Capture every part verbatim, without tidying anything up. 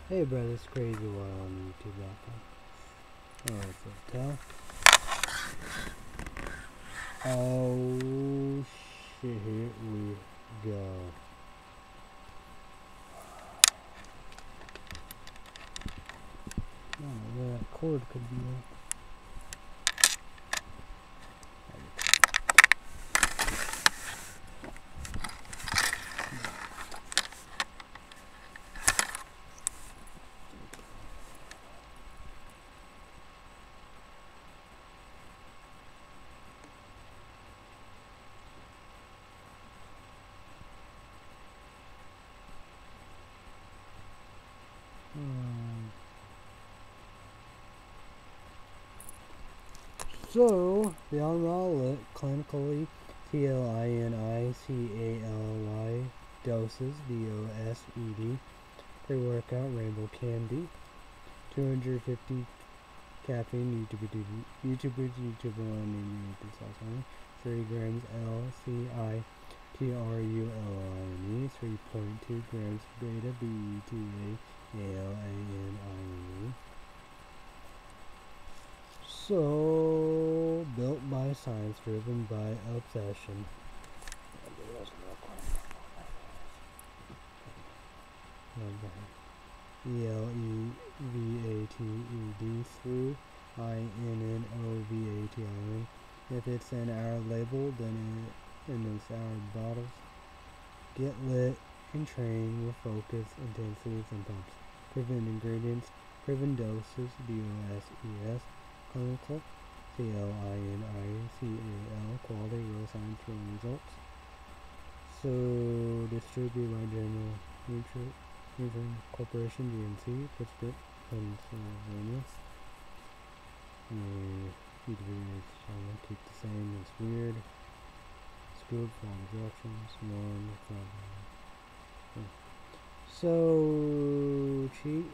Hey brother, it's crazy while on YouTube dot com. Alright, so tell. Oh shit, here we go. I don't know where that cord could be at. Um, so, Beyond Raw Lit, clinically, T L I N I C A L Y, doses, D O S E D, pre-workout, Rainbow Candy, two hundred fifty caffeine, YouTube, YouTubers, YouTube on YouTube, three grams L C I T R U L I N E, three point two grams beta B E T A A L A N I N E. So, built by science, driven by obsession. E L E V A T E D through I N N O V A T I N. If it's in our label, then it, and it's our bottles. Get lit and train with focus, intensities, and pumps. Proven ingredients, proven doses, D O S E S, clinical, C L I N I C A L, quality, real science, real results. So, distributed by General Nutrient Nutrient Corporation, G N C, Pittsburgh, Pennsylvania. And keep the same, it's weird. Scoop, follow instructions, one, five. So, cheat.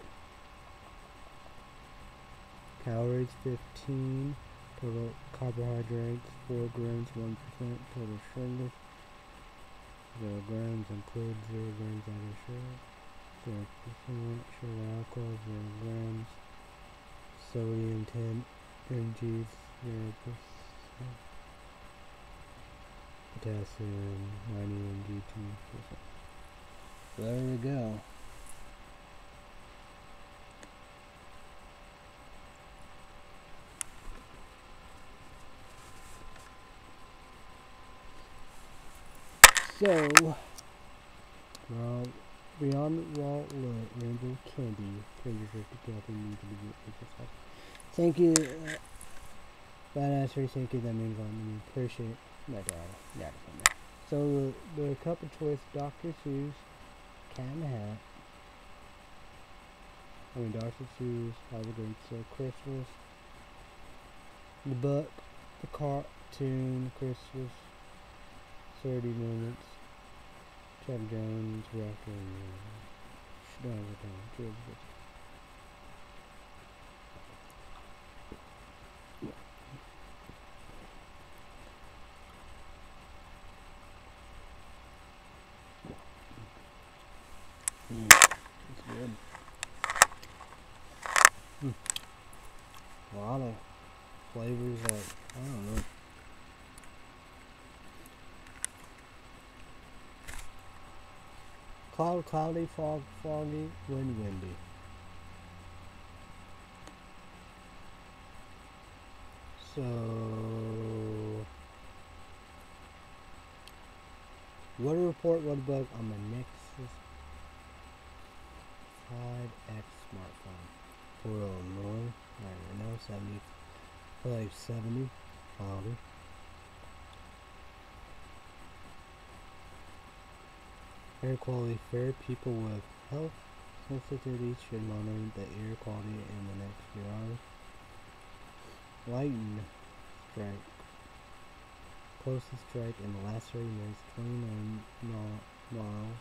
Calories fifteen, total carbohydrates four grams, one percent, total sugars zero grams, include zero grams added sugar, zero percent sugar alcohol, zero grams, sodium ten mgs, zero percent, potassium ninety mg, two percent. There we go. So, well, Beyond Raw Lit, Rainbow Candy, three hundred fifty caffeine, need to be exercise. Thank you, uh, badass race, thank you, that means a lot to me. Appreciate that, uh, yeah, so, the, the cup of choice, Doctor Seuss, Cat in the Hat, I mean, Doctor Seuss, All the Greats, so Christmas, the book, the cartoon, Christmas, thirty minutes, Chuck Jones, Rocker, and uh, mm, it's good. Mm. A lot of flavors, like, I don't know. Cloud, cloudy, fog, foggy, wind, windy. So, weather report, weather bug on my Nexus five X smartphone. For Illinois, right now, seventy, like seventy, cloudy. Air quality fair. People with health sensitivities should monitor the air quality in the next few hours. Lightning strike. Closest strike in the last thirty minutes, twenty-nine miles.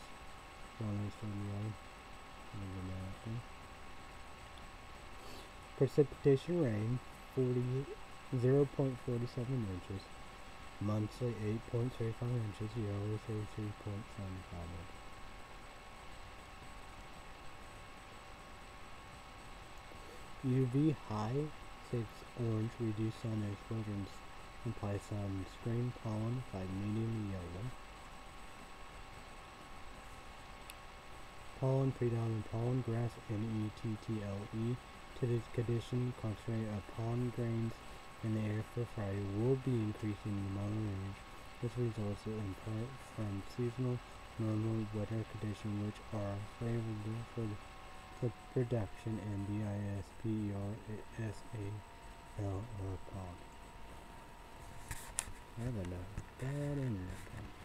Precipitation rain, forty, zero point four seven inches. Monthly, eight point three five inches. Yearly, thirty-three point seven five inches. U V high, six orange, reduced sun explosions, implies some spring pollen, five medium yellow. Pollen, predominant pollen, grass, N E T T L E. To this condition, concentration of pollen grains in the air for Friday will be increasing in the mountain range. This results in part from seasonal normal weather conditions which are favorable for the for production and B I S P E R S A L or pollen. I have a bad internet.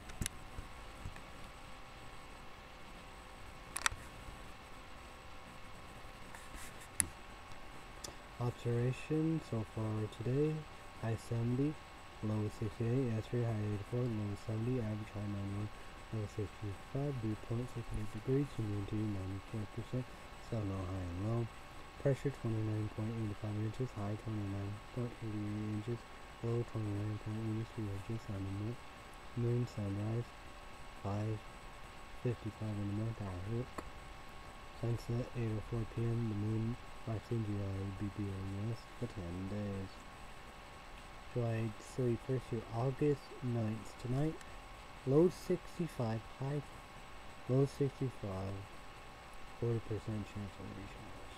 Observation so far today: high seventy, low sixty-eight, yesterday high eighty-four, low seventy, average high ninety-one, low sixty-five, dew point sixty-eight degrees, humidity ninety-four percent, so no high and low. Pressure twenty-nine point eight five inches, high twenty-nine point eight eight inches, low twenty-nine point eight three inches on the moon. Moon sunrise five fifty-five in the month, outlook. Sunset eight oh four p m The moon waxing G I B B O U S for ten days. July thirty-first to August ninth tonight. Low sixty-five, high low sixty-five, forty percent chance of rain showers.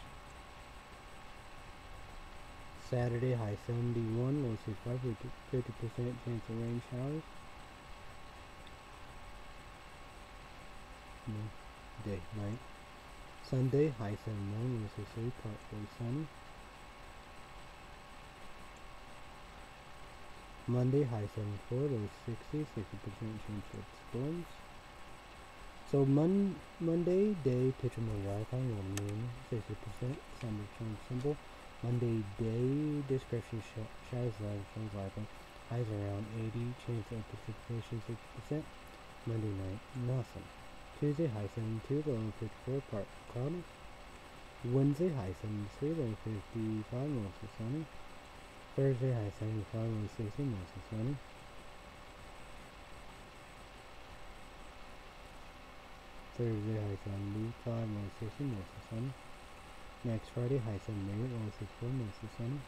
Saturday high seventy-one, low sixty-five, fifty percent chance of rain showers. No, day, night. Sunday high seventy-nine, low sixty-three, partly sunny. Monday high seventy-four, low sixty, sixty percent chance of storms. So mon Monday day picture mode icon, little moon, sixty percent, thunderstorm symbol. Monday day discretion sh shadows thunderstorms icon, highs around eighty, chance of precipitation sixty percent. Monday night nothing. Tuesday high seventy-two, low fifty-four, part cloudy. Wednesday high seventy-three, low fifty-five, mostly sunny. Thursday high seventy-five, low sixty, mostly sunny. Thursday high seventy-five, low sixty, mostly sunny. Next Friday high seventy-eight, low sixty-four, mostly sunny.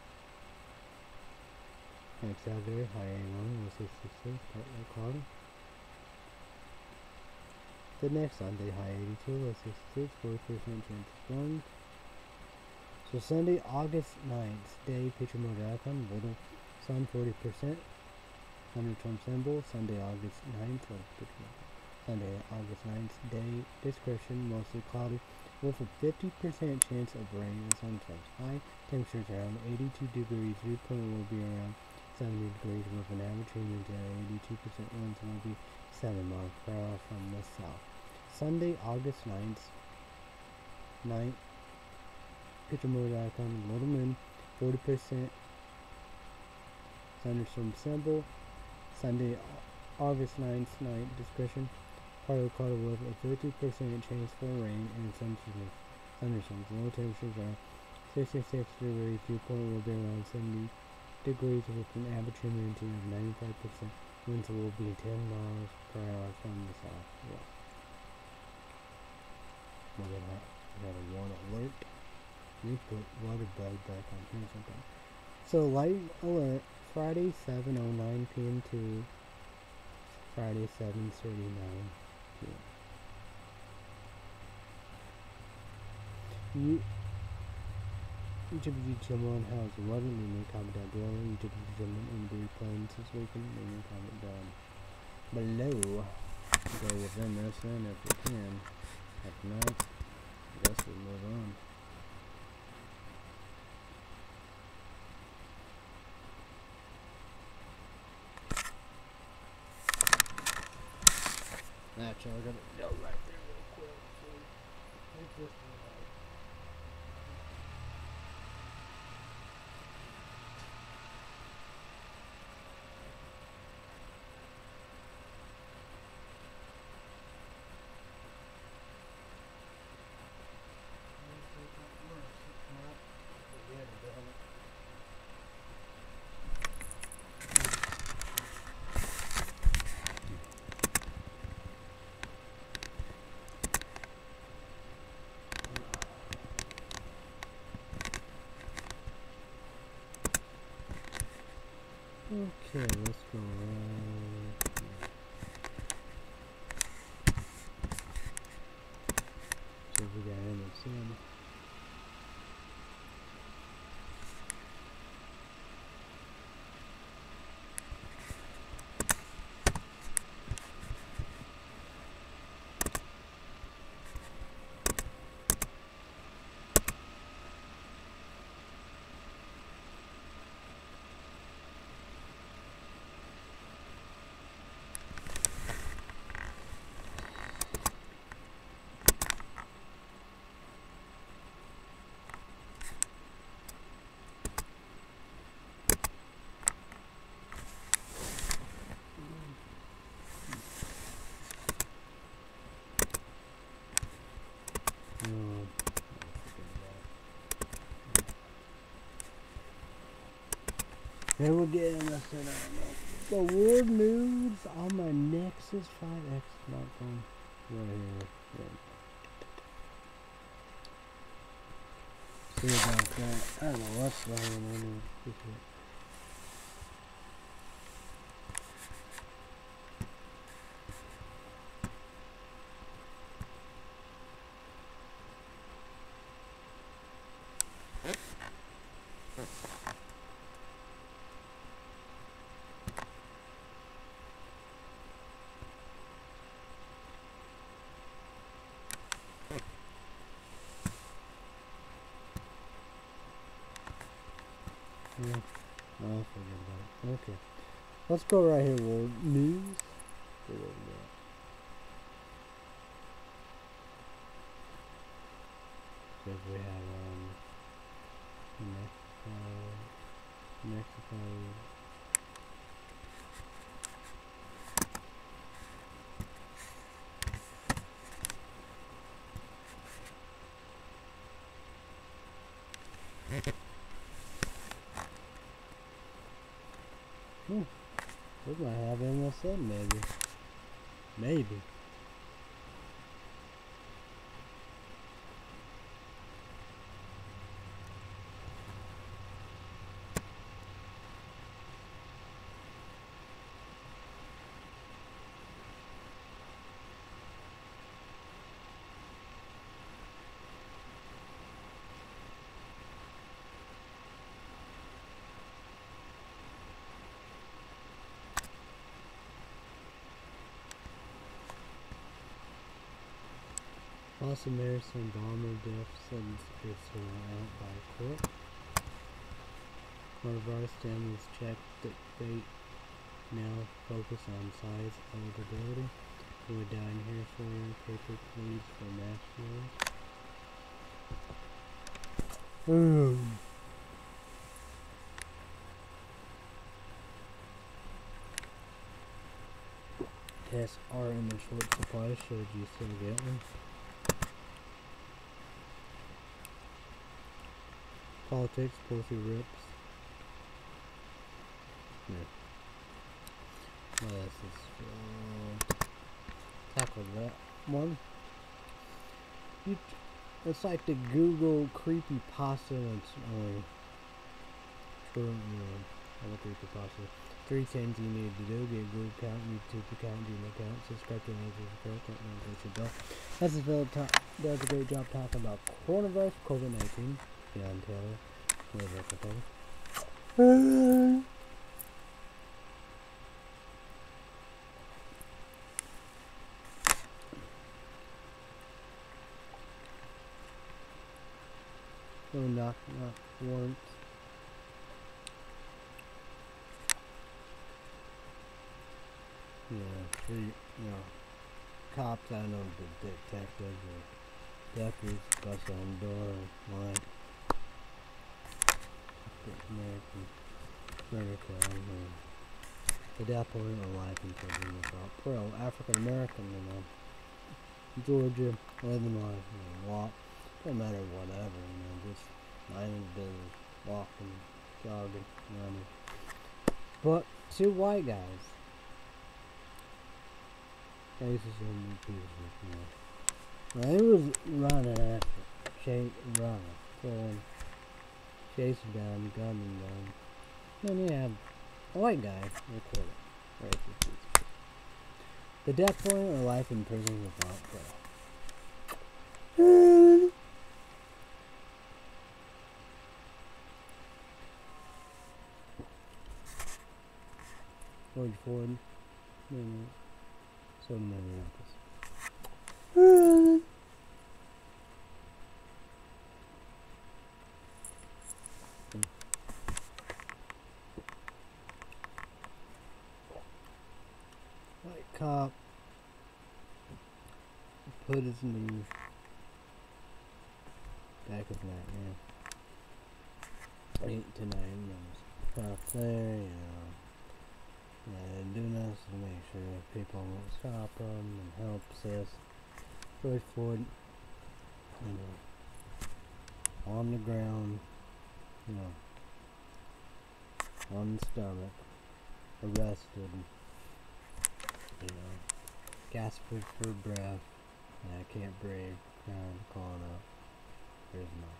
Next Saturday high eighty-one, low sixty-six, partly cloudy. The next Sunday high eighty-two, low sixty-six, forty percent chance of storms. So Sunday, August ninth, day picture mode icon, little sun forty percent, thunderstorm symbol. Sunday, August ninth, Sunday, August ninth, day discretion, mostly cloudy, with a fifty percent chance of rain and thunderstorms. High temperatures around eighty-two degrees, dew point will be around seventy degrees, with an average humidity at eighty-two percent. Winds will be seven miles per hour from the south. Sunday, August ninth, night, picture mode icon, little moon, forty percent, thunderstorm symbol. Sunday, August ninth, night, discretion, partly cloudy with a fifty percent chance for rain and thunderstorms. Thunderstorms. Low temperatures are sixty-six degrees, dew point will be around seventy degrees, with an average humidity of ninety-five percent. Winds will be ten miles per hour from the southwest. We're gonna have a warning alert. We put water bug back on here sometime. So light alert Friday seven oh nine p m to Friday seven thirty-nine p m You each of you gentlemen has a weather, leave me a comment down below. Each of you gentlemen in the plans this weekend, leave me a comment down below. Go within this then if you can. If not, I guess we'll move on. Actually, I gotta go right there real quick. Take this one out. Okay, let's go right. See if we got any sin. No. Here we go. Let's see. The award news on my Nexus five X smartphone. Right here. Yeah. See about that. I don't know what's going on. Yeah. I'll forget about it. Okay. Let's go right here, world news. Because we have um Mexico Mexico Hmm. We might have M S N maybe. Maybe. Boston Maritime bomber death sentence is thrown out by court. Coronavirus stimulus check date now focus on size eligibility. Go down here for your paper please for nationals. Mm. Tests are in the short supply should you still get them. Politics, Pussy Rips. Yeah. What else is uh, tackle that one? You, it's like the Google creepy pasta. It's only true. You know, all creepy pasta. Three things you need to do: get a Google account, YouTube account, Gmail account, subscribe to the channel, That's a Philip does a great job talking about coronavirus, COVID nineteen. Beyond Taylor. Uh, no, knock, knock once. Yeah, three, you know, cops, I don't know, the detectives or deputies bust on the door and like, American America, and the death penalty or life in prison without pro African American, you know, Georgia, living life, you know, walk, don't matter whatever, you know, just minding business, walking, jogging, running. But two white guys, faces and pieces, you know. Well, he was running after, chase, running, pulling, chasing down, gunning down. Then you have A white guy recorded. Right. The death penalty or life in prison without parole. George Floyd. So many uncles. White cop put his knee back of that man. Eight to nine minutes. Up there, you know. Yeah, do nothing to make sure people won't stop them and helps us. George Floyd, you know, on the ground, you know, on the stomach, arrested, you know, gasping for breath, and I can't breathe, crying, calling out, there's mine.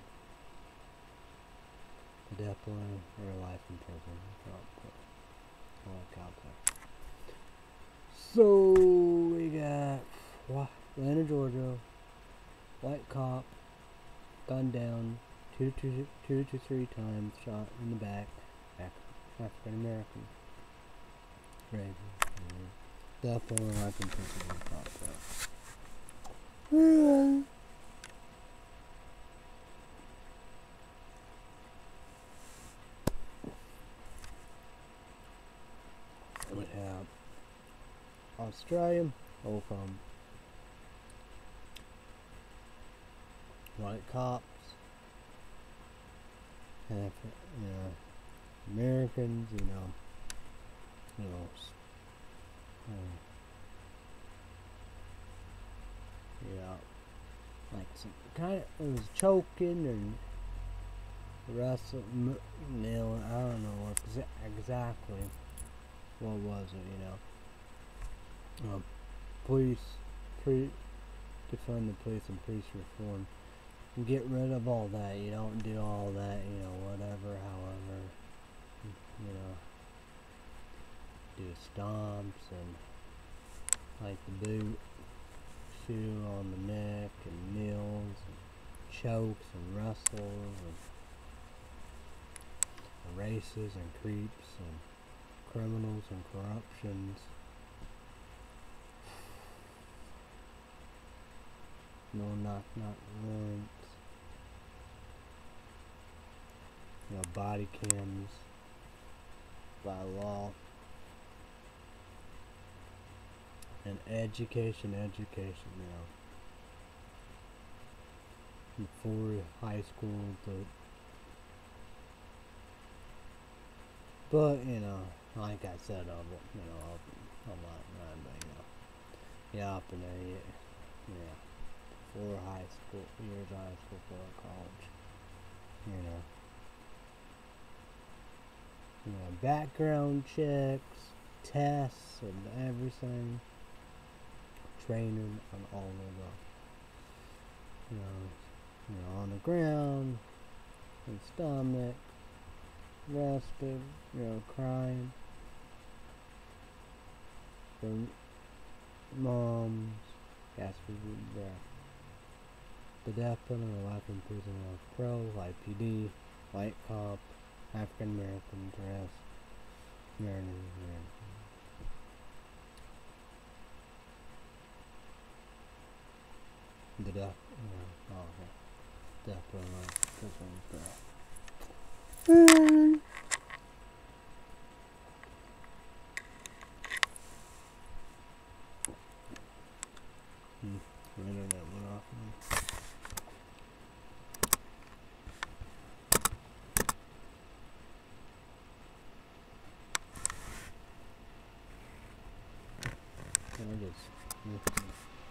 The death penalty or life in prison. So we got Atlanta, Georgia, white cop, gunned down two to two to three times, shot in the back, African American. Crazy. Death penalty, life in prison. We have Australia, all from white cops, half, you know, Americans, you know, you know, uh, yeah, like some kind of, it was choking and wrestling, nailing, I don't know what exa exactly. What was it, you know? Um, police, pre, defund the police and police reform. And get rid of all that. You don't do all that, you know, whatever, however, you know. Do stomps and like the boot, shoe on the neck and kneels and chokes and wrestles and races and creeps and criminals and corruptions. No knock knock warrants. You know, body cams by law. And education, education, you know. Before high school to but you know, like I said, I'll, you know, I'll, I'm not, but you know, yeah, up in there, yeah, yeah, before high school, years of high school, before college, you know, you know, background checks, tests, and everything, training on all of them, you know, you know, on the ground, and stomach, arrested, you know, crying for moms, gasping for breath. The death penalty, life in prison of pro, I P D, white cop, African American dress, Maryland, Maryland. The death, uh, oh, okay. Death penalty, life in prison of pro. Hmm. The internet went off on me. There it is.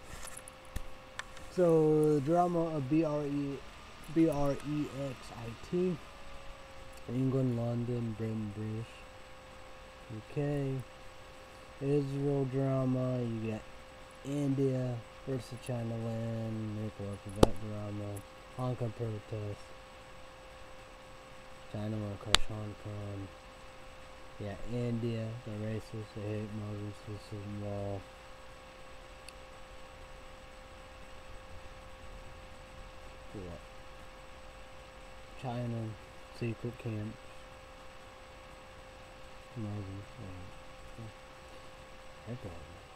So the drama of B R E B R E X I T, England, London, Britain, British, U K, Israel drama, you got India versus China land, Nicola Quebec drama, Hong Kong protest, China will crush Hong Kong, Yeah, India, the racists, they hate Muslims, this is wall. What? China, secret camps, Muslims, and they're going.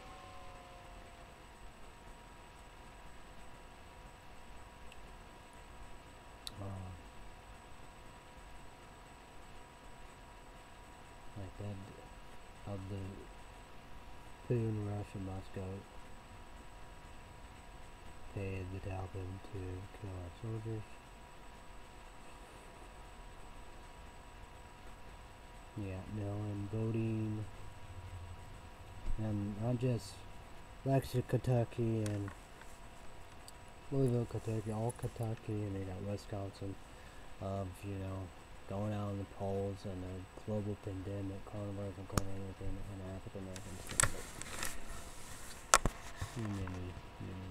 Uh, like that, of the Putin, Russia, Moscow paid the Taliban to kill our soldiers. Yeah, mail-in voting, and not just Lexington, Kentucky, and Louisville, Kentucky, all Kentucky, and they got Wisconsin, of, you know, going out in the polls and a global pandemic, coronavirus and coronavirus and African Americans. Many, many,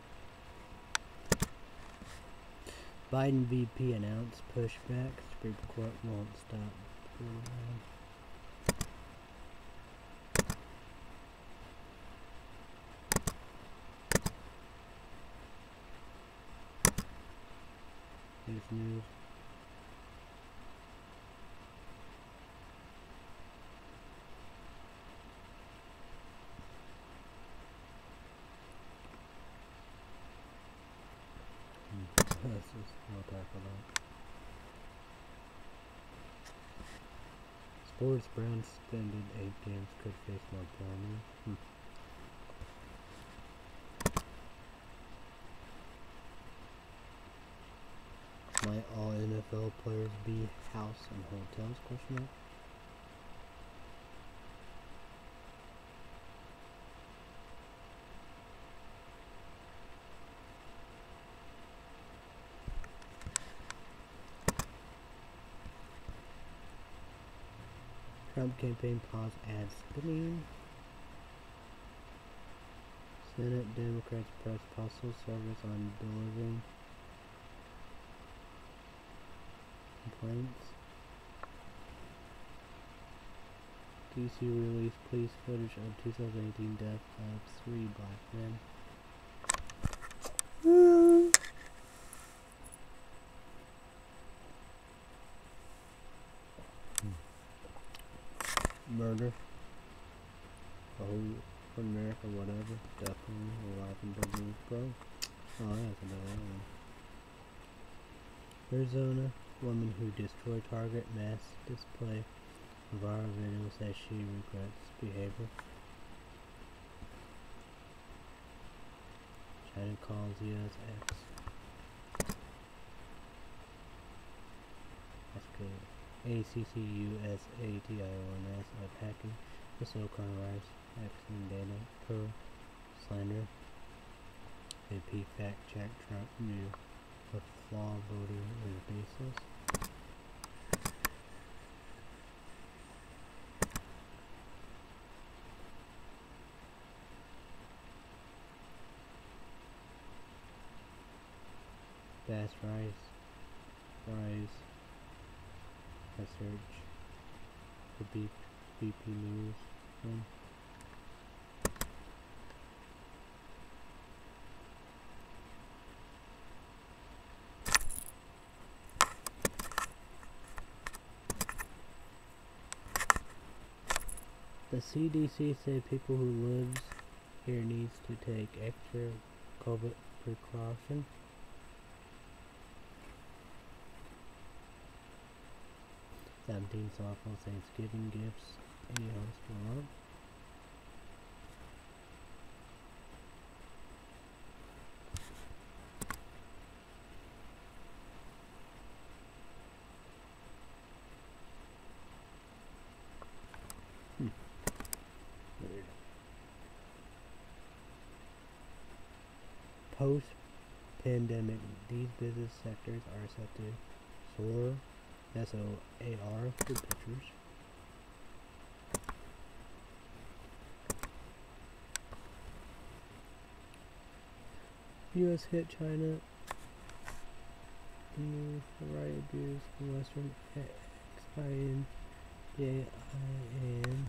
Biden V P announced pushback. Supreme Court won't stop. News, news. This is what I forgot. Sports Brown suspended eight games, could face more penalty. Hmm. Might all N F L players be house and hotels? Question mark. Trump campaign pause ad spinning. Senate Democrats press Postal Service on delivering complaints. D C released police footage of two thousand eighteen death of three black men. Murder. Oh, for America, whatever. Definitely alive and building pro. Oh, that's another one. Arizona woman who destroyed Target mass display. Viral video says she regrets behavior. China calls U S X. That's good. A C C U S A T I O N S of hacking the Silicon Rise accessing data per slander. A P fact check Trump knew the flaw voting is baseless. Fast rise. Rise. I search for B P News. Um, the C D C said people who lives here needs to take extra COVID precaution. seventeen softball Thanksgiving gifts. Any host for love. Hmm. Weird. Post-pandemic, these business sectors are set to soar. S O A R, good pictures. U S hit China in variety abuse from Western expiring J I A N.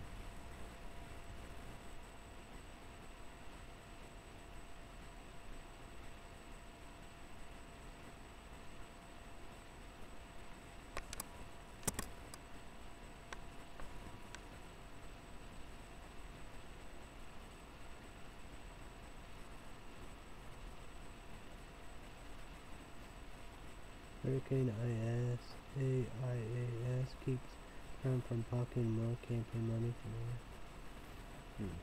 Hurricane I S A I A S keeps Trump from pocketing more campaign money from her. Hmm.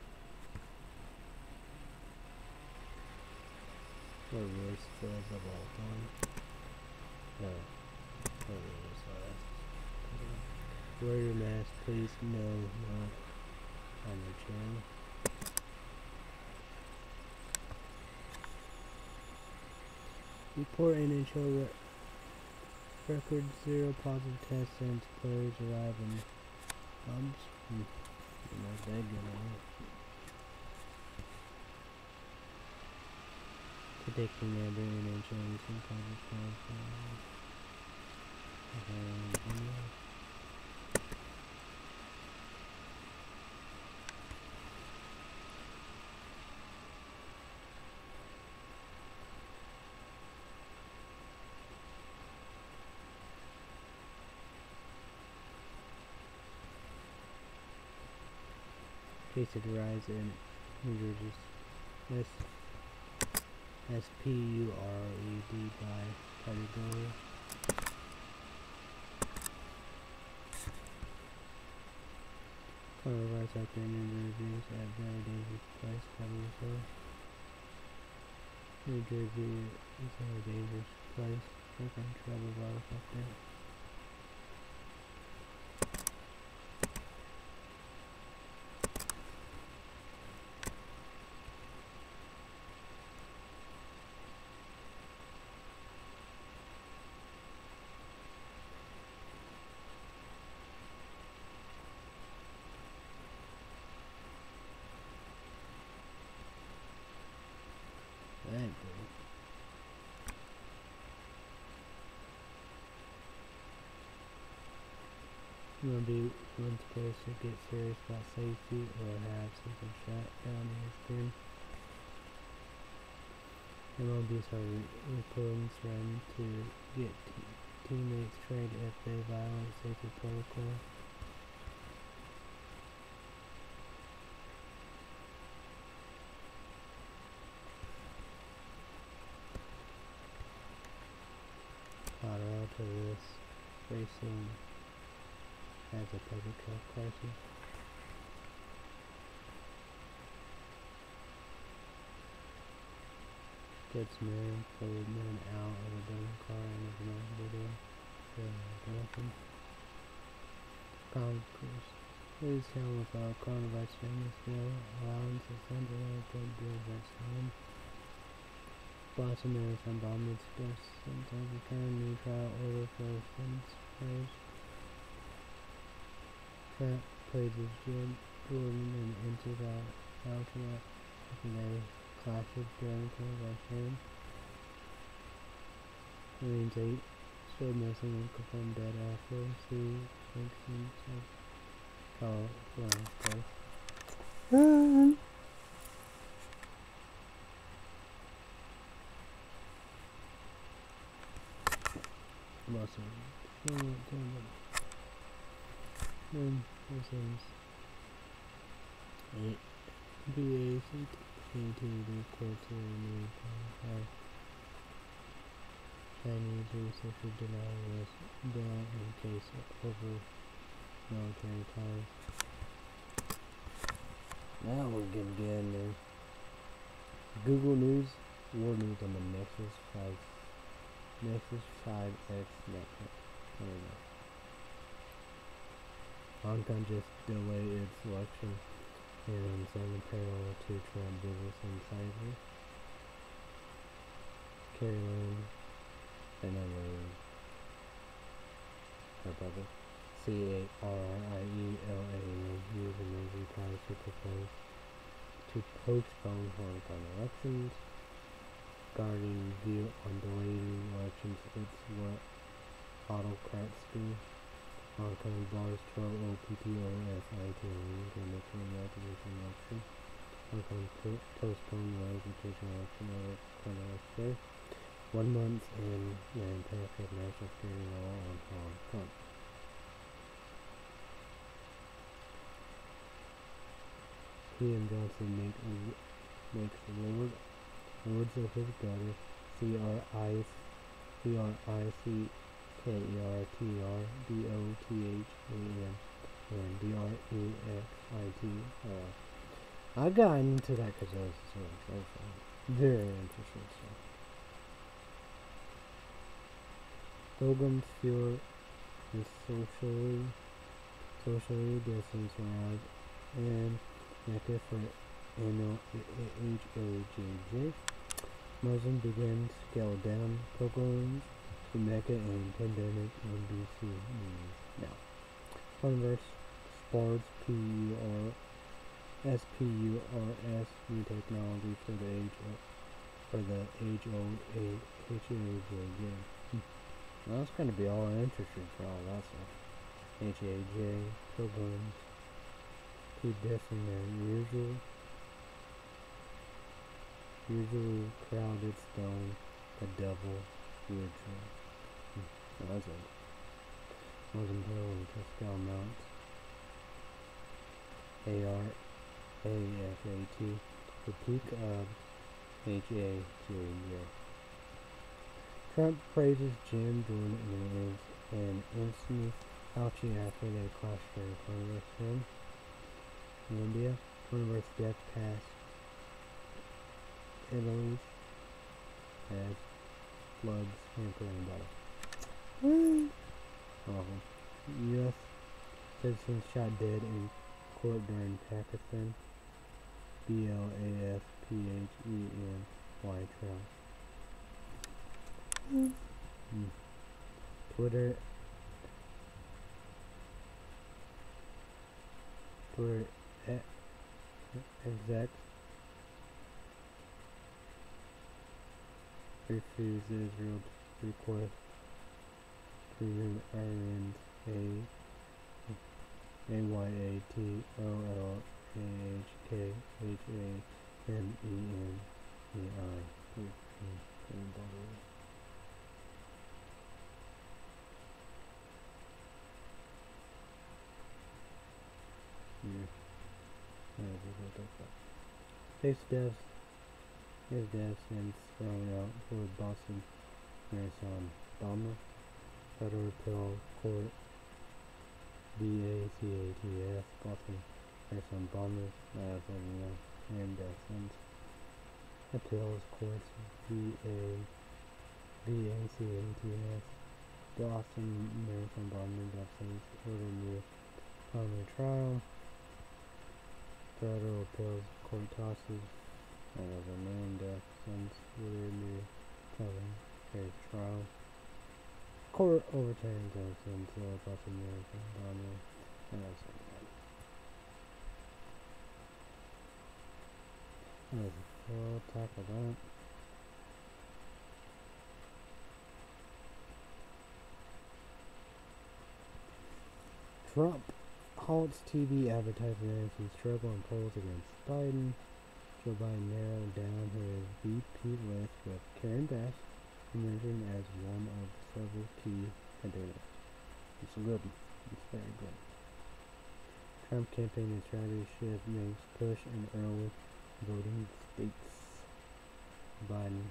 The worst floods of all time. No. Not the worst last. Wear your mask, please. No, not on your channel. Report N H L re record zero positive tests since players arrive in pubs. Hmm. Not that good, right? Predicting every N H L recent positive test. Cases rise in New Jersey's S S P U R E D by category. Coronavirus out there in New Jersey is at very dangerous place, probably. New Jersey is a very dangerous place. There's some trouble virus out there. You will be one supposed to get serious about safety or have something shut down in his screen. M L B started reporting threatening to get teammates traded if they violate safety protocol. Colorado to this racing as a public health crisis. Gets man pulled man out of a burning car in a remote video. Nothing. Congress is held with our coronavirus famous bill allowing suspended drug deals next time. Boston Marathon bombing discussed sometimes return new trial order for offense players. Trap praises Jordan and enters out alternate secondary clashes during coronavirus. Marines eight still missing and confirmed dead after sea sanctions of Colorado. Run! Muscle. Then this is eight B A C T courts are renewed by Chinese researchers denying this bill in case over military ties. Now we're getting good there. Google News, world news on the Nexus five Nexus five X network. I don't know. Hong Kong just delayed its election and sent parallel to Trump business insider. Carrie Lam, they never her brother. C A R I E L A N use emergency powers to propose to postpone Hong Kong elections. Guarding view on delaying elections, it's what autocrats do. Hong Kong bars twelve O P T O S I T to midterm graduation election. Hong Kong po- postponed ratification election of Congress Day. One month in and passed of national security law on Hong Kong. P M Johnson make, makes Lord Lords of his brother C R I C R I C K E R T R D O T H A N and D R E X I T R. I got into that because I was so, so fun. Very interesting stuff. Pilgrims feel is socially socially distanced around and Mecca for annual H O J J. Muslim begins scale down pilgrims to Mecca and pandemic N B C News now. Converse Sports P U R S P U R S new technology for the age of, for the H O A H O J J. Well, that's going to be all interesting for all that stuff. H A J pilgrims keep dissing their usual usually crowded stone the devil ritual. Hmm. That's it. Northern Hill and Cascal Mounts. A R A F A T. The peak of H A J J. Trump praises Jim Jordan and is an Anthony Fauci after they clashed during Congress him. In India, Congress death passed Italy as floods hampering battle. Awful. U S citizens shot dead in court during Pakistan. B L A S P H E N Y trial. Mm. Twitter Twitter exec refuses Israel's request to remove Iran's A A Y A T O L A H K H A M E N E I. Face deaths, his death sentence thrown out for Boston Marathon bomber. Federal appeal court B A C A T S Boston Marathon bombers as of now and death sentence. Appeals courts B A B A C A T S Boston Marathon bomber death sentence ordered new primary trial. Federal appeals court tosses as a main death sentence ordered new primary trial. Court overturns death sentence of Boston Marathon bomber and that's it. We'll tackle that. Trump halts T V advertising as he struggles in polls against Biden. Joe Biden narrowed down his V P list with Karen Bass emerging as one of several key contenders. It's good. It's very good. Trump campaign and strategy shift makes push in early voting states. Biden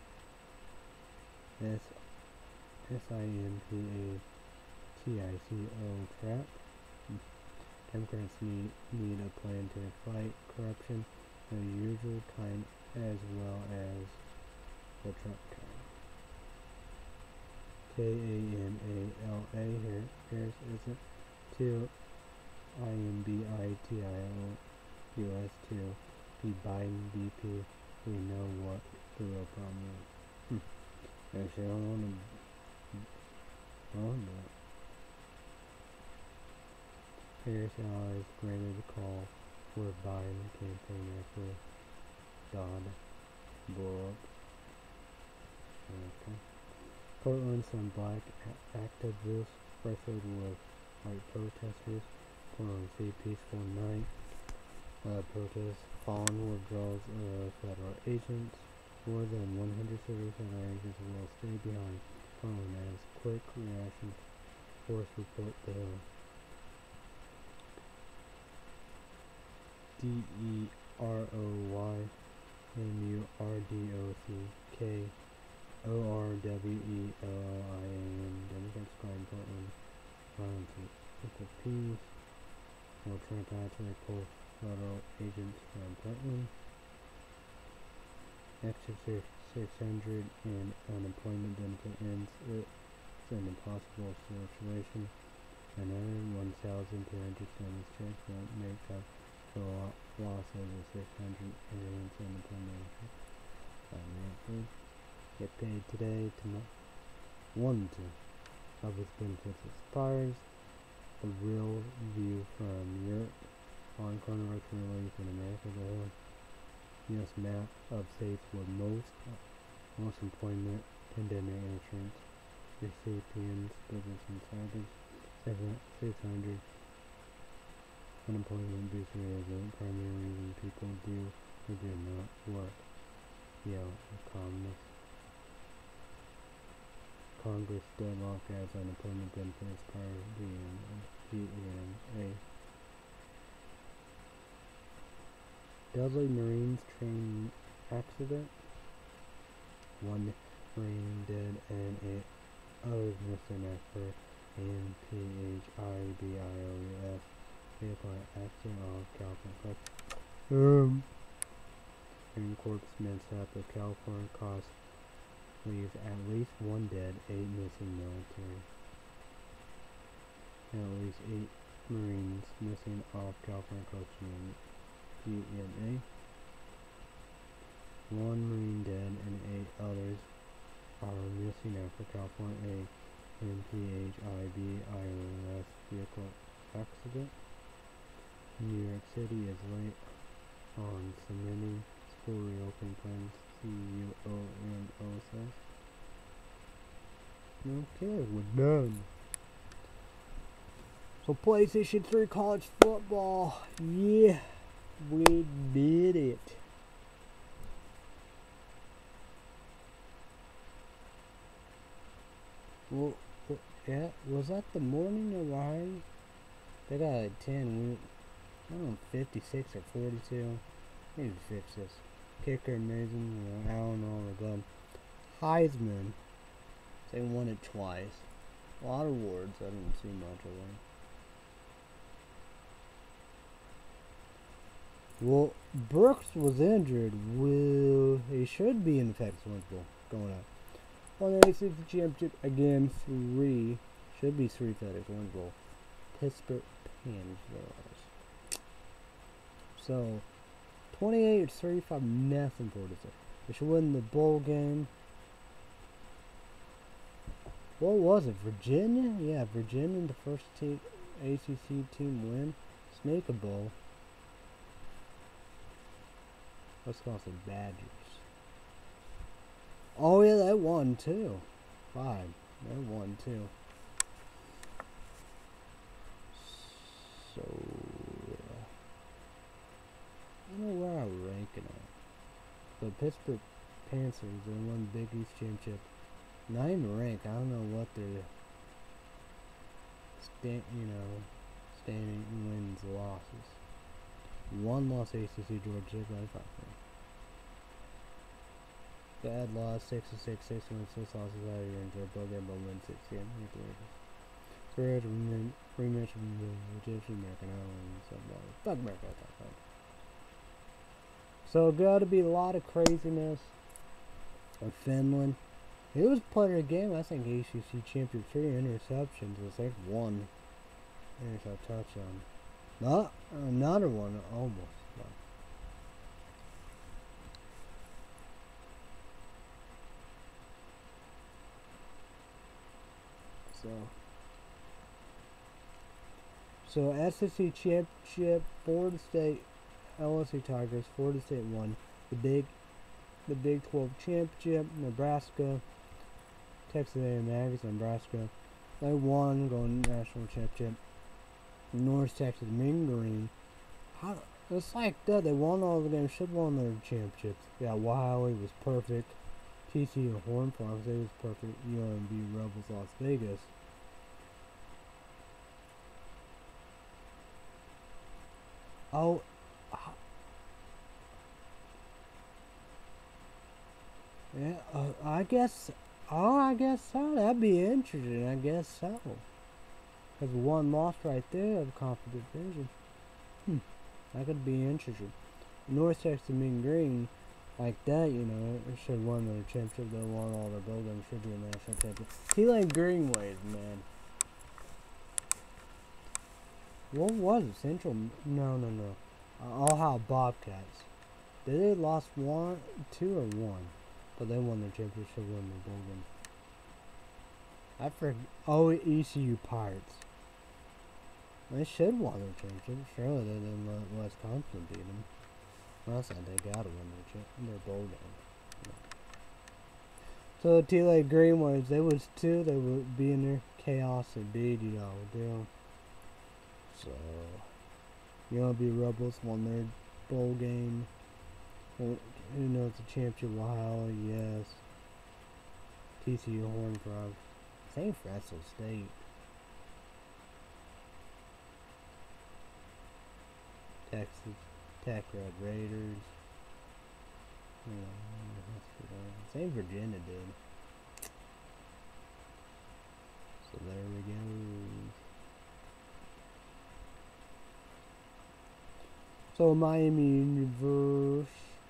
S S I N P A T I C O trap. Democrats need, need a plan to fight corruption in the usual kind as well as the Trump kind. K A N A L A here, Harris isn't to I M B I T I O U S to be Biden V P. We know what the real problem is. Hmm. Actually, I don't want to. Oh no. Harris allies granted a call for a Biden campaign after Dodd blew up. Okay. Portland, some black activists wrestled with white protesters put on a peaceful night. Uh, protests fallen withdrawals of federal agents. More than one hundred civil federal agents will stay behind, following as quick reaction force report the D E R O Y M U R D O C K O R W E L L I A N Democrats claim Portland violence with peace will try to pull federal agents from Portland. Extra six hundred and unemployment benefit ends. It's an impossible situation. Another one thousand two hundred stimulus checks won't make up for the loss of the six hundred and unemployment benefit. Get paid today, tomorrow. One to public benefits expires. The real view from Europe on coronavirus relief in America as a whole. U S map of states with most most employment pandemic insurance recipients, business insiders, six hundred unemployment booster is the primary reason people do or do not work. Yale economists. Congress deadlock as unemployment benefits prior to G N A. Deadly Marines train accident. One Marine dead and eight others missing after N P H I B I O U S vehicle accident off California. Um, Supreme Court's mishap of California cost leaves at least one dead, eight missing military. And at least eight Marines missing off California coast in G N A. One Marine dead and eight others are missing after California N P H I B I O S vehicle accident. New York City is late on submitting school reopening plans. C U O N O says. Okay, we're done. So PlayStation three college football. Yeah, we did it. Well, yeah, was that the morning of Ohio? They got a ten, I don't know, fifty-six or forty-two. Maybe fix this. Kicker amazing, you know, Allen all the good. Heisman, they won it twice. A lot of awards, I didn't see much of them. Well, Brooks was injured. Well, he should be in the Texas Orange Bowl going up. On the A C C Championship, again, three. Should be three FedEx Orange Bowl. Pittsburgh Panthers. So, twenty-eight or thirty-five, nothing for this. They should win the bowl game. What was it? Virginia? Yeah, Virginia, the first team, A C C team win. Snake a bowl. Let's call it Badgers. Oh yeah, they won too. Five. They won too. So yeah. I don't know where I'm ranking it. The Pittsburgh Panthers, they won the Big East Championship. Not even ranked. I don't know what their stand, you know, standing wins losses. One loss A C C Georgia Tech. That's not fair. Bad loss six to six, six wins, six losses out of your injury. Both game, but win six game. Third rematch of the Egyptian American Islands. Fuck America. So gotta be a lot of craziness of Finland. It was player of the game. I think A C C champion, three interceptions. It was like one intercept touchdown. Not another one, almost. But. So, so S E C championship, Florida State, L S U Tigers, Florida State won the big, the Big twelve championship. Nebraska, Texas A and M Aggies, Nebraska, they won, going national championship. North Texas Mean Green. How, it's like that. They won all the games. Should won their championships. Yeah, Wiley was perfect. T C U Horn Frogs, they was perfect. U M B Rebels Las Vegas. Oh, yeah. Uh, I guess. Oh, I guess so. That'd be interesting. I guess so. Cause one lost right there of Conference Division. Hmm. That could be interesting. North Texas Mean Green, like that, you know, should have won their championship. They won all their bowl games. Should be a national champion. T-Lane Greenways, man. What was it? Central? No, no, no. Uh, Ohio Bobcats. Did they lost one, two, or one? But they won their championship. Won their bowl games. I forget. Oh, E C U Pirates. They should won their championship. Surely they didn't let Wisconsin beat them. Well, I they gotta win their cha their bowl game. Yeah. So T-Lane Greenways, they was two. They would be in there. Chaos and beat you know deal. So U N B Rebels won their bowl game. Who knows the championship? Ohio, yes. T C U Horned Frogs. Saint Francis State. Texas Tech Red Raiders. Yeah, Saint Virginia did. So there we go. So Miami Universe.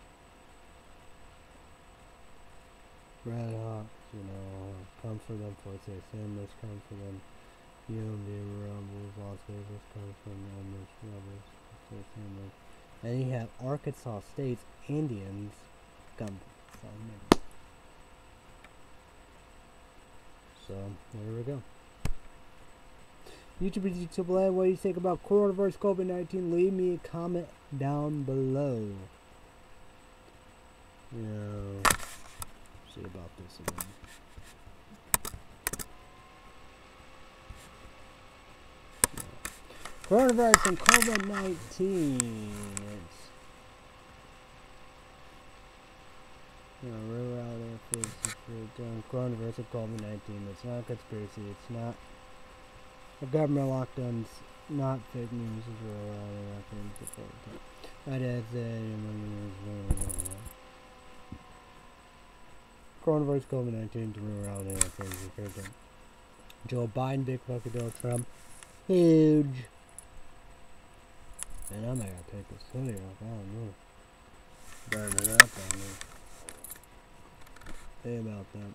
Red Hawks, you know, come for them. Fort St. Louis, come for them. U M B Rebels, Las Vegas, comes from them. Rebels, Fort Saint Louis. And you have Arkansas State's Indians. Come from them. So there we go. YouTube and YouTube land, what do you think about coronavirus COVID nineteen? Leave me a comment down below. You know, see about this again. Yeah. Coronavirus and COVID nineteen. It's, you know, we're out there for, for doing coronavirus and COVID nineteen. It's not a conspiracy. It's not. The government lockdown's not fake news. It's real out there. I think it's a right as that. Coronavirus, COVID nineteen, to real out there. I think it's a Joe Biden, big fucking Donald Trump, huge. And I might gotta take this hoodie off. I don't know. Burn it up on me. Say about that.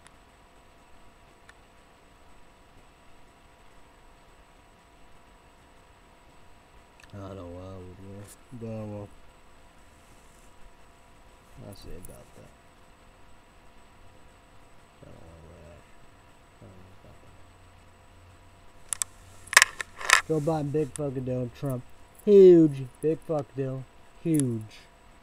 I don't know why I would wear, but well, I'll see about that. I don't want to wear that. I don't know about that. Joe Biden, big fucking deal. Trump, huge, big fuck deal, huge.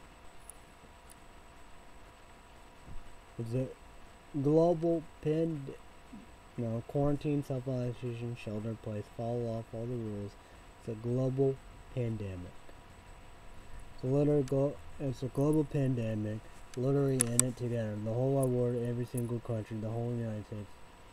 It's a global pand, you know, quarantine, self-isolation, shelter in place, follow off all the rules. It's a global pandemic. It's a literal go it's a global pandemic, literally in it together. The whole wide world, every single country, the whole United States.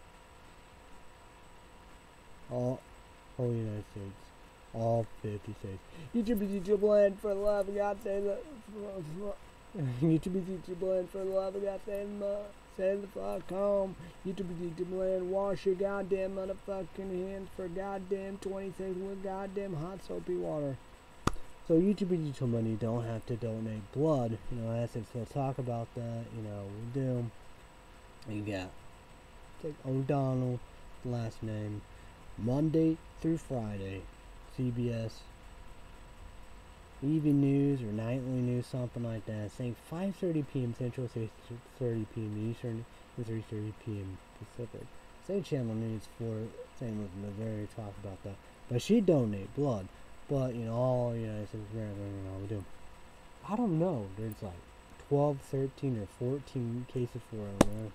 All whole United States. All fifty states. YouTube is YouTube land for the love of God save the YouTube is YouTube land for the love of God save the save the fuck home. YouTube is YouTube land. Wash your goddamn motherfucking hands for goddamn twenty seconds with goddamn hot soapy water. So YouTube and YouTube money don't have to donate blood. You know, as if we'll talk about that, you know, we do. You got take O'Donnell, last name, Monday through Friday, C B S, Evening News or Nightly News, something like that, saying five thirty p m Central, six thirty p m Eastern, and three thirty p m Pacific. Same channel news for same with Missouri talk about that. But she donate blood. But, you know, all, you know, it's rare, you know, we do. I don't know. There's like twelve, thirteen, or fourteen cases for it there,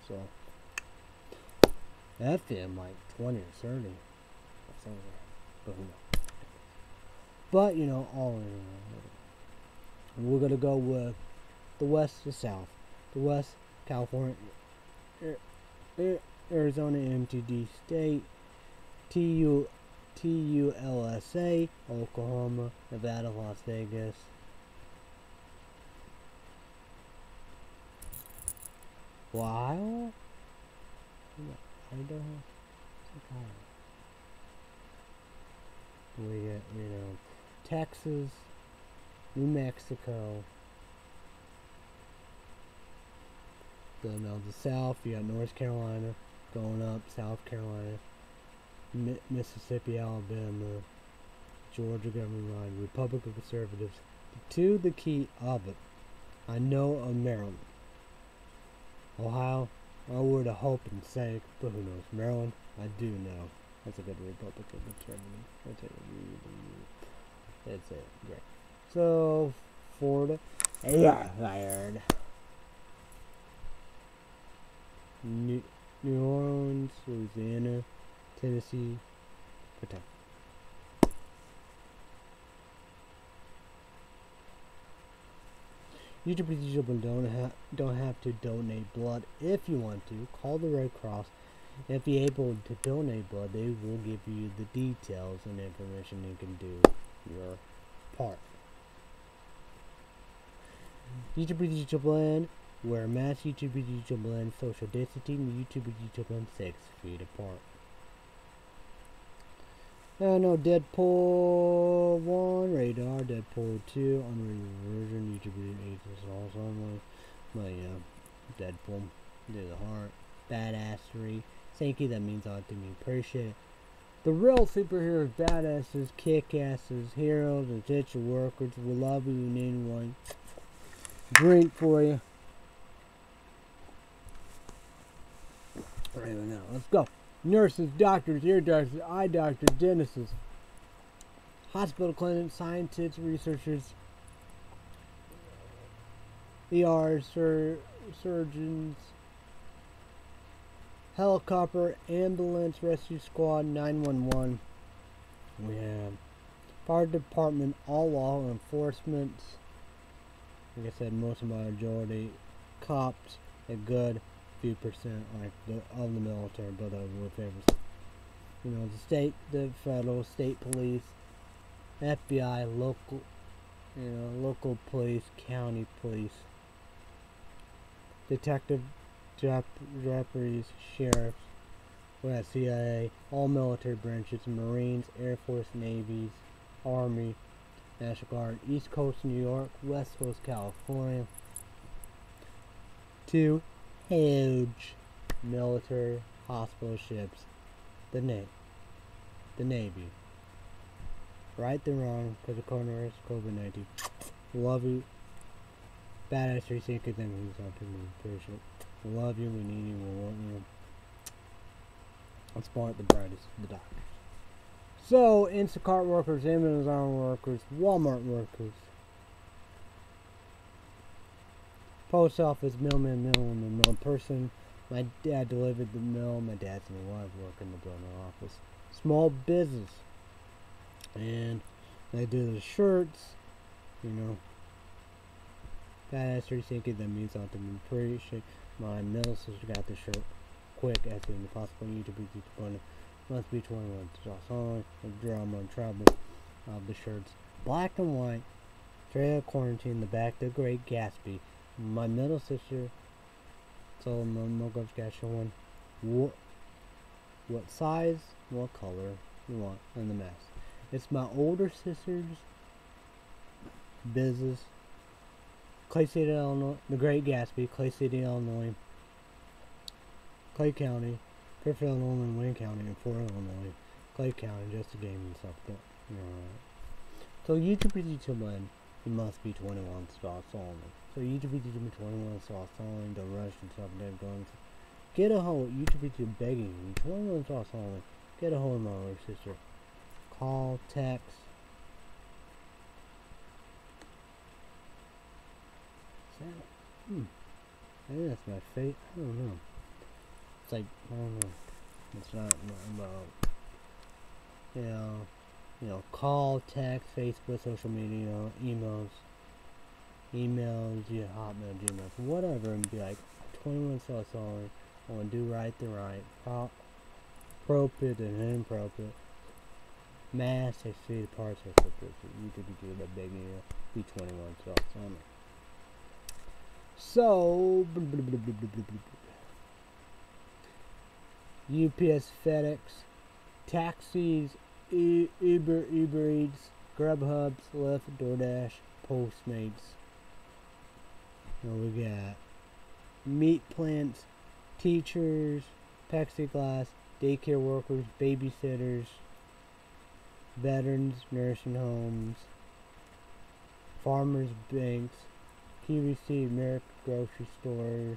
so. F M like twenty or thirty. But who knows? But, you know, all we're going to go with the west to south. The west, California, Arizona, M T D State, T U T U L S A, Oklahoma, Nevada, Las Vegas. Wow. Idaho. We got, you know, Texas, New Mexico. Then on the south, you got North Carolina, going up, South Carolina, Mi Mississippi, Alabama, Georgia government line, Republican conservatives. To the key of it, I know of Maryland. Ohio, I would have hoped and say, but who knows? Maryland, I do know. That's a good Republican conservative. That's it. That's it. Great. So, Florida, yeah, fired. New, New Orleans, Louisiana, Tennessee, Kentucky. YouTube people don't have don't have to donate blood. If you want to, call the Red Cross. If you're able to donate blood, they will give you the details and information you can do your part. YouTube YouTube blend. Wear a mask. YouTube YouTube blend. Social distancing. YouTube YouTube blend six feet apart. I know Deadpool one, Radar, Deadpool two, unrated version, YouTube eight is also on my, my uh, Deadpool, do the heart, badassery, thank you, that means a lot to me, appreciate it. The real superheroes, badasses, kick-asses, heroes, essential workers, we love you, we need one. Drink for you. Alright, now, let's go. Nurses, doctors, ear doctors, eye doctors, dentists, hospital clinics, scientists, researchers, E R, sur surgeons, helicopter, ambulance, rescue squad, nine one one. We have fire department, all law enforcement. Like I said, most of my majority cops, a good few percent like the of the military, but I would favor, you know, the state, the federal, state police, F B I, local, you know, local police, county police, detective, Jap Japanese sheriffs, we have C I A, all military branches, Marines, Air Force, Navies, Army, National Guard, East Coast New York, West Coast California. Two huge military hospital ships, the Navy, the Navy. Right the wrong, because of coronavirus, COVID nineteen. Love you. Badass three sixty, then he's on to me. Appreciate it. Love you, we need you, we want you. Let's point the brightest, the doctors. So, Instacart workers, Amazon workers, Walmart workers, post office, mailman, mailwoman, mail person. My dad delivered the mail. My dad's and my wife work in the building office. Small business. And they do the shirts, you know. Badass three sixty, that means something to me. Appreciate my middle sister got the shirt quick as soon as possible. YouTube YouTube must be twenty-one. Just on the drama and trouble of the shirts. Black and white. Straight out of quarantine. The back, the Great Gatsby. My middle sister, so my middle got showing what what size, what color you want in the mask. It's my older sister's business. Clay City, Illinois, the Great Gatsby, Clay City, Illinois, Clay County, Fairfield, Illinois, Wayne County, and Fort Illinois, Clay County, just a game and stuff. That, you know, so YouTube YouTube land, you must be twenty-one stars only. So YouTube YouTube twenty-one stars only. Don't rush and stuff. They're going to get a hold. YouTube YouTube begging you, twenty-one stars only. Get a hold of my older sister. Call, text. Hmm. Maybe that's my fate. I don't know. It's like, I don't know. It's not, not about, you know, you know, call, text, Facebook, social media, you know, emails, emails, yeah, Hotmail, Gmail, whatever, and be like, twenty-one sauce on, I want to do right the right, pro appropriate and inappropriate, mass, six feet apart, six feet, you could do the big, you know, be twenty-one sauce on it. So, U P S, FedEx, taxis, e Uber, Uber Eats, Grubhub, Lyft, DoorDash, Postmates. Now we got meat plants, teachers, plexiglass, daycare workers, babysitters, veterans, nursing homes, farmers banks, Q V C, American grocery stores,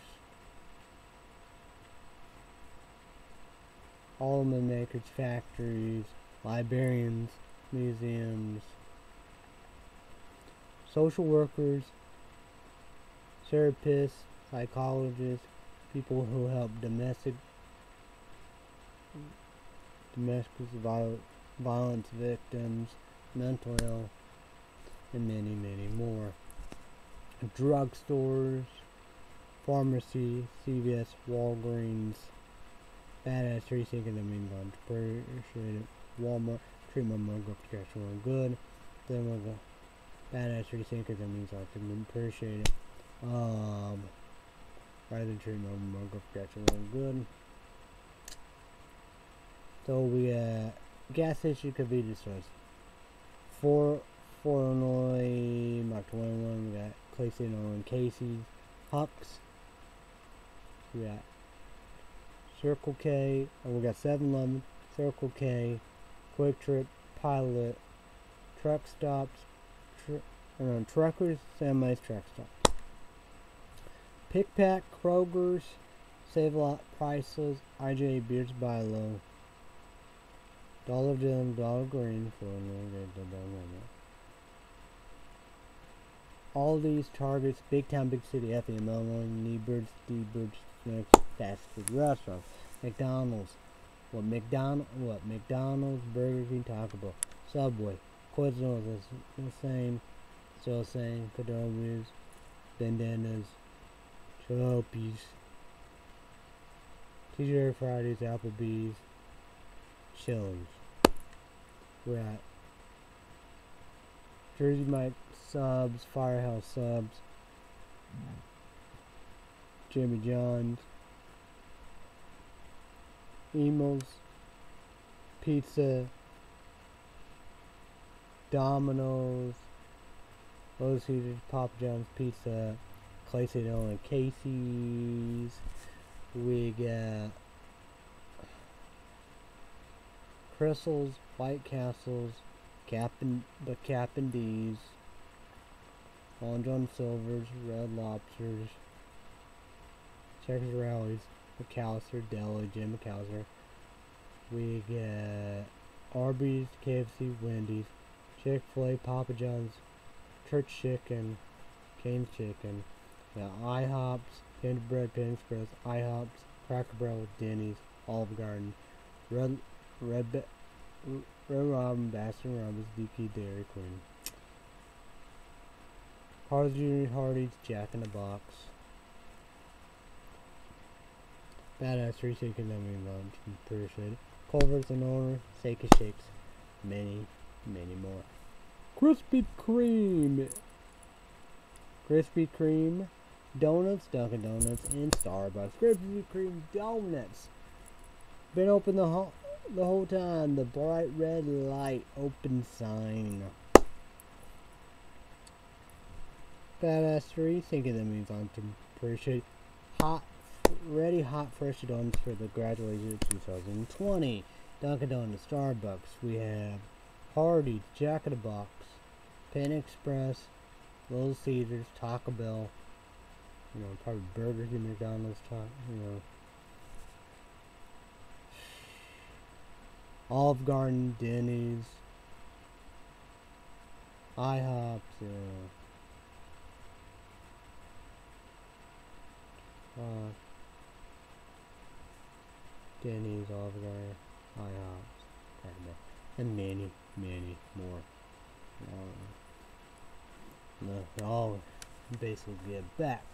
almond makers, factories, librarians, museums, social workers, therapists, psychologists, people who help domestic domestic violence victims, mental health, and many, many more. Drugstores, pharmacy, C V S, Walgreens, Badass Rethinking the Mean Guns, Appreciated, Walmart, Treatment Mugger, Cash One Good, then we'll go Badass Rethinking the Mean Guns, Appreciated, um, rather than Treatment Mugger, Cash One Good. So we got gas station, convenience stores. For for Illinois, Mark twenty-one, we got Clayton on Casey's, Hucks, we got Circle K, and we got seven eleven, Circle K, Quick Trip, Pilot, Truck Stops, tr uh, Truckers, Semis, Truck Stops. Pick Pack, Kroger's, Save a Lot, Priceless, I J A Beers Buy Low, Dollar General, Dollar Green, for all these Targets, Big Town, Big City, F M L one, Neebirds, D-Birds, Snacks, fast food restaurants, McDonald's, what McDonald, what McDonald's, Burger King, Taco Bell, Subway, Quiznos, is the same, still the same, Cadomias, Bandanas, Chalopies, T G I Fridays, Applebee's, Chili's. We're at Jersey Mike Subs, Firehouse Subs, Jimmy John's, Emos, Pizza, Domino's, Little Caesars, Papa John's Pizza, Clayton and Casey's. We got Crystals, White Castles, Captain, the Captain D's, Long John Silver's, Red Lobsters, Checkers Rallies, McAllister, Deli, Jim McAllister. We get Arby's, K F C, Wendy's, Chick-fil-A, Papa John's, Church Chicken, Cane's Chicken. Now IHOP's, Panda Bread, Panda Express, IHOP's, Cracker Barrel, Denny's, Olive Garden, Red Red Red Robin, Baskin Robbins, D K, Dairy Queen, Hardee's Junior, Hardee's, Jack in the Box, Badass Rethinking the Mean Lunch, Appreciate it, Culver's and Owner, Steak and Shakes, many, many more. Krispy Kreme, Krispy Kreme, Donuts, Dunkin' Donuts, and Starbucks. Krispy Kreme Donuts. Been open the whole the whole time. The bright red light open sign. Badass three. Thinking that means I'm to appreciate hot, ready, hot, fresh donuts for the graduation of two thousand twenty. Dunkin' Donuts, Starbucks. We have Hardee's, Jack in the Box, Panda Express, Little Caesars, Taco Bell. You know, probably Burger King, McDonald's, you know, Olive Garden, Denny's, IHOPs, yeah. Uh, Denny's, Olive Garden, IHOPs, and many, many more. Uh, no, all basically get back.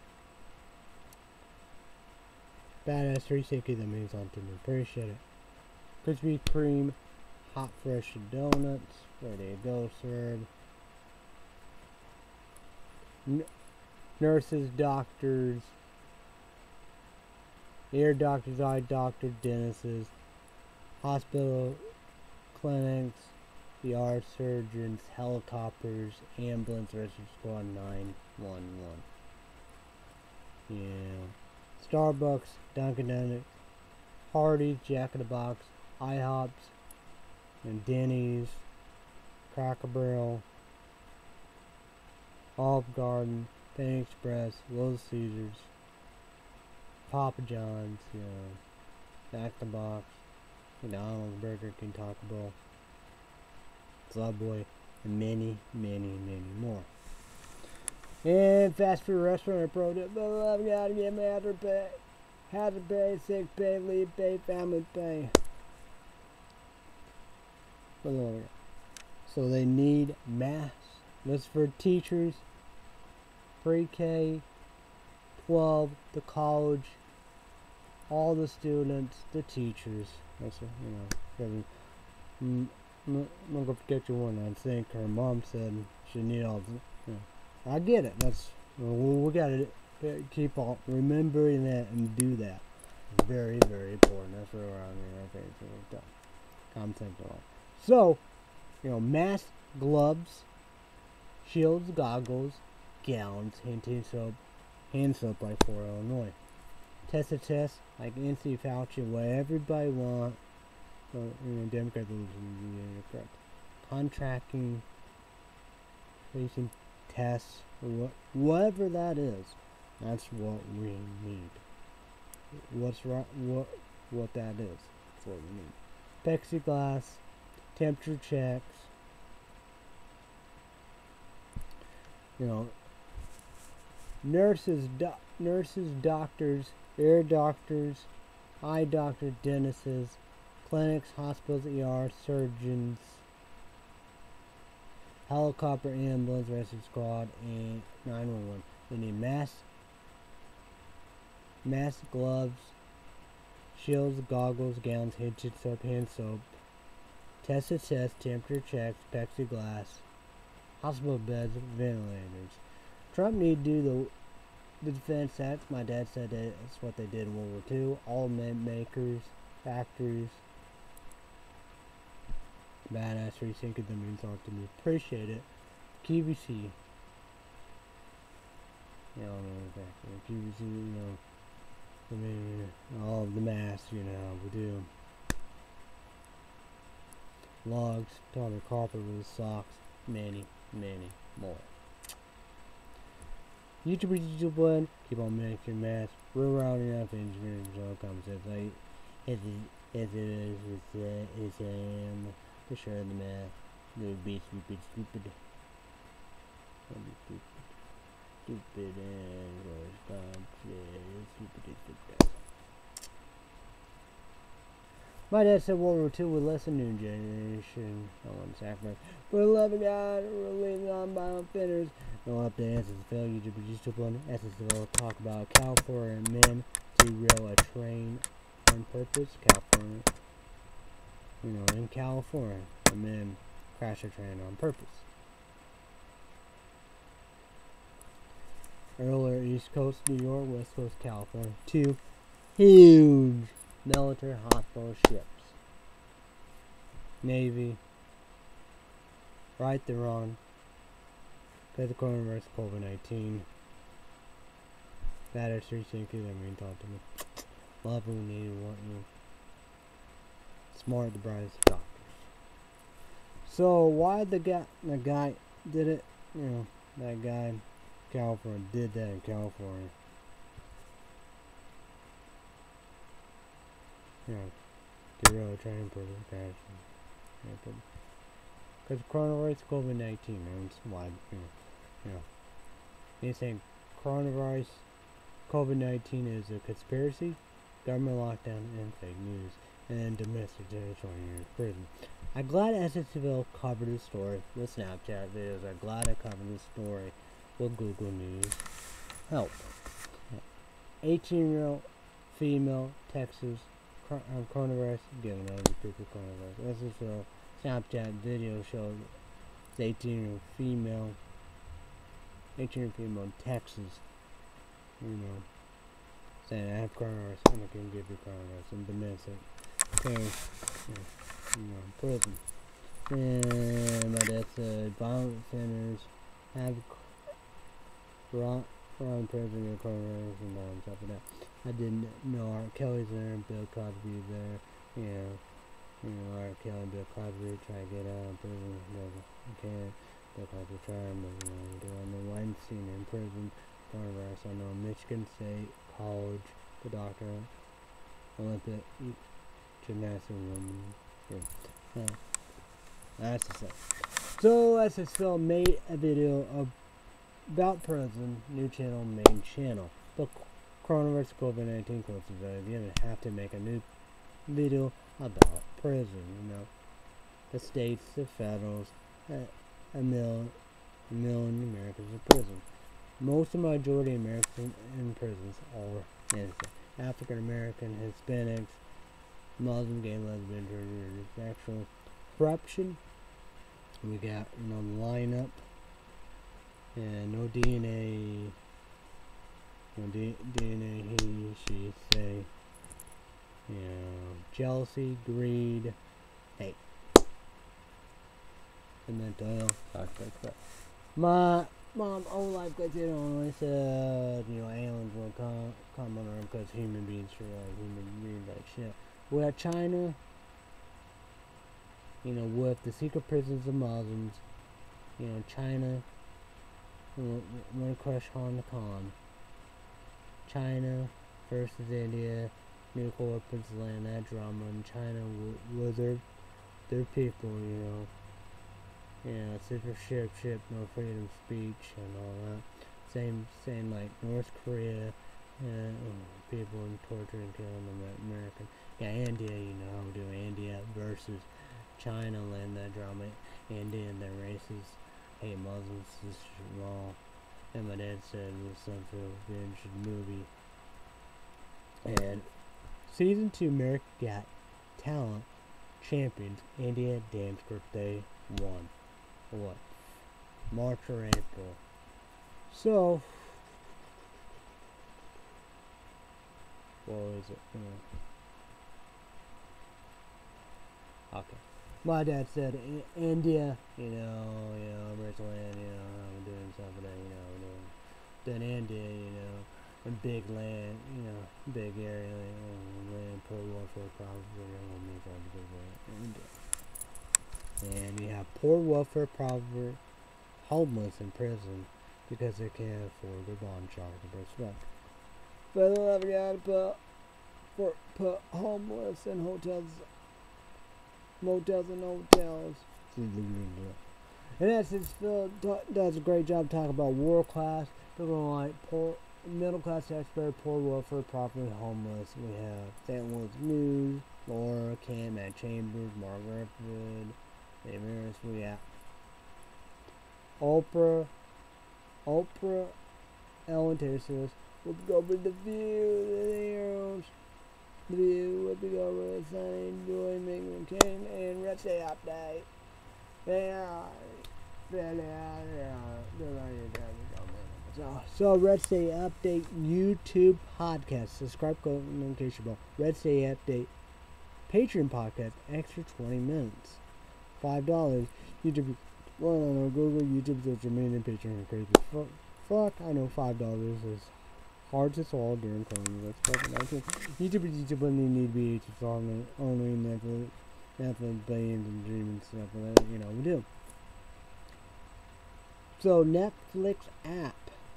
Badass three sixty, that means on to me. Appreciate it. Krispy Kreme, hot fresh donuts, ready to go, sir. N nurses, doctors, ear doctors, eye doctors, dentists, hospital, clinics, E R surgeons, helicopters, ambulance, rescue squad nine one one. Yeah. Starbucks, Dunkin' Donuts, Hardee's, Jack in the Box, IHOPs, and Denny's, Cracker Barrel, Olive Garden, Penny Express, Little Caesars, Papa John's, you know, Jack in the Box, McDonald's, Burger King, Taco Bell, Subway, and many, many, many more. And fast food restaurant product, but I've got to get my hazard pay, hazard pay, sick pay, leave pay, family pay. So they need masks. That's for teachers, pre-K, twelve, the college, all the students, the teachers. That's a, you know, mm, I'm not gonna forget you one. I think her mom said she need all. You know, I get it. That's well, we gotta keep on remembering that and do that. It's very, very important. That's where we're on here. Okay, so content a lot. So, you know, masks, gloves, shields, goggles, gowns, hand soap, hand soap like for Illinois. Test a test like N C Fauci, what everybody want. So, you know, Democrats are correct. Contracting, tracing, tests, or what, whatever that is, that's what we need. What's right? What what that is? That's what we need. Plexiglass, temperature checks. You know, nurses, do, nurses, doctors, ear doctors, eye doctors, dentists, clinics, hospitals, E R, surgeons, helicopter, ambulance, rescue squad, and nine one one. We need masks, masks, gloves, shields, goggles, gowns, hand soap, hand soap, test to test, temperature checks, plexiglass, hospital beds, ventilators. Trump need to do the, the Defense Act. My dad said that that's what they did in World War Two. All men makers, factories. Badass rethinking the means on to me. Appreciate it. Q V C. You know, Q V C, you know, I mean, all of the masks, you know, we do. Logs, toilet carpet with socks, many, many more. YouTube, YouTube blend, keep on making your masks. We're rounding up engineering comes as I, as it, as it is, it's, uh, it's, um, for sure the math. No, be stupid, stupid. Don't be stupid. Stupid and stupid, stupid. My dad said World War Two would lessen new generation. I want to sacrifice. For the love of God, releasing on violent offenders. No update. Essence of failure to produce to one. Essence of talk about California men derail a train on purpose. California. You know, in California, a man crashed a train on purpose. Earlier, East Coast, New York, West Coast, California. Two huge military hospital ships. Navy. Right, they're wrong. Because of coronavirus, COVID nineteen. That is three sixty, that mean talk to me. Love who need want you. Smart, the brightest of doctors. So why the guy the guy did it, you know, that guy in California did that in California. You know, derail a train for the crash. Because coronavirus, COVID nineteen, that's why, you know, you know. You saying coronavirus, COVID nineteen is a conspiracy? government lockdown, and fake news, and domestic twenty years prison. I'm glad S S Ville covered the story with Snapchat videos. I'm glad I covered the story with Google News. Help. eighteen-year-old female Texas um, coronavirus giving other people coronavirus. S S Ville Snapchat video showed the eighteen-year-old female, eighteen-year-old female in Texas, you know, saying I have coronavirus and I can give you coronavirus in domestic case, you know, prison. And my dad said violent centers have wrong prison and coronavirus and on top of that. I didn't know R. Kelly's there and Bill Cosby there, you know. You know, R. Kelly and Bill Cosby try to get out of prison. You can't. Bill Cosby trying, but you know, they're on the Weinstein in prison. Coronavirus. I know Michigan State College, the doctor, Olympic gymnastic woman. Yeah. Uh, that's the thing. So S S Ville made a video of, about prison. New channel, main channel. But coronavirus, COVID nineteen closes. You didn't have to make a new video about prison, you know, the states, the federals, a, a, mil, a million Americans in prison. Most of the majority of Americans in prisons are innocent. African American, Hispanics, Muslim, gay, lesbian, transgender, sexual corruption. We got, you know, the lineup, and no D N A, no D, DNA, he, she, they. You know, jealousy, greed, hate, and mental health. Like my mom, own life gets it on. I said, you know, aliens will come, come on Earth because human beings are like human beings like shit. We have China, you know, with the secret prisons of Muslims. You know, China, want to crush Hong Kong. China versus India. Nuclear weapons land that drama in China with their their people, you know. Yeah, censorship, ship, no freedom of speech and all that. Same same like North Korea, and uh, people in torture and killing them at American. Yeah, India, you know how we do India versus China land that drama. India and their races hate Muslims, this is wrong. And my dad said it was some sort of interesting movie. And Season two American Got Talent champions India Dance Group Day won. What? March or April. So, what is it? Yeah. Okay. My dad said I India, you know, you know, rich land, you know, I'm doing something that, you know, doing. Then India, you know. A big land, you know, big area, you know, land, poor welfare problems, and we have poor welfare poverty, homeless in prison because they can't afford their bond charge and respect. But they never got to put, for, put homeless in hotels, motels and hotels. And S S Ville does a great job talking about world class, people like poor. Middle class taxpayer, poor welfare, property, homeless. We have Saint Louis News, Laura, Cam, Matt Chambers, Mark Redford, Dave Harris. We got Oprah, Oprah, Ellen Taylor Swift. We'll go with the view, the heroes, the view. We'll be over with Sunny, Joy, Megan King, and Red State Update. Yeah, yeah, yeah, yeah. So, so Red State Update YouTube podcast. Subscribe, go notification bell. Red State Update Patreon podcast. Extra twenty minutes. Five dollars. YouTube. Well, I don't know. Google, YouTube, social media, and Patreon are crazy. Fuck, fuck. I know five dollars is hard to swallow during COVID. That's fucking YouTube is YouTube when you need to be to only only Netflix, Netflix, billions and dreams and stuff like that. You know we do. So Netflix app.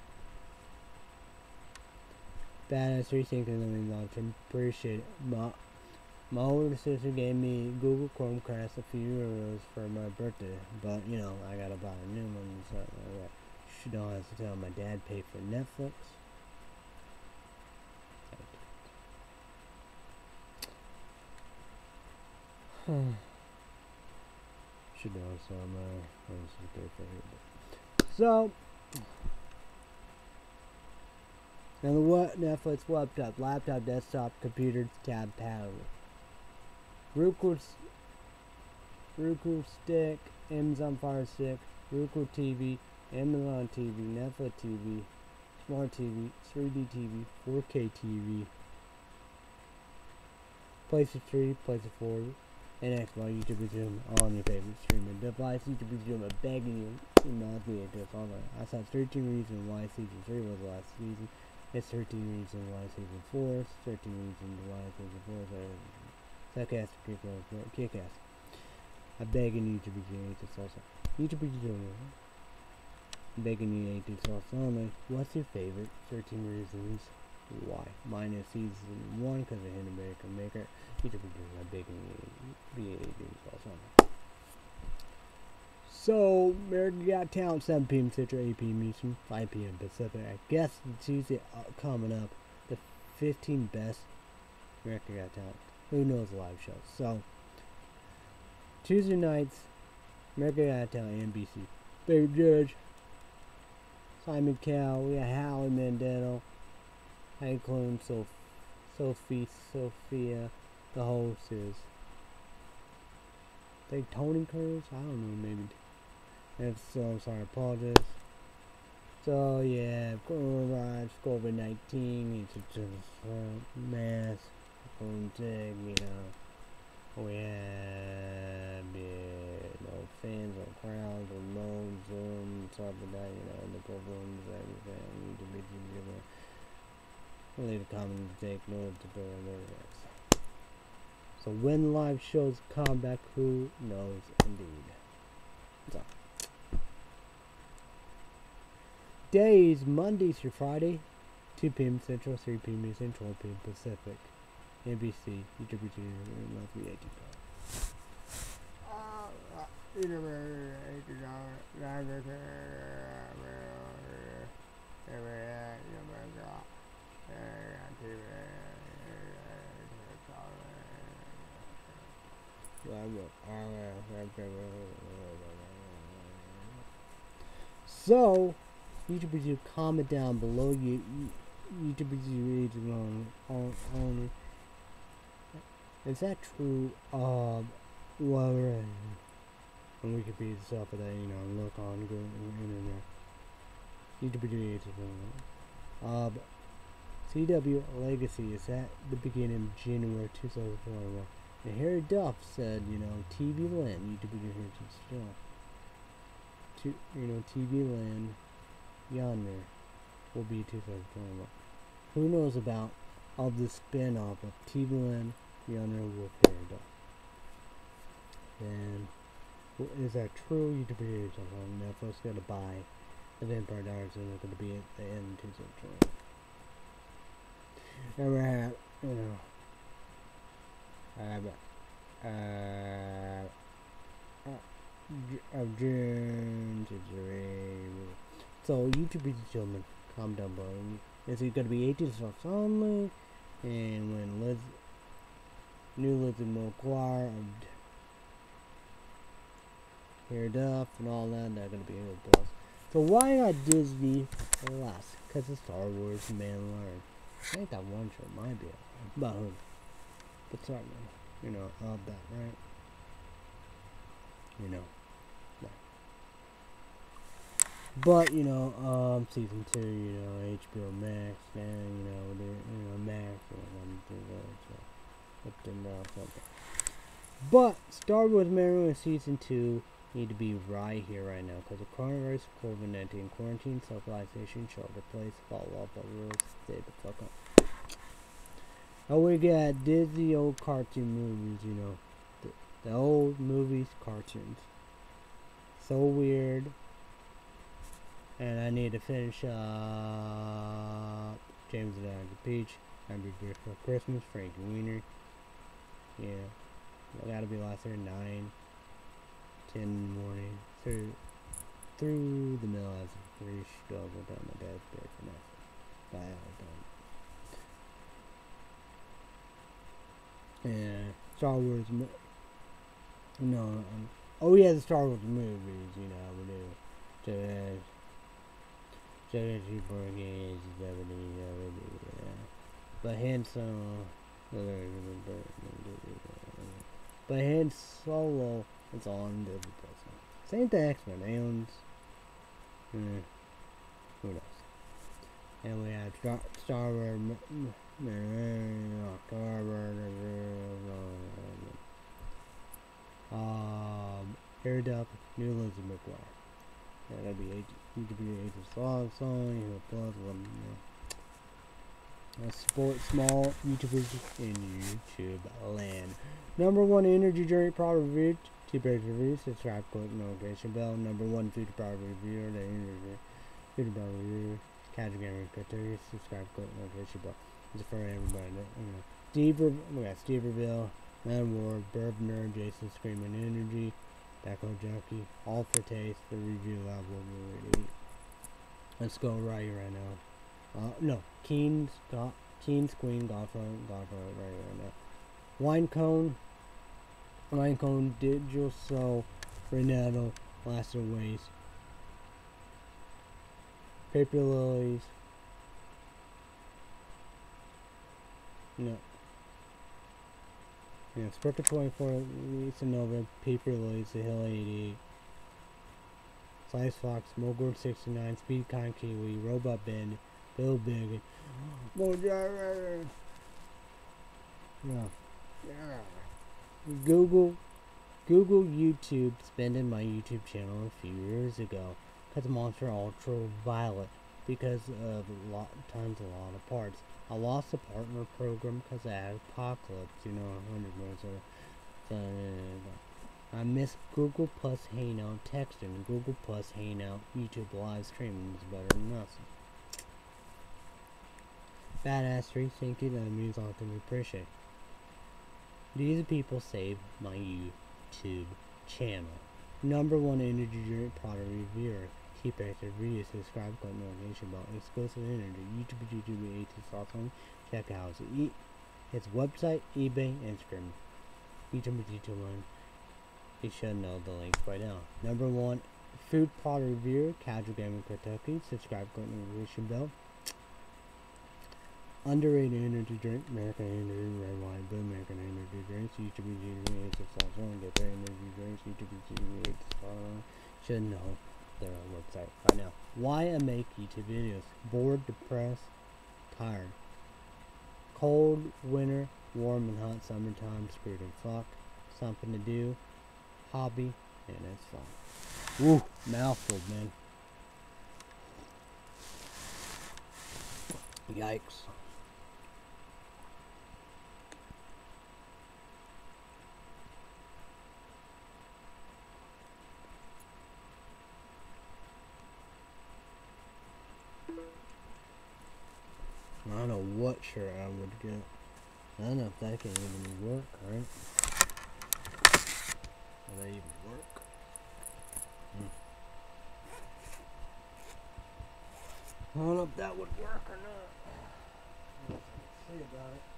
Badass three sixty living much. Appreciate it. My, my older sister gave me Google Chromecast a few euros for my birthday, but you know I gotta buy a new one and stuff like that. She don't have to tell my dad paid for Netflix. Should know some uh so and what Netflix, laptop, laptop, desktop, computer, tab, tablet. Roku, Roku stick, Amazon Fire Stick, Roku T V, Amazon T V, Netflix T V, Smart T V, three D T V, four K T V, PlayStation three, PlayStation four, and Xbox, YouTube, Zoom, all on your favorite streaming device. YouTube, Zoom, I'm begging you, you must be into this online. I saw thirteen reasons why season three was the last season. It's thirteen reasons why season four. It's thirteen reasons why season four is sarcastic, kick-ass, kick-ass. I'm begging you to be doing this also. YouTube, Zoom, I'm begging you to eat this also online. What's your favorite thirteen reasons why? Mine is season one because of Hidden American Maker. YouTube, I'm begging you to be eating this also online. So, America Got Talent, seven P M Central, eight P M Eastern, five P M Pacific. I guess Tuesday uh, coming up, the fifteen best America Got Talent. Who knows live shows? So, Tuesday nights, America Got Talent, N B C. Baby Judge, Simon Cowell, we got Howie Mandel, Heidi Klum, Sof Sophie, Sophia, the host is. I think Tony Curtis? I don't know, maybe. If so, I'm sorry, I apologize. So, yeah, coronavirus, COVID nineteen, it's just a mass, thing, you know. We have yeah, no fans, no crowds, no Zoom, stuff like that, you know, the programs, everything. We need to be different. Leave a comment to take note to do it. So when live shows come back, who knows indeed. So days Monday through Friday, two P M Central, three P M Eastern, twelve P M Pacific. N B C, YouTube, must be eighteen. So, YouTube, comment down below. You, YouTube, reads on only. Is that true? Um, well, on Wikipedia stuff that you know, look on Google internet. YouTube is um, C W Legacy is at the beginning of January two thousand twenty-one. And Harry Duff said, you know, T V Land, YouTube is still. To, you know, T V Land yonder will be two thousand twenty-one. Who knows about all the spin-off of T V Land yonder with Harry Duff? And well, is that true? YouTube is on Netflix got to buy the Vampire Diaries and it's going to be at the end of two thousand twenty. Ever had, you know, uh, uh, uh, of June to June. So, YouTube is gentlemen, comment down below. Is it going to be eighteen plus only? And when Liz, new Lizzie McGuire, Hair Duff, and all that, they're going to be a plus. So, why not Disney Plus? Because of Star Wars Mandalorian. I think that one show might be about who. But sorry, you know, of that, right? You know. No. But, you know, um, season two, you know, H B O Max, and, you know, the, you know, Max, and so, up and down, something. But, Star Wars Mandalorian season two need to be right here, right now, because the coronavirus, COVID nineteen, quarantine, self-isolation, shelter place, follow up on rules, stay the fuck up. Oh, we got Disney old cartoon movies, you know, the, the old movies, cartoons. So weird. And I need to finish up James and the Peach, Happy Birthday for Christmas, Frankie Wiener. Yeah, I gotta be last there nine, ten in the morning through through the middle as a really struggle down my dad's bed for nothing. Bye all done. And Star Wars No, um, oh yeah, the Star Wars movies, you know, we do. Jedi, Jedi Burgers, yeah. But Han Solo, but Han Solo, it's all on Disney Plus. Same thing, X-Men, aliens. Hmm, who knows? And we have Star, Star Wars, Star Wars, um, Harry Duck, New Lizzie McGuire. Yeah, that'd be Agent, you could be Agent Song, Song, you know, plus one, you know. Uh, support small YouTubers in YouTube land. Number one energy drink product review, T-Page review, subscribe, click notification bell. Number one food product review, the energy food product review, casual gamer criteria, subscribe, click notification bell. It's for everybody, you know. Steve, we got Steverville, Man Ward, Burb Nerd, Jason Screaming Energy, Backhoe Junkie, all for taste, the review level we eat. Let's go right here right now. Uh, no, Keen's, Go Keen's Queen, Godfather, Godfather right here right now. Wine Cone, Wine Cone, Digital Soul, Renato, Last of Waste, Paper Lilies, no. Yeah, Spectre twenty-four, Lisa Nova, Paper Lilies, The Hill eighty-eight, Slice Fox, Mogul sixty-nine, Speed Con Kiwi, Robot Ben, Bill Big, Mojo, yeah, yeah. Google, Google YouTube spending my YouTube channel a few years ago because Monster Ultraviolet because of a lot, tons, a lot of parts. I lost the partner program because I had Apocalypse, you know, one hundred minutes of, uh, I miss Google Plus Hangout texting. Google Plus Hangout YouTube live streaming is better than nothing. Badassery, thank you, that means a lot to me, appreciate. These people saved my YouTube channel. Number one energy drink product reviewer. Keep active, read, subscribe, click notification bell, exclusive energy, YouTube, YouTube, eighteen sauce on. Check out his, e his website, eBay, Instagram. YouTube, YouTube one. You should know the links right now. Number one food product reviewer, Casual Gaming Kentucky. Subscribe, click notification bell. Underrated energy drink, American Energy, Red Wine, Blue American Energy Drinks, YouTube, YouTube, eighteen sauce on. Get their energy drinks, YouTube, YouTube, eighteen sauce on. Should know their website right now. Why I make YouTube videos? Bored, depressed, tired. Cold winter, warm and hot summertime, screwed and fucked. Something to do, hobby, and it's fun. Woo, mouthful, man. Yikes. I don't know what shirt I would get. I don't know if that can even work, right? Will they even work? Hmm. I don't know if that would work or not. Let's see about it.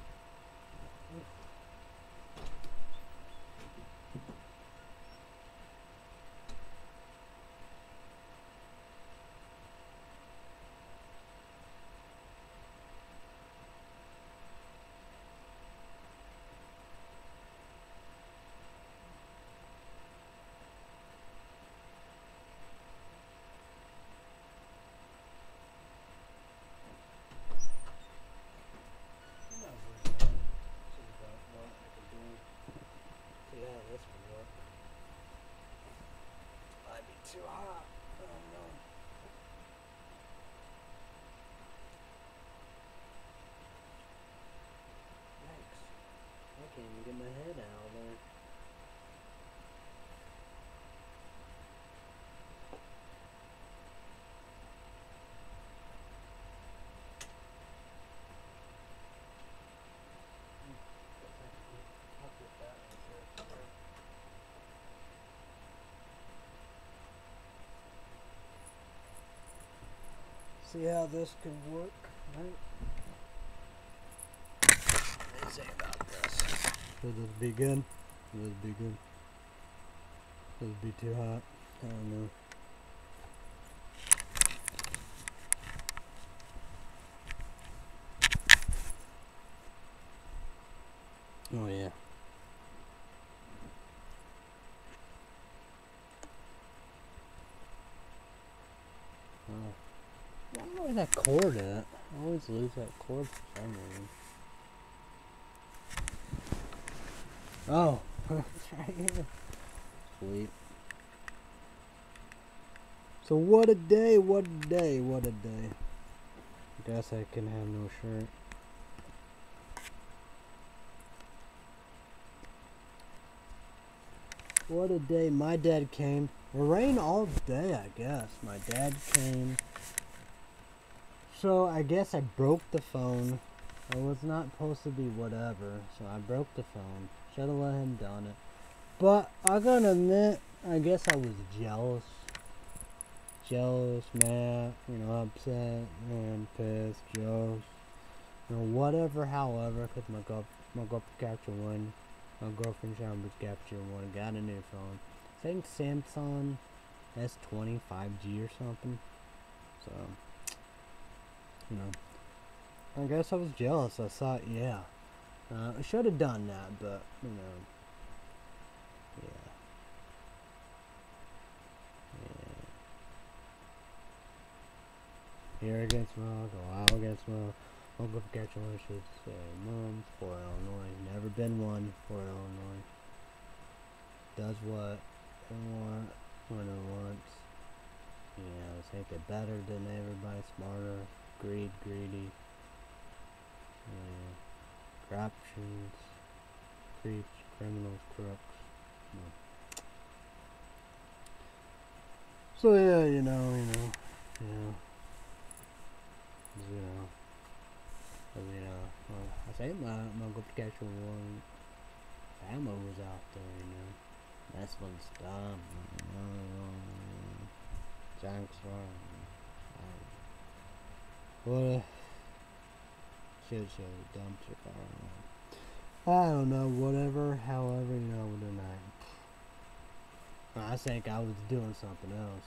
Too hot. Oh no. Yikes. I can't even get my head out of there. See how this can work, right? What do you say about this? Should this be good? Should this be good? It'd be too hot. I don't know. Oh yeah. Oh. I don't know where that cord at. I always lose that cord for some reason. Oh, it's right here. Sweet. So what a day, what a day, what a day. I guess I can have no shirt. What a day. My dad came. It rained all day, I guess. My dad came. So I guess I broke the phone. I was not supposed to be whatever, so I broke the phone. Should have let him done it. But I gotta admit, I guess I was jealous. Jealous, mad, you know, upset, and pissed, jealous. You know, whatever, however, because my, girl, my girlfriend captured one. My girlfriend Sean was captured one. Got a new phone. I think Samsung S twenty five G or something. So, you know, I guess I was jealous. I thought, yeah, uh, I should have done that, but, you know, yeah. Yeah. Here against Mo, go out against Mo. I'll go catch one, should say, Mums for Illinois. Never been one for Illinois. Does what it want when it wants. You know, think it better than everybody, smarter, greed, greedy. Yeah. Corruptions, creeps, criminals, crooks. Yeah. So yeah, you know, you know, you know, you know, you know. Well, I think my my good catch one ammo was out there, you know. That's when it's dumb. Thanks for what a shit show, dumb shit. I don't know, whatever, however, you know, tonight. I think I was doing something else.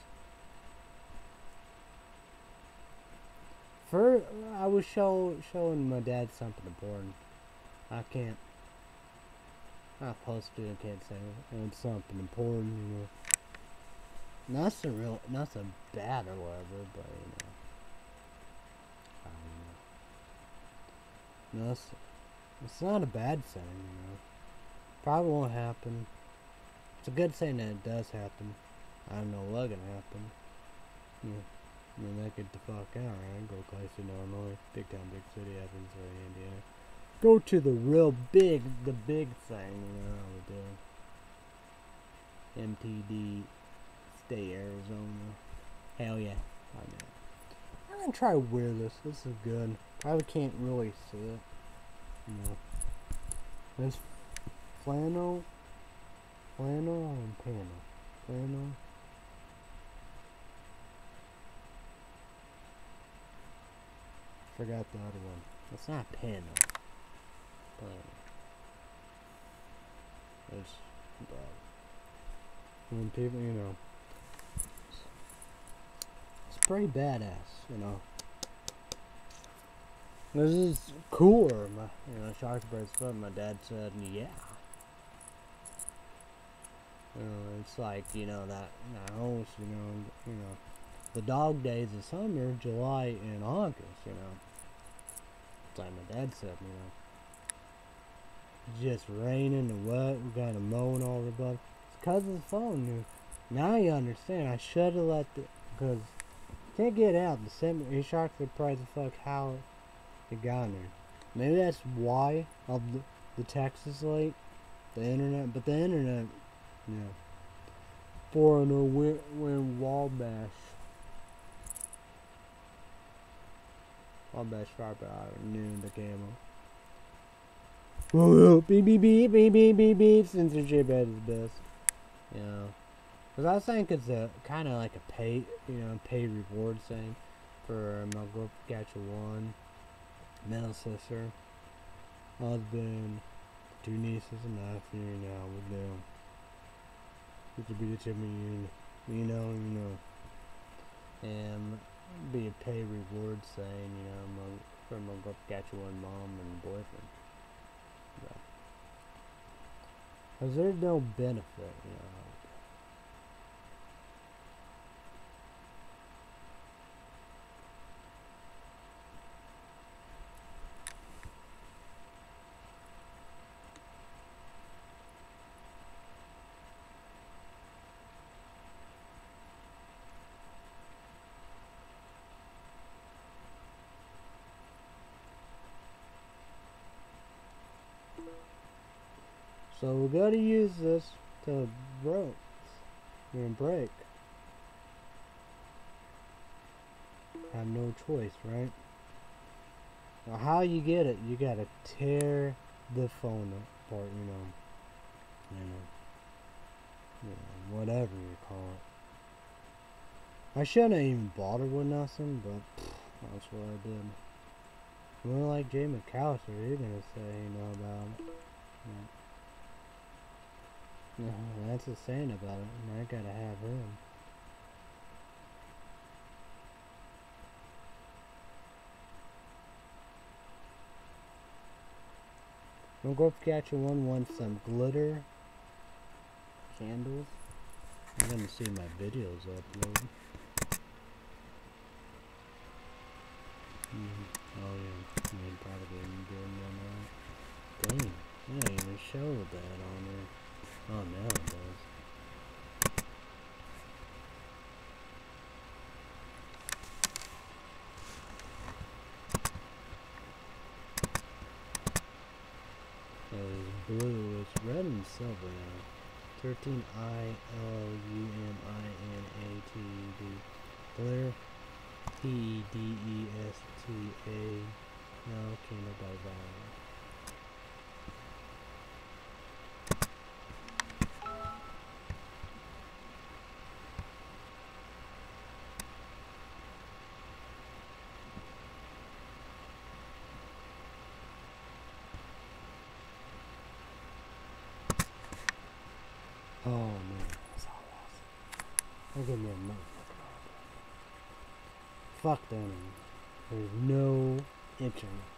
For I was show, showing my dad something important. I can't. I'm not supposed to. I can't say it. It's something important, you know. Nothing real, nothing bad or whatever, but you know. I don't know. Nothing. It's not a bad thing, you know. Probably won't happen. It's a good thing that it does happen. I don't know what's gonna happen. Yeah. I mean, that get the fuck out, right? Go Clayton, Illinois. Big town, big city, Evansville, Indiana. Go to the real big, the big thing, you know how we do. M T D, State, Arizona. Hell yeah. I know. I'm gonna try to wear this. This is good. Probably can't really see it. You know. There's flannel. Flannel and panel. Flannel. Forgot the other one. It's not panel. Panel. It's bad. When people, you know. It's, it's pretty badass, you know. This is cooler. My, you know, Sharksburg's foot. My dad said, yeah. You know, it's like, you know, that, that host, you know, you know, the dog days of summer, July and August, you know. It's like my dad said, you know. It's just raining and wet, we gotta mow and all the above. It's because of the phone, dude. Now you understand, I should have let the, because can't get out. The same, he sharks the price of fuck how it got in there. Maybe that's why of the, the text is late, the internet, but the internet, yeah. Foreigner win, win Wabash. Wabash Sharper out noon the camo. Whoa, beep beep beep beep beep beep beep. Censorship at its best. You know. Because I think it's a kind of like a pay, you know, pay reward thing for my group catch a one, middle sister, husband, two nieces and nephew. Now we do. It could be the tip you, you know, you know. And be a pay reward saying, you know, I'm gonna, from a Saskatchewan mom and boyfriend. Because there's no benefit, you know. So we gotta use this to break. And break. Have no choice, right? Now how you get it, you gotta tear the phone apart, you know. You know. You know, whatever you call it. I shouldn't have even bothered with nothing, but pff, that's what I did. More like Jay McAllister, you're gonna say, you know, about it. Yeah. No, that's the saying about it, and I gotta have him. Don't go catch a one wants some glitter candles. I'm gonna see my videos upload. Mm-hmm. Oh yeah, you probably didn't do them. Dang, I didn't even show that on there. Oh, now it does. Oh, it's blue, it's red and silver now. thirteen I L U M I N A T E D. Glitter. P E D E S T A. No, candle by violet. Oh man, that's all awesome. I'll give me a motherfucking Fuck that. There's no internet.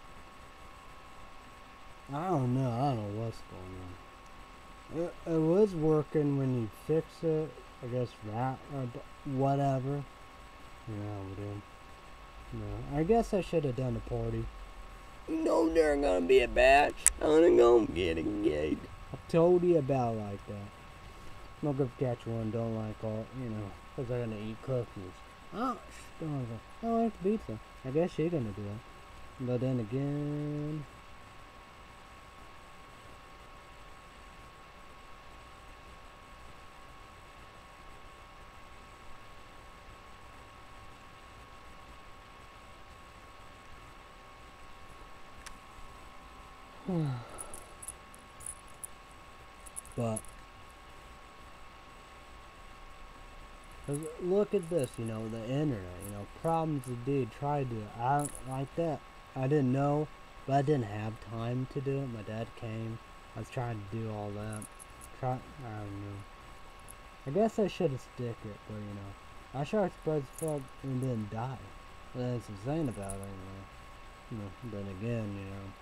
I don't know. I don't know what's going on. It, it was working when you fix it. I guess that or whatever. Yeah, we did. No, I guess I should have done a party. You know they're gonna be a batch. I'm gonna get engaged. I told you about it like that. I'm not gonna catch one. Don't like all, you know, because they're gonna eat cookies. Oh, I like pizza. I guess she's gonna do it. But then again. But look at this, you know, the internet, you know, problems the dude tried to, I don't like that. I didn't know, but I didn't have time to do it. My dad came. I was trying to do all that. Try, I don't know. I guess I should have stick it, but you know, I sure spread felt and didn't die. But that's insane about it, you know. You know, then again, you know.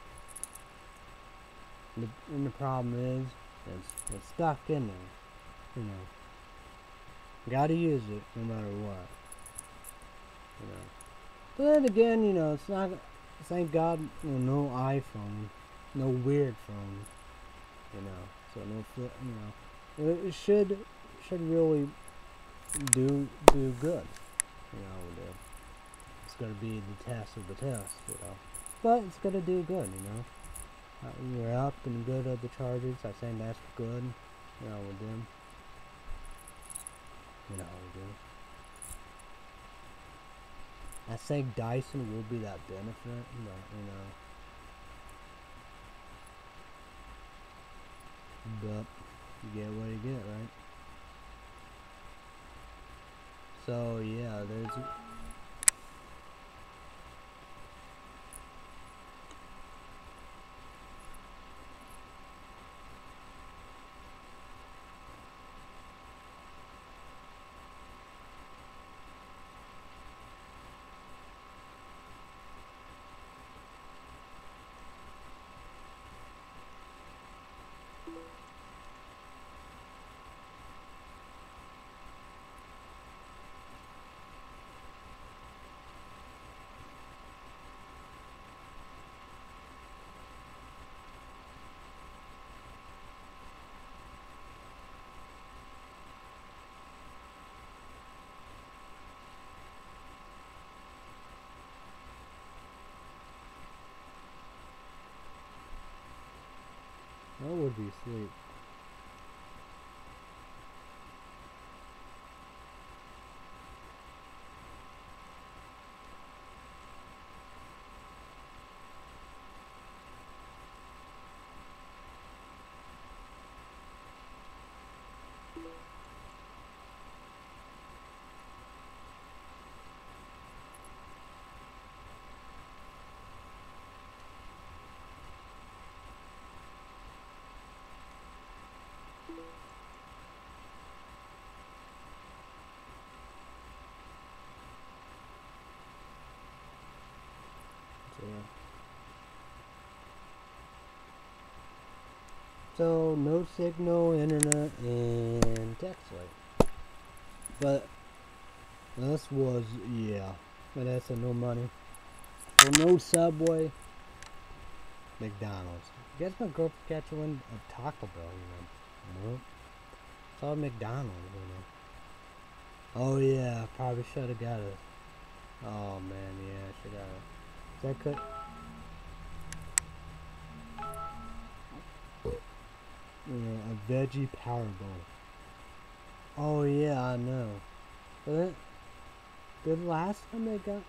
The, and the problem is, it's, it's stuck in there, you know. Gotta use it no matter what, you know. But then again, you know, it's not, thank God, you know, no iPhone, no weird phone, you know, so no flip, you know. It, it should, should really do, do good, you know. It's gonna be the test of the test, you know. But it's gonna do good, you know. Uh, we're up and good at the Chargers. I think that's good. You know, with them. You know, we do. I think Dyson will be that benefit, but you know. But you get what you get, right? So yeah, there's. be asleep. So, yeah. So no signal, internet, and text light. But this was, yeah. But that's a no money. So no Subway, McDonald's. I guess my girl catch one of Taco Bell, you know. Nope. It's all McDonald's, you know. Oh yeah, probably should have got it. Oh man, yeah, I should got it. Is that could. Yeah, a veggie power bowl. Oh yeah, I know. But the last time they got.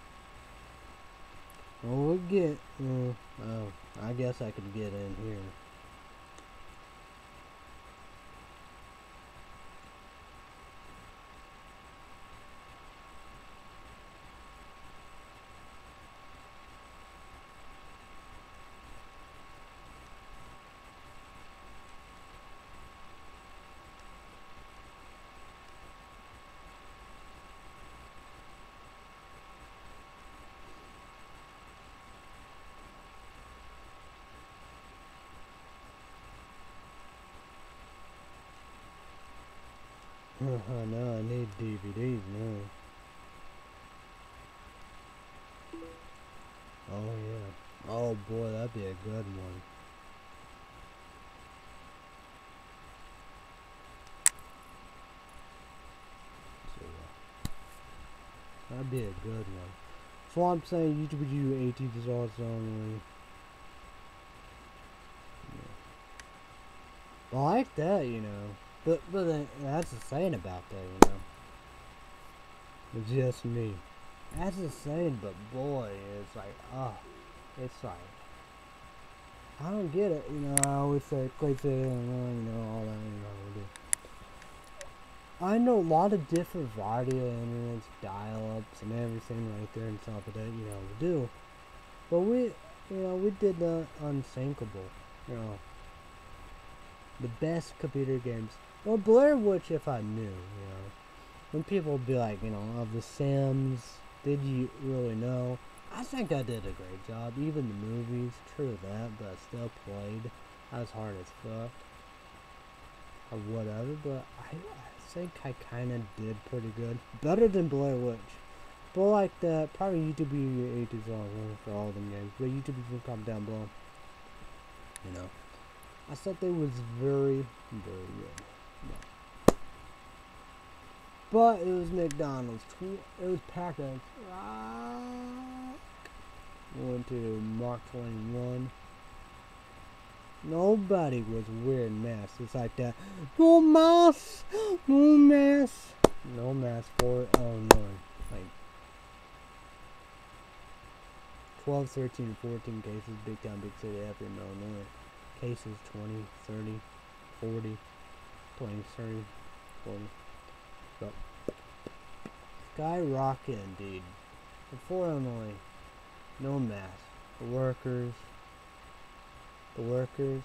Oh, we get. Uh, oh, I guess I could get in here. Oh no, I need D V Ds now. Oh yeah. Oh boy, that'd be a good one. So, uh, that'd be a good one. So I'm saying YouTube do eighteen results only. Yeah. I like that, you know. But but then, that's the saying about that, you know. It's just me. That's the saying, but boy, it's like, oh, it's like, I don't get it, you know. I always say, click it, you know, all that, you know. I know a lot of different variety of internets, dial-ups, and everything right there on top of that, you know, we do. But we, you know, we did the unsinkable, you know. The best computer games. Well, Blair Witch, if I knew, you know. When people would be like, you know, of The Sims, did you really know? I think I did a great job. Even the movies, true that, but I still played as hard as fuck. Or whatever, but I, I think I kind of did pretty good. Better than Blair Witch. But like that, probably YouTube eight is all for all them games. But YouTube can comment down below. You know. I thought they was very, very good. Yeah. But it was McDonald's. It was packaged. Went to Mark twenty-one. Nobody was wearing masks. It's like that. No mask. No mask. No mask for Illinois. Like twelve, thirteen, fourteen cases. Big town, big city after in Illinois. Cases twenty, thirty, forty, twenty, thirty, forty. But skyrocketing, dude. Before Illinois, no mask. The workers. The workers.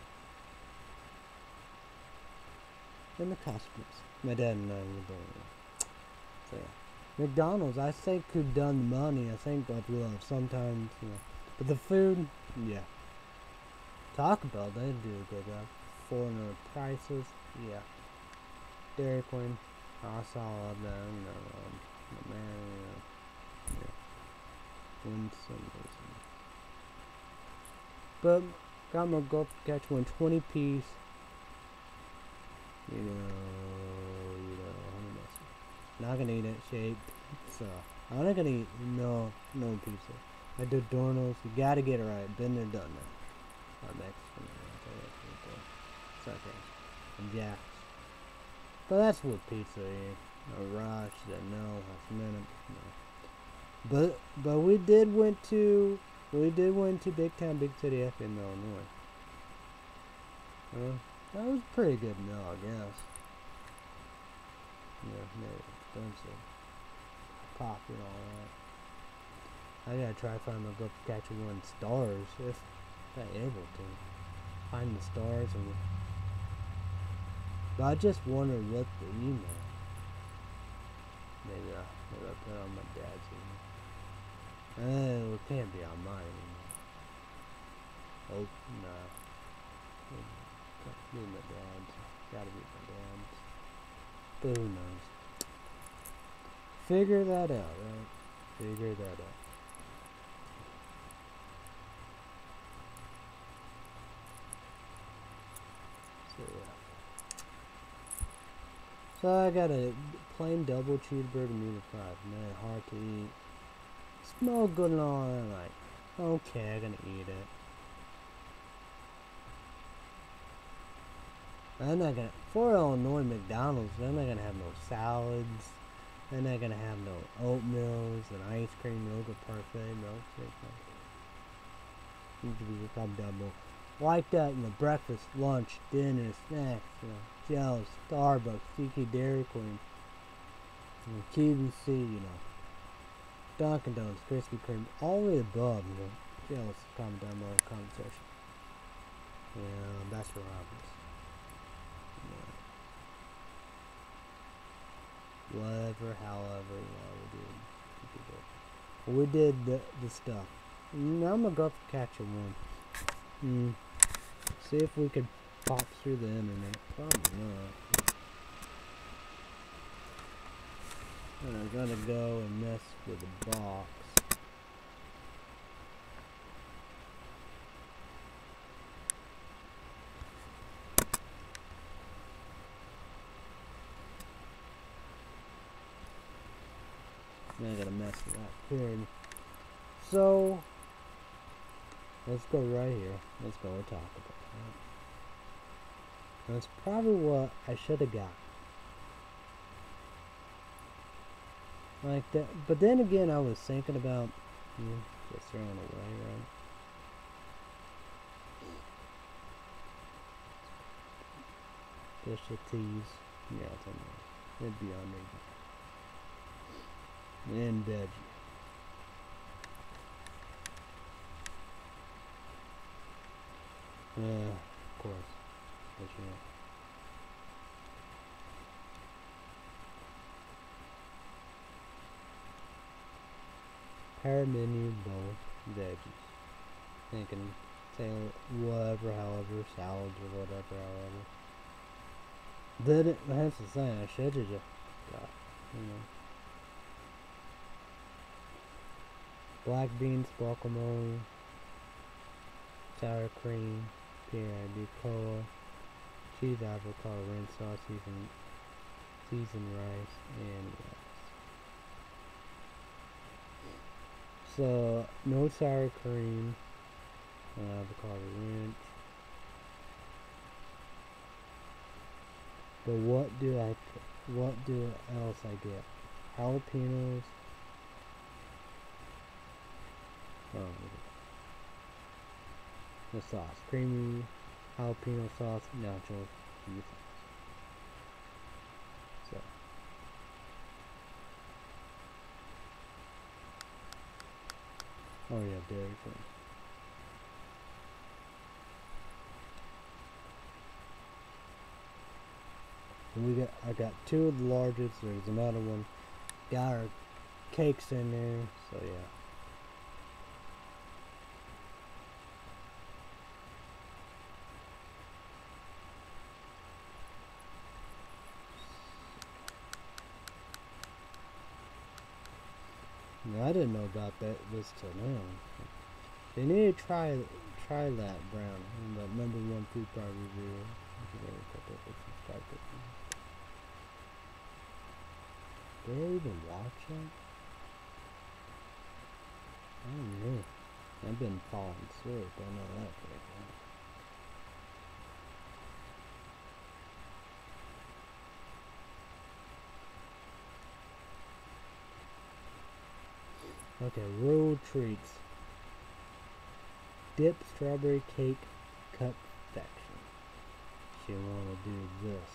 And the customers. My dad and I were doing it. So yeah. McDonald's, I think, could done the money. I think I'd love sometimes, you know. But the food, yeah. Taco Bell, they do a good job. four hundred prices, yeah. Dairy Queen, I saw all that, you know, um, the man, you know, yeah. Win some reason. But, got my go catch one twenty piece. You know, you know, not gonna eat it, shape. So, I'm not gonna eat no, no pizza. I do Dornos, you gotta get it right. Been there, done that. Our next one, It's okay. And Jack's. But that's what pizza is. A rush, that no, last minute, no. But but we did went to we did went to Big Town Big City F in Illinois. Well, that was a pretty good meal, I guess. Yeah, very expensive. Pop and all that. I gotta try to find my go catch one stars if I'm able to. Find the stars and but I just wonder what the email. Maybe I maybe I put it on my dad's email. Uh, it can't be on mine email. Oh no. Gotta be my dad's. Gotta be my dad's. But who knows? Figure that out, right? Figure that out. So yeah. So I got a plain double cheeseburger meat five. Man, hard to eat. Smell good and all that. Like, okay, I'm gonna eat it. I'm not gonna, for Illinois McDonald's, they're not gonna have no salads. They're not gonna have no oatmeals and ice cream, yogurt parfait, milkshake. Need to be become double. Like that in the breakfast, lunch, dinner, snacks, you know, Jells, Starbucks, C K Dairy Queen, you know, Q V C, you know, Dunkin' Donuts, Krispy Kreme, all the above, you know. Jells, comment down below in the comment section. Yeah, that's where I was. Whatever, however, yeah, we did. We did the, the stuff. Now I'm gonna go for catch one. Hmm. See if we could pop through the internet. Probably not. And I'm gonna go and mess with the box. I gotta mess with that pin. So let's go right here. Let's go and talk about that. That's probably what I should have got. Like that, but then again, I was thinking about hmm, just throwing away, right? Specialties, yeah, it's on there. It'd be on there. And veggie. Uh, of course. But you know. Pair menu, both veggies. Thinking, say whatever, however, salads or whatever, however. Then it, that's the thing, I should have just got, you know. Black beans, guacamole, sour cream, P I D cola, cheese avocado, ranch sauce, seasoned, seasoned rice, and rice. So, no sour cream, uh, avocado ranch. But what do I, what do else I get? Jalapenos. Oh, the sauce, creamy jalapeno sauce, nacho cheese. So, oh yeah, Dairy Queen. And we got, I got two of the largest. There's another one. Got our cakes in there. So yeah. No, I didn't know about that this till now. They need to try try that brown. The number one food product review. Did I even watch that? I don't know. I've been falling asleep. I know that for a fact. Okay, Rural Treats. Dip strawberry cake confection. She wanna do this.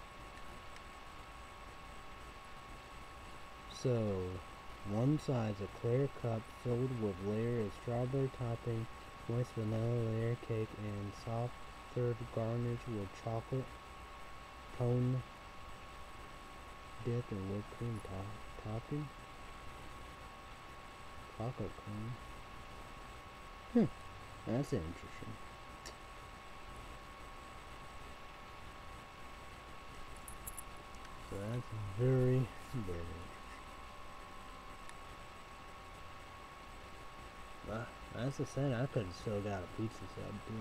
So, one side's a clear cup filled with layer of strawberry topping, moist vanilla layer cake, and soft third garnish with chocolate cone dip and whipped cream top topping. Chocolate cone. Hmm, that's interesting. So that's very, very Wow, that's the same. I could have still got a pizza sub too.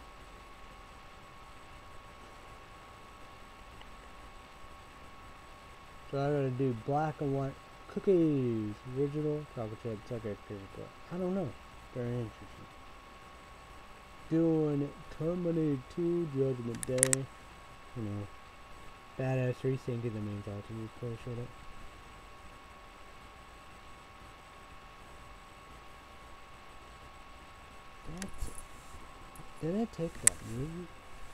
So I gotta do black and white cookies, original chocolate chip sugar but I don't know. Very interesting. Doing Terminator two Judgment Day. You know, badass rethinking the main thoughts and just push it. That's it. Did I take that movie?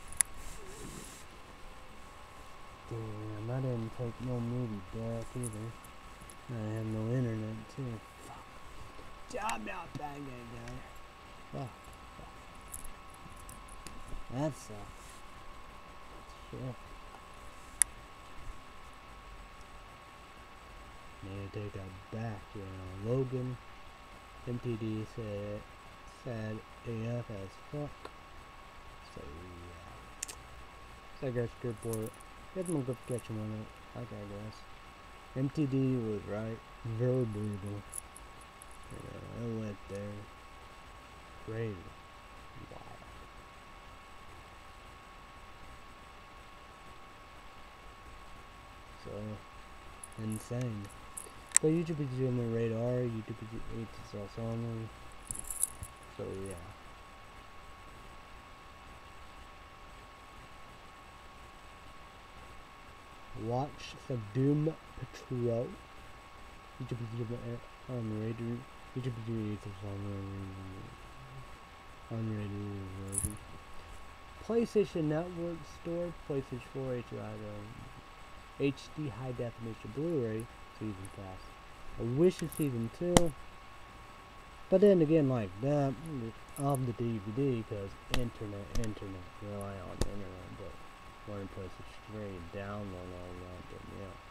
Damn, I didn't take no movie back either. I have no internet too. Fuck. I'm not banging, guy. Fuck. Fuck. That sucks. Shit. Need to take that back, you know. Logan, M T D said, sad A F as fuck. So yeah. So I guess good for it. Get them good catch him on it. Okay, I guess. M T D was right. Very brutal. You know, I went there. Crazy. Wow. So insane. But YouTube is on the radar. YouTube is H S S only. So yeah. Watch the Doom Patrol. YouTube is on the radar. YouTube is H S S on the radar. PlayStation Network Store. PlayStation four H D H D High Definition Blu-ray Season Pass. I wish it's Season two. But then again, like that, of the D V D, because internet, internet, rely on the internet, but one place is straight download all that, but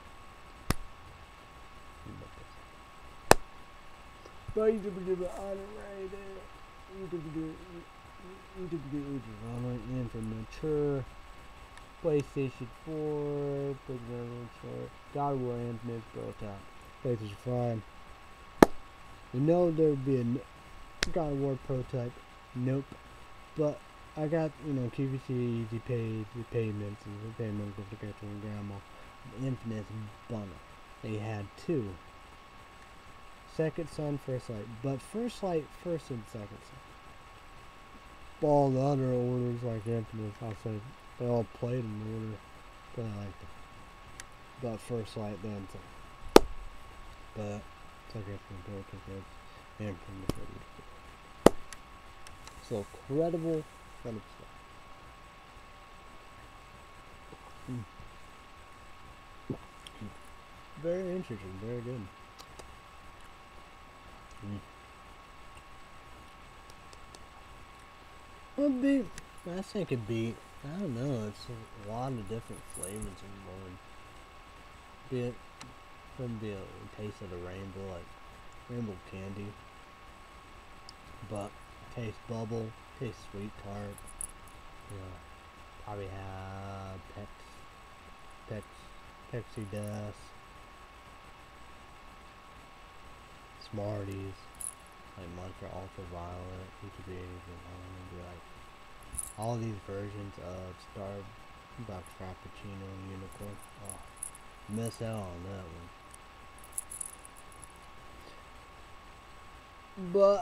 yeah. But YouTube do it underrated. YouTube do YouTube do it online for mature. PlayStation four, PlayStation four, God of War Infinite, Prototype, PlayStation five. You know there would be a God of War Prototype, nope. But I got, you know, Q V C, Easy Pay, the payments, and the payments with the Gretchen and Grandma, Infinite bundle. They had two. Second Son, First Light, but First Light, first and Second Son. All the other orders like Infinite, I'll say, they all played in order, but I like that. But First Light, then Second. But Second Son, Second and from the third. So credible, credible stuff. Mm. Very interesting, very good. Mm. Well, be, I think it'd be, I don't know, it's a lot of different flavors in one. Be it, could be a taste of the rainbow, like rainbow candy. But taste bubble, taste sweet tart. You know, probably have Pex, Pex, Pepsi Dust, Smarties, like Monster Ultraviolet, U T B, be like all these versions of Starbucks Frappuccino Unicorn. Oh, miss out on that one. But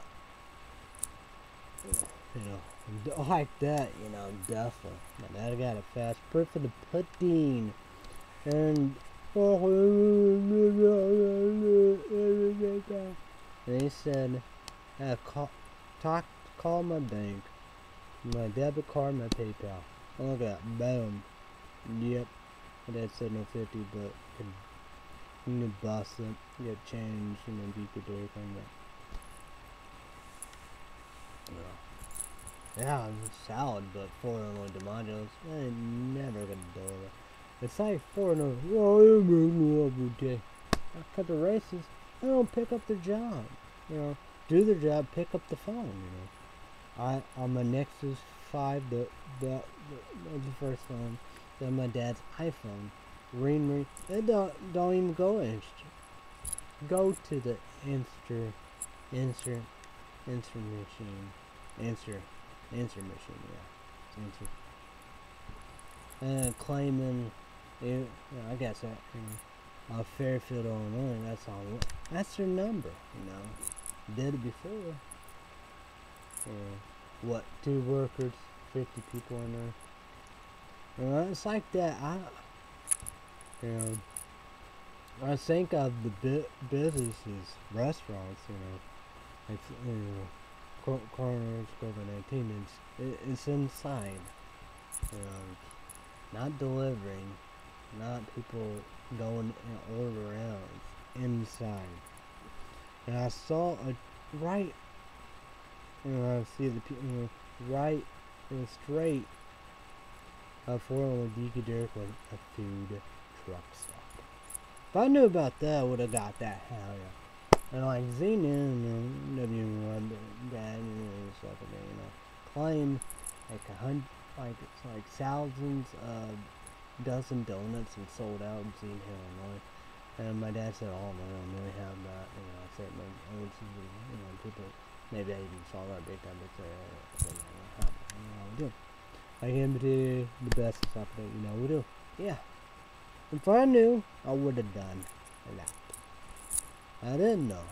you know, like that, you know, definitely. Now that got a fast proof for the pudding. And And he said, uh, call, talk, call my bank, my debit card, my PayPal. And look at that, boom. Yep. My dad said no fifty, but could you could bust it, get change, and then you could do everything. But yeah, yeah, it's salad, but four Illinois DiMaggio's, I ain't never gonna do it. It's like four Illinois. Oh, I'm going every day. I cut the races. They don't pick up their job. You know, do their job, pick up the phone. You know, I on my Nexus five, the the the, the first phone. Then my dad's iPhone. Ring ring. They don't don't even go instant. Go to the insert insert insert machine. Insert insert machine. Yeah. Insert. And claiming. It, I guess that. You know, uh, Fairfield, Illinois. That's all. That's their number. You know. Did it before. Yeah. What? Two workers. Fifty people in there. You know, it's like that. I, you know, I think of the bu businesses, restaurants. You know, it's you know, coronavirus, COVID nineteen. It's it, it's inside. You know, not delivering, not people going and order around. It's inside. And I saw a right. You know, I see the people you know, right and straight. Uh, for only Deacon Derek was a food truck stop. If I knew about that, I would have got that. Hell yeah. And like Xenon and W one, that and stuff like that, you know, claim like a hundred, like it's like thousands of dozen donuts and sold out in Xenon, Illinois. And my dad said, "Oh no, I don't really have that." You know, I said, "My own, you know, people maybe I even saw that big time, but I said, I don't have it. I don't know how to do it." I came to the best stuff that you know we do. Yeah. If I knew, I would have done that. I didn't know.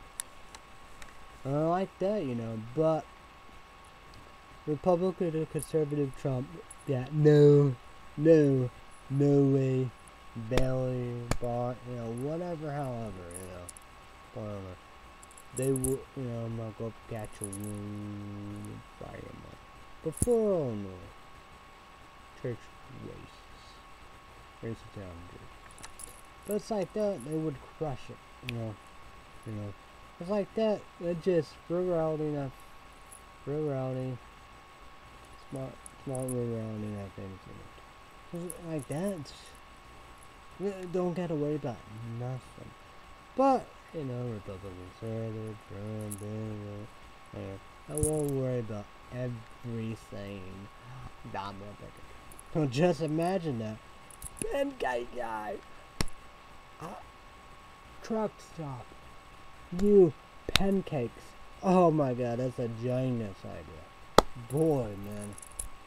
I don't like that, you know, but Republican or conservative Trump, yeah, no, no, no way, Bailey, Bar, you know, whatever, however, you know, whatever. They will, you know, I'm not going to catch a wound, fire them up. Before Illinois, church races, racist town, but it's like that, they would crush it, you know, you know, it's like that, it just, rurality, not, rurality, smart, smart rurality, not anything, like that, it's, don't gotta worry about nothing, but, you know, Republican, conservative, Trump, blah, blah, blah, I won't worry about everything. Don't just imagine that. Pancake guy. Uh, truck stop. You pancakes. Oh my god, that's a genius idea. Boy, man.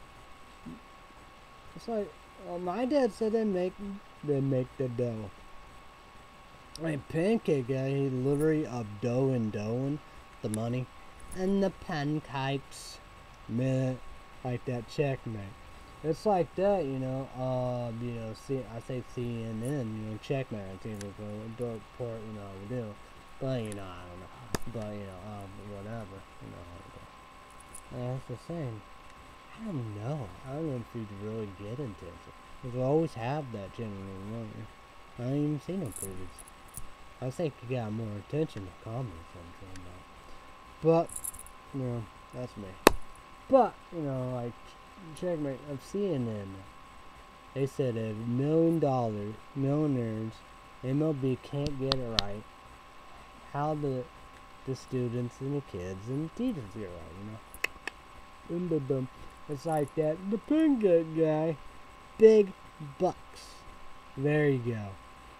It's like, well, my dad said they make they make the dough. A pancake guy, he literally of dough and dough the money. And the pancakes, man, like that checkmate. It's like that, you know. Uh, you know, see, I say C N N, you know, checkmate. I think we'll go report, you know, we do. But you know, I don't know. But you know, um, whatever, you know how it goes. That's the same. I don't know. I don't know if you'd really get into it. Because we always have that generally, won't you? I haven't even seen no previous. I think you got more attention to comedy something about. But, you know, that's me. But, you know, like, checkmate of C N N. They said a million dollars, millionaires, M L B can't get it right. How the the students and the kids and the teachers get it right, you know? Boom, boom, boom. It's like that. The pancake guy. Big bucks. There you go.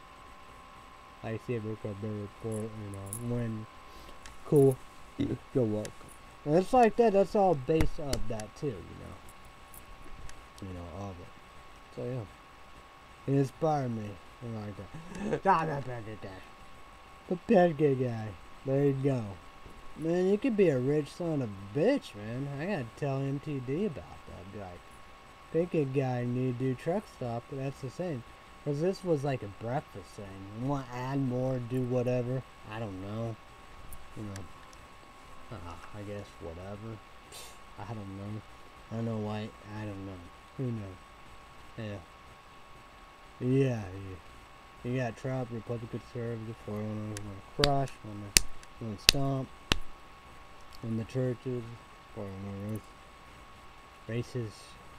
I see a record report, you know, when cool. You're welcome. And it's like that, that's all based on that too, you know. You know, all of it. So yeah. It inspired me. You know, like that. Ah, that pancake guy. The pancake guy. There you go. Man, you could be a rich son of a bitch, man. I gotta tell M T D about that. Be like, pancake guy need to do truck stop, but that's the same. Because this was like a breakfast thing. You want to add more, do whatever? I don't know. you know, uh, I guess whatever. I don't know. I don't know why. I don't know. Who knows? Yeah. Yeah, yeah. You got Trump, Republican conservative, four oh one, crush, one one stomp, and the churches, four oh one racist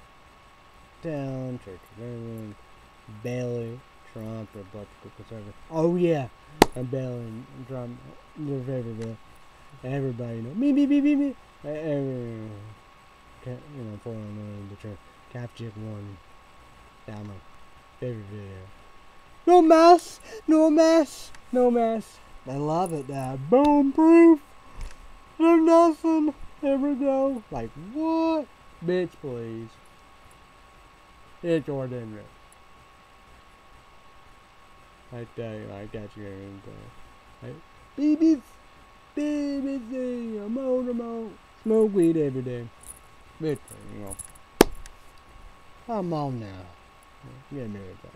down, church of everyone, Bailey, Trump, Republican conservative. Oh yeah, and Bailey and Trump, their favorite bill. Everybody know me, me, me, me, me. Everyone, you know, four oh one, the church, Capture one, down my favorite video. No mess, no mess, no mess. I love it, Dad. Boom proof. There's nothing. There we go. Like what? Bitch, please. It's ordinary. I tell you, I got you in there. B B C, B B C, I'm on, I'm on. Smoke weed every day. Bitch, you know. Come on now. Get me with that.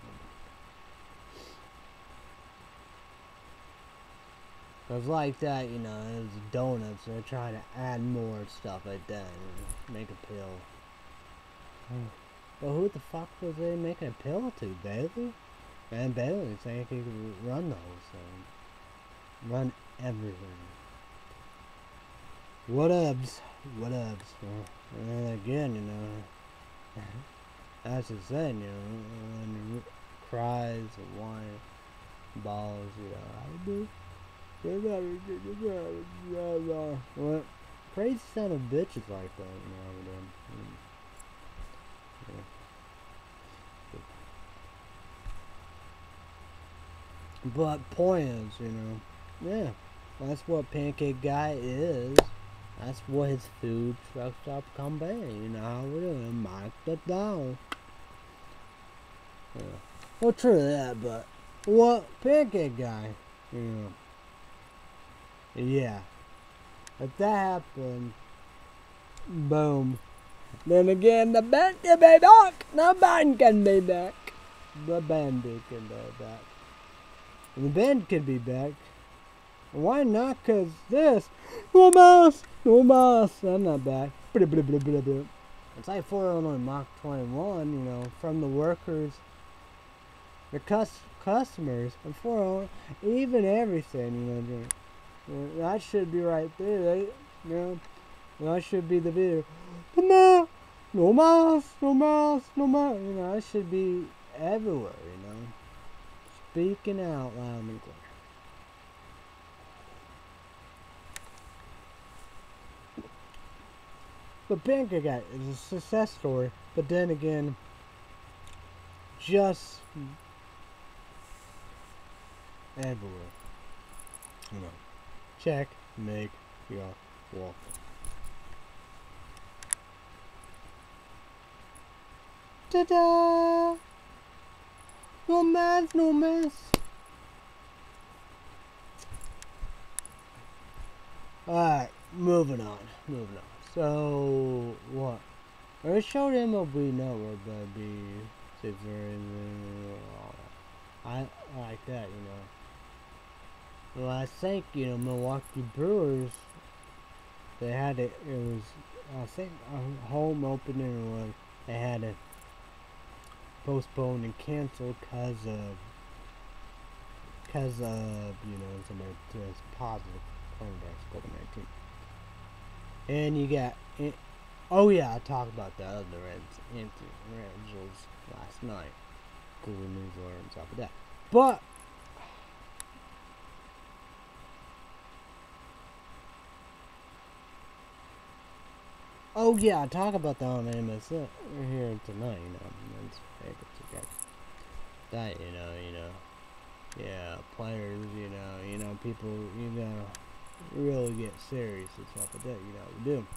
Cause like that, you know, it was donuts. They're trying to add more stuff like that and make a pill. Oh. But who the fuck was they making a pill to? Bailey? And Bailey saying he could run the whole thing. Run everything. What ups? What ups? Well, and again, you know, as I said, you know, when it cries and whine, balls, you know, I do. What crazy son of bitches like that, you know, over there. Yeah. But point is, you know, yeah, that's what Pancake Guy is. That's what his food truck stop company, you know how we're doing, marked it down. Yeah. Well, true that, but what Pancake Guy, you know. Yeah. If that happened, boom. Then again, the band can be back. The band can be back. The band can be back. And the band can be back. Why not? Cause this, no mas, no mas. I'm not back. Blah, blah, blah, blah, blah. It's like four oh one Mach twenty-one, you know, from the workers, the cus customers, and four oh one, even everything, you know. That should be right there, right? You know, that should be the video. No, no mas, no mas, no mas. You know, that should be everywhere, you know. Speaking out loud and clear. But Pancake Guy is a success story, but then again, just everywhere. You know. Check, make your walk. Ta-da! No mess, no mess. Alright, moving on, moving on. So, what? I showed M L B Network, that'd be six and all that. I like that, you know. Well, I think, you know, Milwaukee Brewers, they had it, it was, I think, a home opening was, they had to postpone and cancel because of, because of, you know, somebody was positive coronavirus, COVID nineteen. And you got, it, oh yeah, I talked about the other Reds, Angels last night. Cool news alert on top of that. But, oh yeah, I talk about that on M S N here tonight, you know, men's favorites, okay. That, you know, you know, yeah, players, you know, you know, people, you gotta really get serious and stuff like that, you know, we do.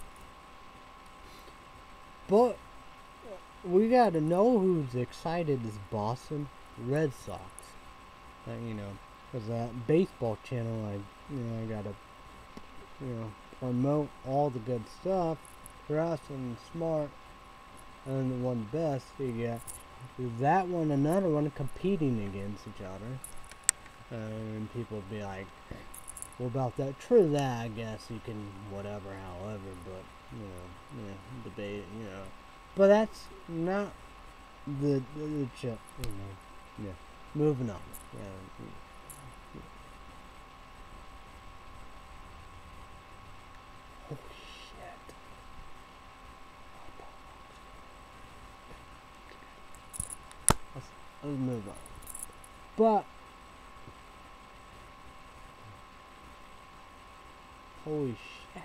But, we gotta know who's excited is Boston Red Sox. Uh, you know, because that baseball channel, I, you know, I gotta, you know, promote all the good stuff. For us and smart and the one best you get that one, another one competing against each other, uh, and people be like, Well, about that, true that, I guess you can, whatever, however, but, you know, yeah, debate, you know. But that's not the, the, the chip, you know, yeah. Moving on, yeah. yeah. Holy shit. Let's, let's move on. But, holy shit.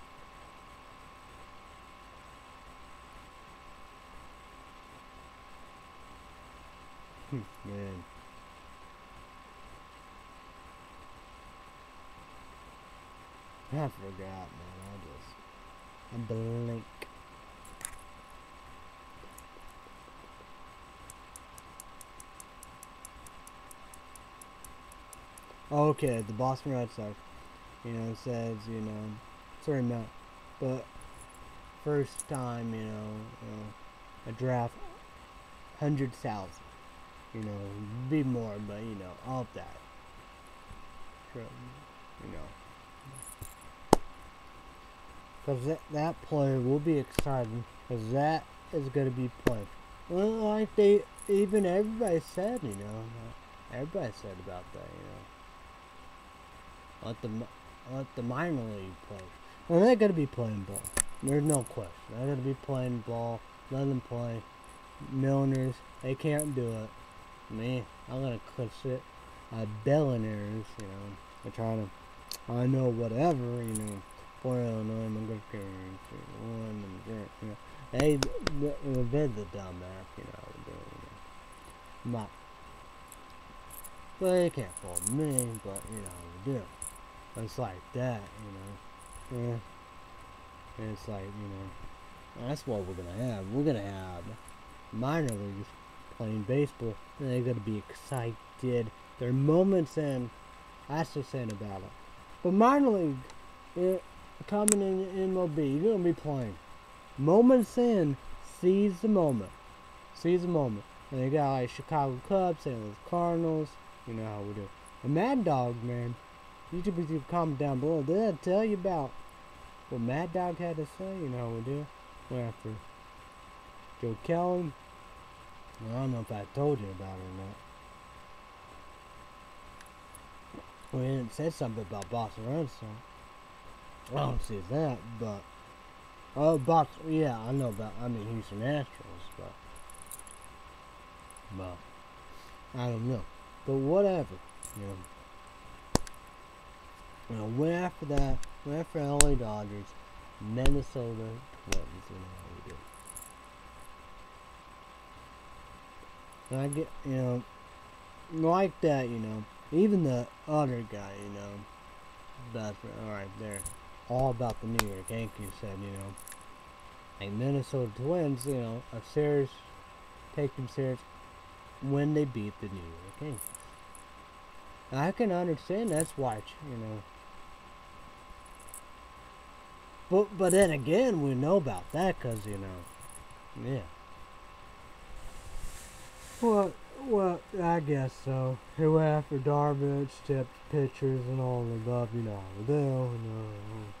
Man. I forgot, man. I just, I blink. Okay, the Boston Red Sox, you know, says, you know, sorry, Matt, but first time, you know, you know a draft, one hundred thousand, you know, be more, but, you know, all of that, you know, because that, that player will be exciting, because that is going to be played. Well, like they, even everybody said, you know, everybody said about that, you know. Let the let the minor league play. Well, they're gonna be playing ball. There's no question. They're gonna be playing ball. Let them play. Millionaires, they can't do it. Me, I'm gonna clip it. Uh, billionaires, you know, they're trying to. I know whatever, you know. For Illinois, I'm gonna go one and you know. They, they're the dumbass, you know. You know. Not. Well, they can't fool me, but you know, they do. It's like that, you know. Yeah. It's like, you know, that's what we're gonna have. We're gonna have minor leagues playing baseball, and they're gonna be excited. There are moments in, that's the thing about it. But minor league, it, coming in M L B, you're gonna be playing. Moments in, seize the moment. Seize the moment. And they got like Chicago Cubs, Saint Louis Cardinals, you know how we do. And Mad Dog, man. YouTube, comment down below. Did I tell you about what Mad Dog had to say? You know, we do. Went after Joe Kelly. I don't know if I told you about it or not. We didn't say something about Boston Red Sox. I don't see that, but oh, Boston. Yeah, I know about. I mean, Houston Astros, but but I don't know. But whatever, you know. You know, went after that, went after L A Dodgers, Minnesota Twins, you know how we do. And I get, you know, like that, you know, even the other guy, you know, that's alright there, all about the New York Yankees said, you know, like Minnesota Twins, you know, are serious, take them serious when they beat the New York Yankees. And I can understand that's why, you know. But, but then again, we know about that because, you know, yeah. Well, well, I guess so. He went after Darvish, tipped pitchers and all the above, you know, they do, you know.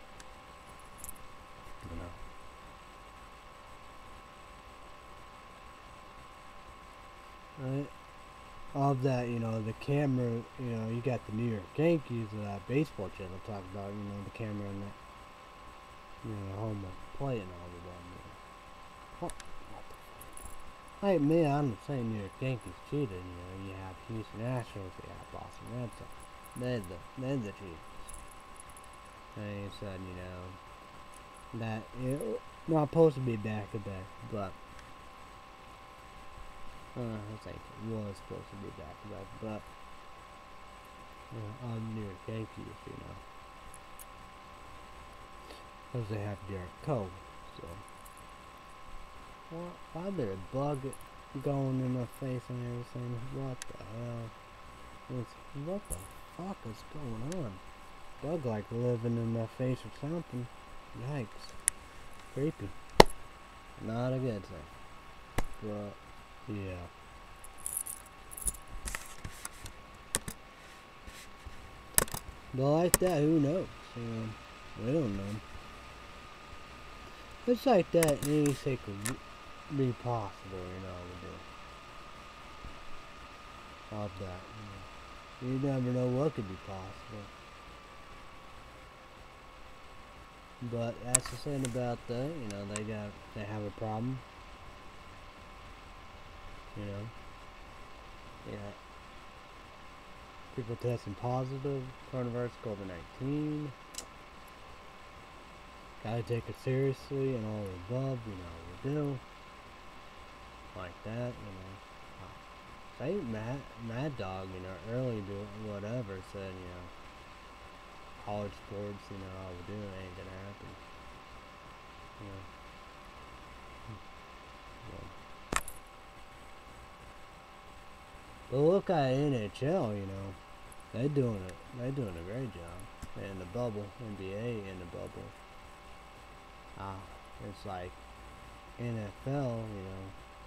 You know. Right? Of that, you know, the camera, you know, you got the New York Yankees, uh, baseball channel talk about, you know, the camera and that. You know, home play and all of that. You know. What? Hey, me, I'm not saying New York Yankees cheated. You know, you have Houston Astros, you have Boston Red Sox. They're the, they're the cheaters. And you said, you know, that it not supposed to be back to back, but uh, I think it was supposed to be back to back, but you know, on New York Yankees, you know. Because they have Derek Cole, so. What? Why there a bug going in my face and everything? What the hell? It's, what the fuck is going on? Bug like living in my face or something. Yikes. Creepy. Not a good thing. But, yeah. But like that, who knows? You know, we don't know. It's like that, anything could be possible, you know, we do. Of that, you know. You never know what could be possible. But that's the thing about that, you know, they got, they have a problem. You know. Yeah. People testing positive, coronavirus, COVID nineteen. Gotta take it seriously and all the above, you know, we do. Like that, you know. Say Mad, Mad Dog, you know, early do whatever, said, you know, college sports, you know, all we do ain't gonna happen. You know. Yeah. But look at N H L, you know. They doing it. They doing a great job. In the bubble, N B A in the bubble. Ah, it's like N F L, you know.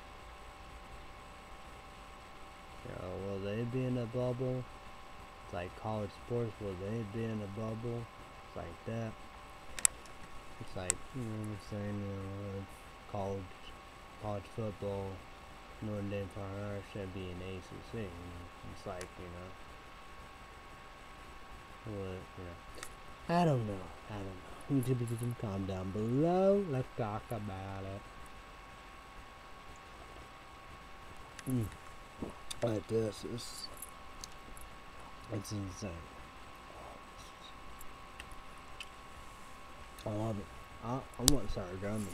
You know, will they be in a bubble? It's like college sports, will they be in a bubble? It's like that. It's like, you know what I'm saying, you know, college, college football, Notre Dame Fire should be in A C C, you know. It's like, you know, what, you know. I don't know, I don't know. YouTube, you can comment down below, let's talk about it. Mm. Like this, it's, it's insane. I love it. I, I want to start gummy.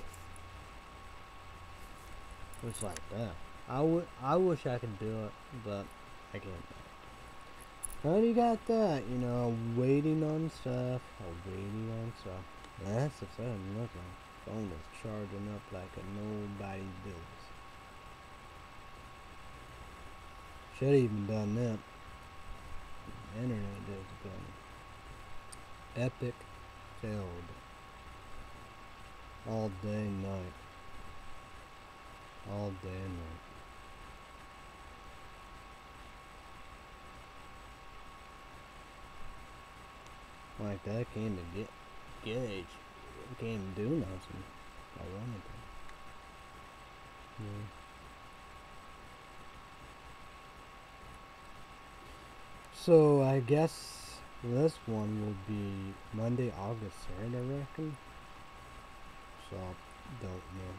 It's like that. I would, I wish I could do it, but I can't. I already got that, you know, waiting on stuff, or waiting on stuff. That's the thing, look, my phone is charging up like a nobody's business. Should have even done that. The internet does done. Epic failed. All day and night. All day and night. Like that, I can't even get gauge. I can't even do nothing. I wanted to. Yeah. So I guess this one will be Monday, August third, I reckon. So don't know.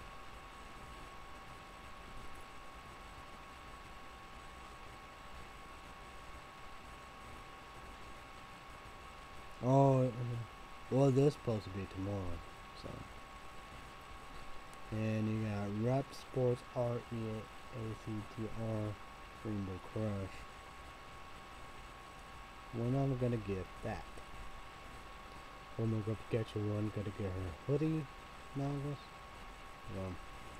Oh, well, this is supposed to be tomorrow. So, and you got Rep Sports R E A C T R Rainbow Crush. When I'm gonna get that? When I'm gonna get you one, gonna get her hoodie, August. Yeah.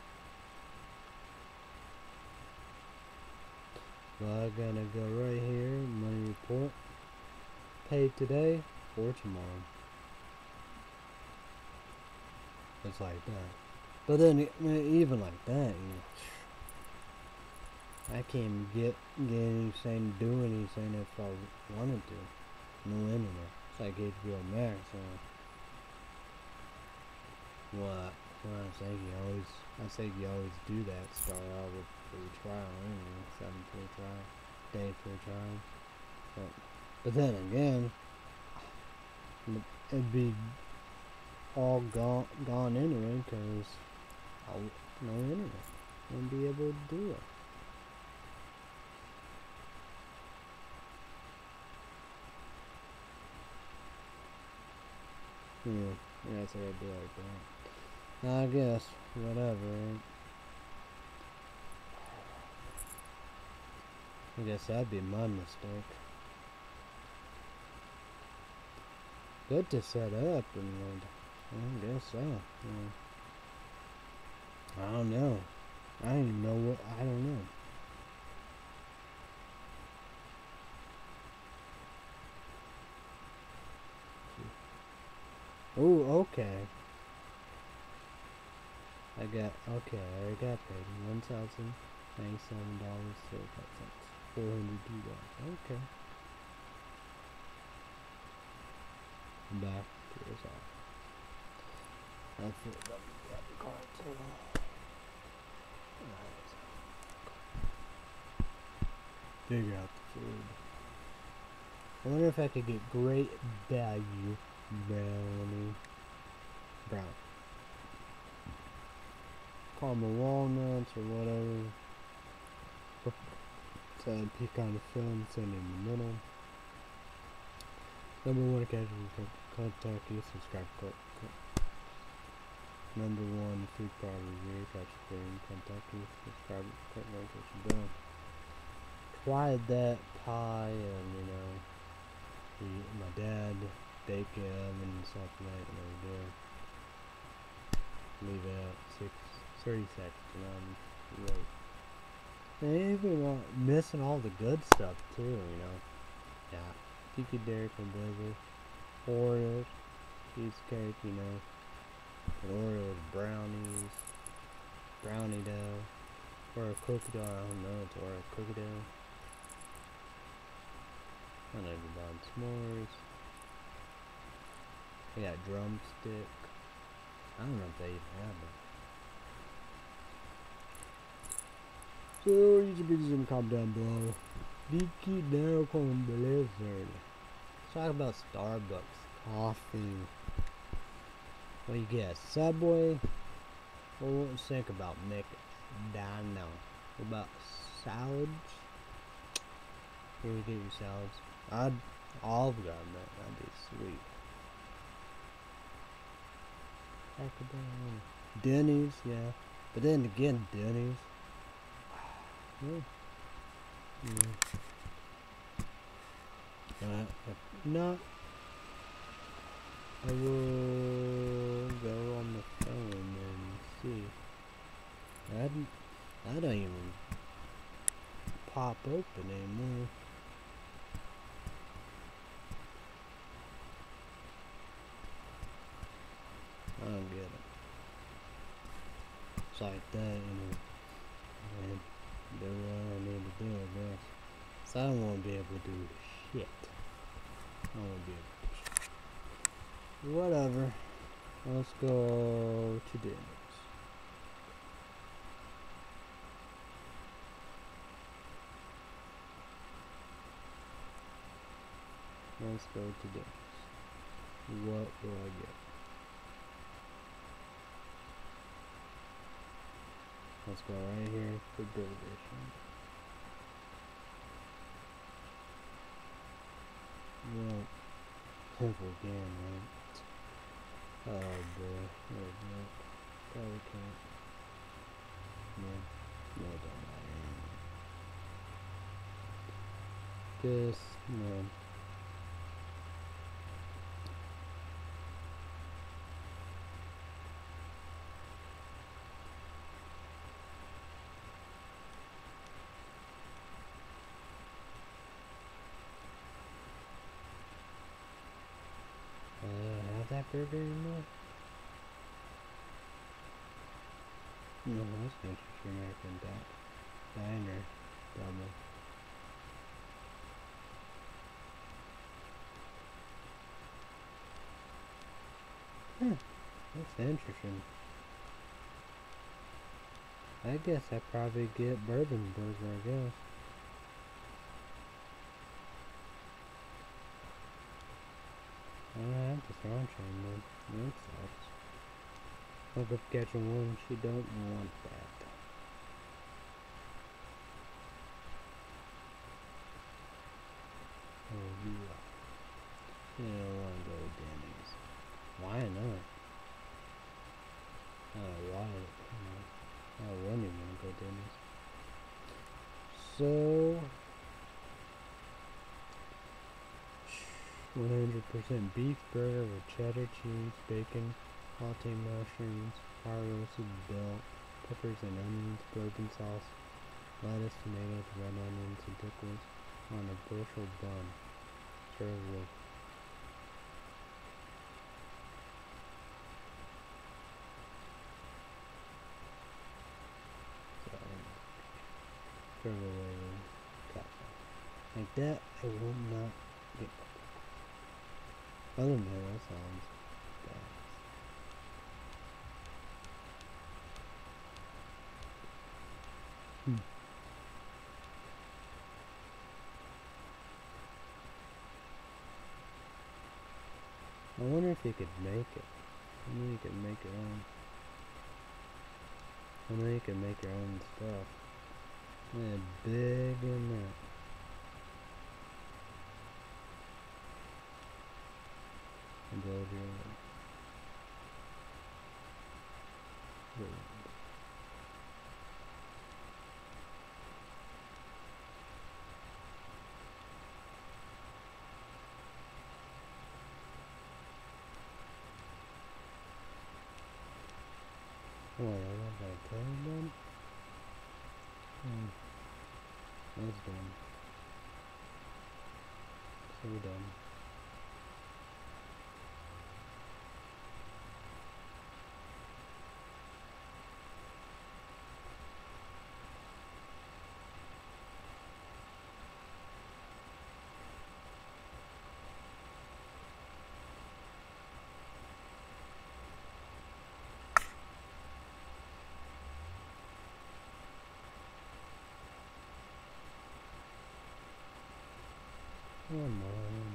Well, I'm gonna go right here. Money report. Paid today or tomorrow. It's like that. But then, I mean, even like that, you know, I can't get get anything, do anything if I wanted to. No internet. It's like H B O Max. So what? Well, I think you always, I think you always do that. Start out with free trial, anyway, seven free trial, day free trial. But, but then again, it'd be all gone gone anyway, cause I'll, no internet, won't be able to do it. Yeah, yeah, that's what I'd do like that. I guess, whatever. I guess that'd be my mistake. Good to set up, and I guess so. Yeah. I don't know. I don't even know what, I don't know. Oh, okay. I got, okay, I got paid one thousand ninety-seven dollars and thirty-five cents. four hundred two dollars. Okay. back to his house. I feel that we got the car too. Alright. Figure out the food. I wonder if I could get great value brownie. Brown. Caramel walnuts or whatever. So pecan of film, send in the middle. Number one occasion contact you, subscribe, click, click. Number one food product review, catch screen, contact you, subscribe, click notification bell. Tried that pie and you know he, my dad baked it oven and stuff like that and over there. Leave it out six thirty seconds and I'm wait. They even uh, missing all the good stuff too, you know. Yeah. Tiki Derrick and Blizzard. Oreos. Cheesecake, you know. Oreos, brownies. Brownie dough. Or a cookie dough, I don't know, it's or a cookie dough. I don't know if you're buying s'mores. They got drumstick. I don't know if they even have that. So, you should be some comment down below. Tiki Derrick and Blizzard. Let's talk about Starbucks coffee. What do you get? Subway? Well, what do you think about McDonald's? What about salads? Where do you get your salads? I'd Olive Garden, man. That'd be sweet. Denny's, yeah. But then again, Denny's. Yeah. Yeah. Uh, if not, I will go on the phone and see. I don't, I don't even pop open anymore. I don't get it. It's like that, you know. And do what I need to do, I guess. So I don't want to be able to do shit. I don't want to be able to do shit. Whatever. Let's go to Denny's. Let's go to Denny's. What do I get? Let's go right here for burgers. Well, simple again, right? Oh boy, oh boy. Probably can't. Yeah, no, it don't matter. Just, you know. That burger anymore? No, that's interesting. American di Diner double. Huh, that's interesting. I guess I probably get bourbon burger, I guess. I don't have the strong chain though. That sucks. Look up catching one, she don't want that. Oh yeah. She don't want to go to Denny's. Why not? I don't know why. I wouldn't even want to go to Denny's. So one hundred percent beef burger with cheddar cheese, bacon, sauteed mushrooms, fire roasted bell, peppers and onions, bourbon sauce, lettuce, tomatoes, red onions, and pickles on a bushel bun. Served with served with coffee. Like that, I will not get. Other than that, that sounds bad. Hmm. I wonder if you could make it. I know you could make your own. I know you can make your own stuff. Yeah, big in that. And build your own. Build. Oh, I got that tail done? Hmm. That's done. So we're done. Come on.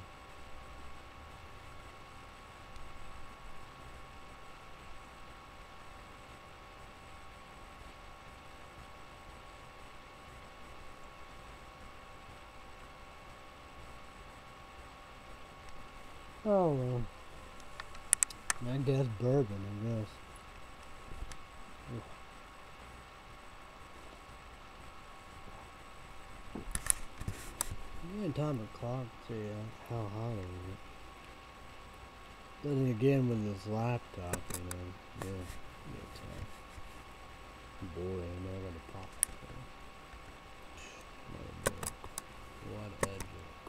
Oh well. I guess bourbon, I guess. You need time to clock to see uh, how hot it is. Then again with this laptop, you know, yeah, yeah, tough. Boy, ain't I gonna pop it. Oh boy. What a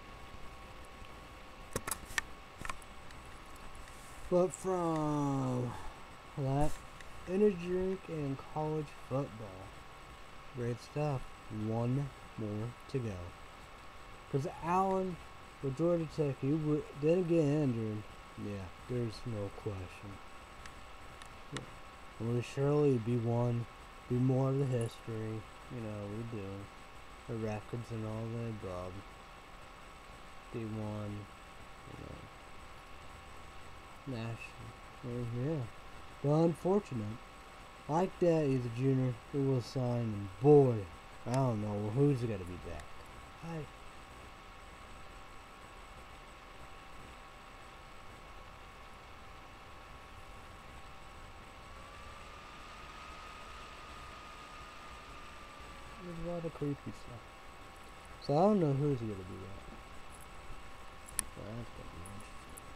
joke. But from that energy drink and college football. Great stuff. One more to go. Because Allen with Georgia Tech, he w didn't get injured. Yeah, there's no question. Yeah. Will surely be one, be more of the history. You know, we do. The records and all the above. Be one, you know, national. Yeah. But unfortunate. Like that, he's a junior. It was signed, and boy, I don't know who's gonna be back. I. There's a lot of creepy stuff. So I don't know who's gonna be back. So that's gonna be interesting.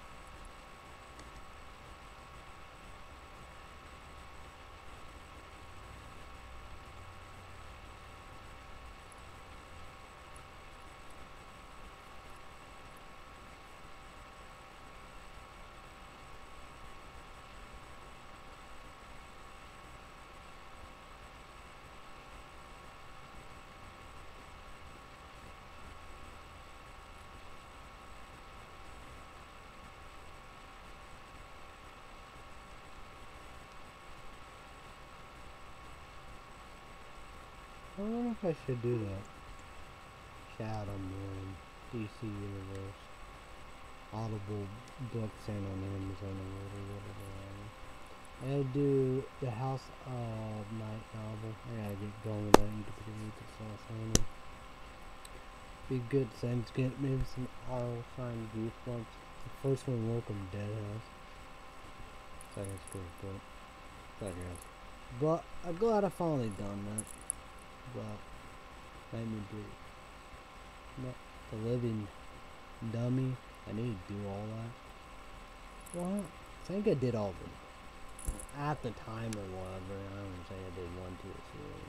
I wonder if I should do that. Shout on the D C Universe. Audible books and on Amazon or whatever. I gotta do the House of Night novel. I gotta get going with that. You can read this last one. Be good sense. Get maybe some Arl signed Goosebumps. The first one, Welcome Dead House. Second's pretty good. Second. But I'm glad I finally done that. But let me do it. Not the living dummy. I need to do all that. Well, I think I did all of it. At the time or whatever. I don't say I did one, two, or three.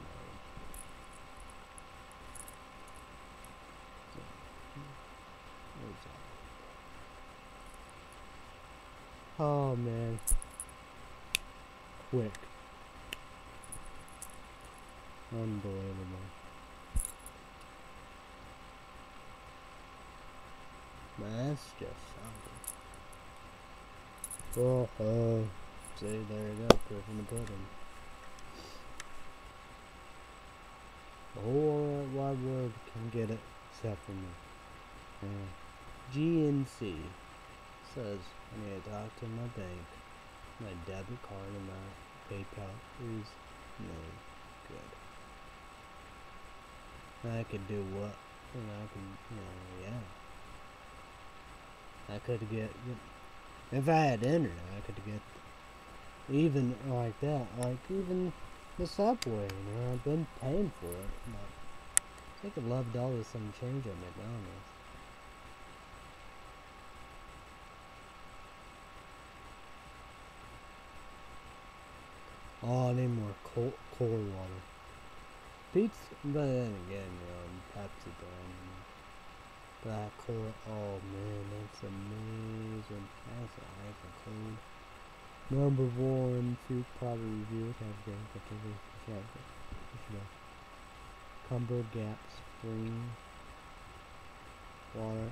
So, oh man. Quick. Unbelievable. Man, that's just something. Oh, uh, see, there you go, proof in the pudding. The whole wide world can get it, except for me. Uh, G N C says I need to talk to my bank. My debit card and my PayPal is no good. I could do what? And I can, you know, yeah. I could get, if I had internet, I could get, even like that, like even the subway, you know, I've been paying for it, but I think eleven dollars some change at McDonald's. Oh, I need more cold, cold water. Pizza, but then again, you know, Pepsi brand. Black cola, oh man, that's amazing. That's nice and cold. Number one, food product review. Cumber Gap Spring Water.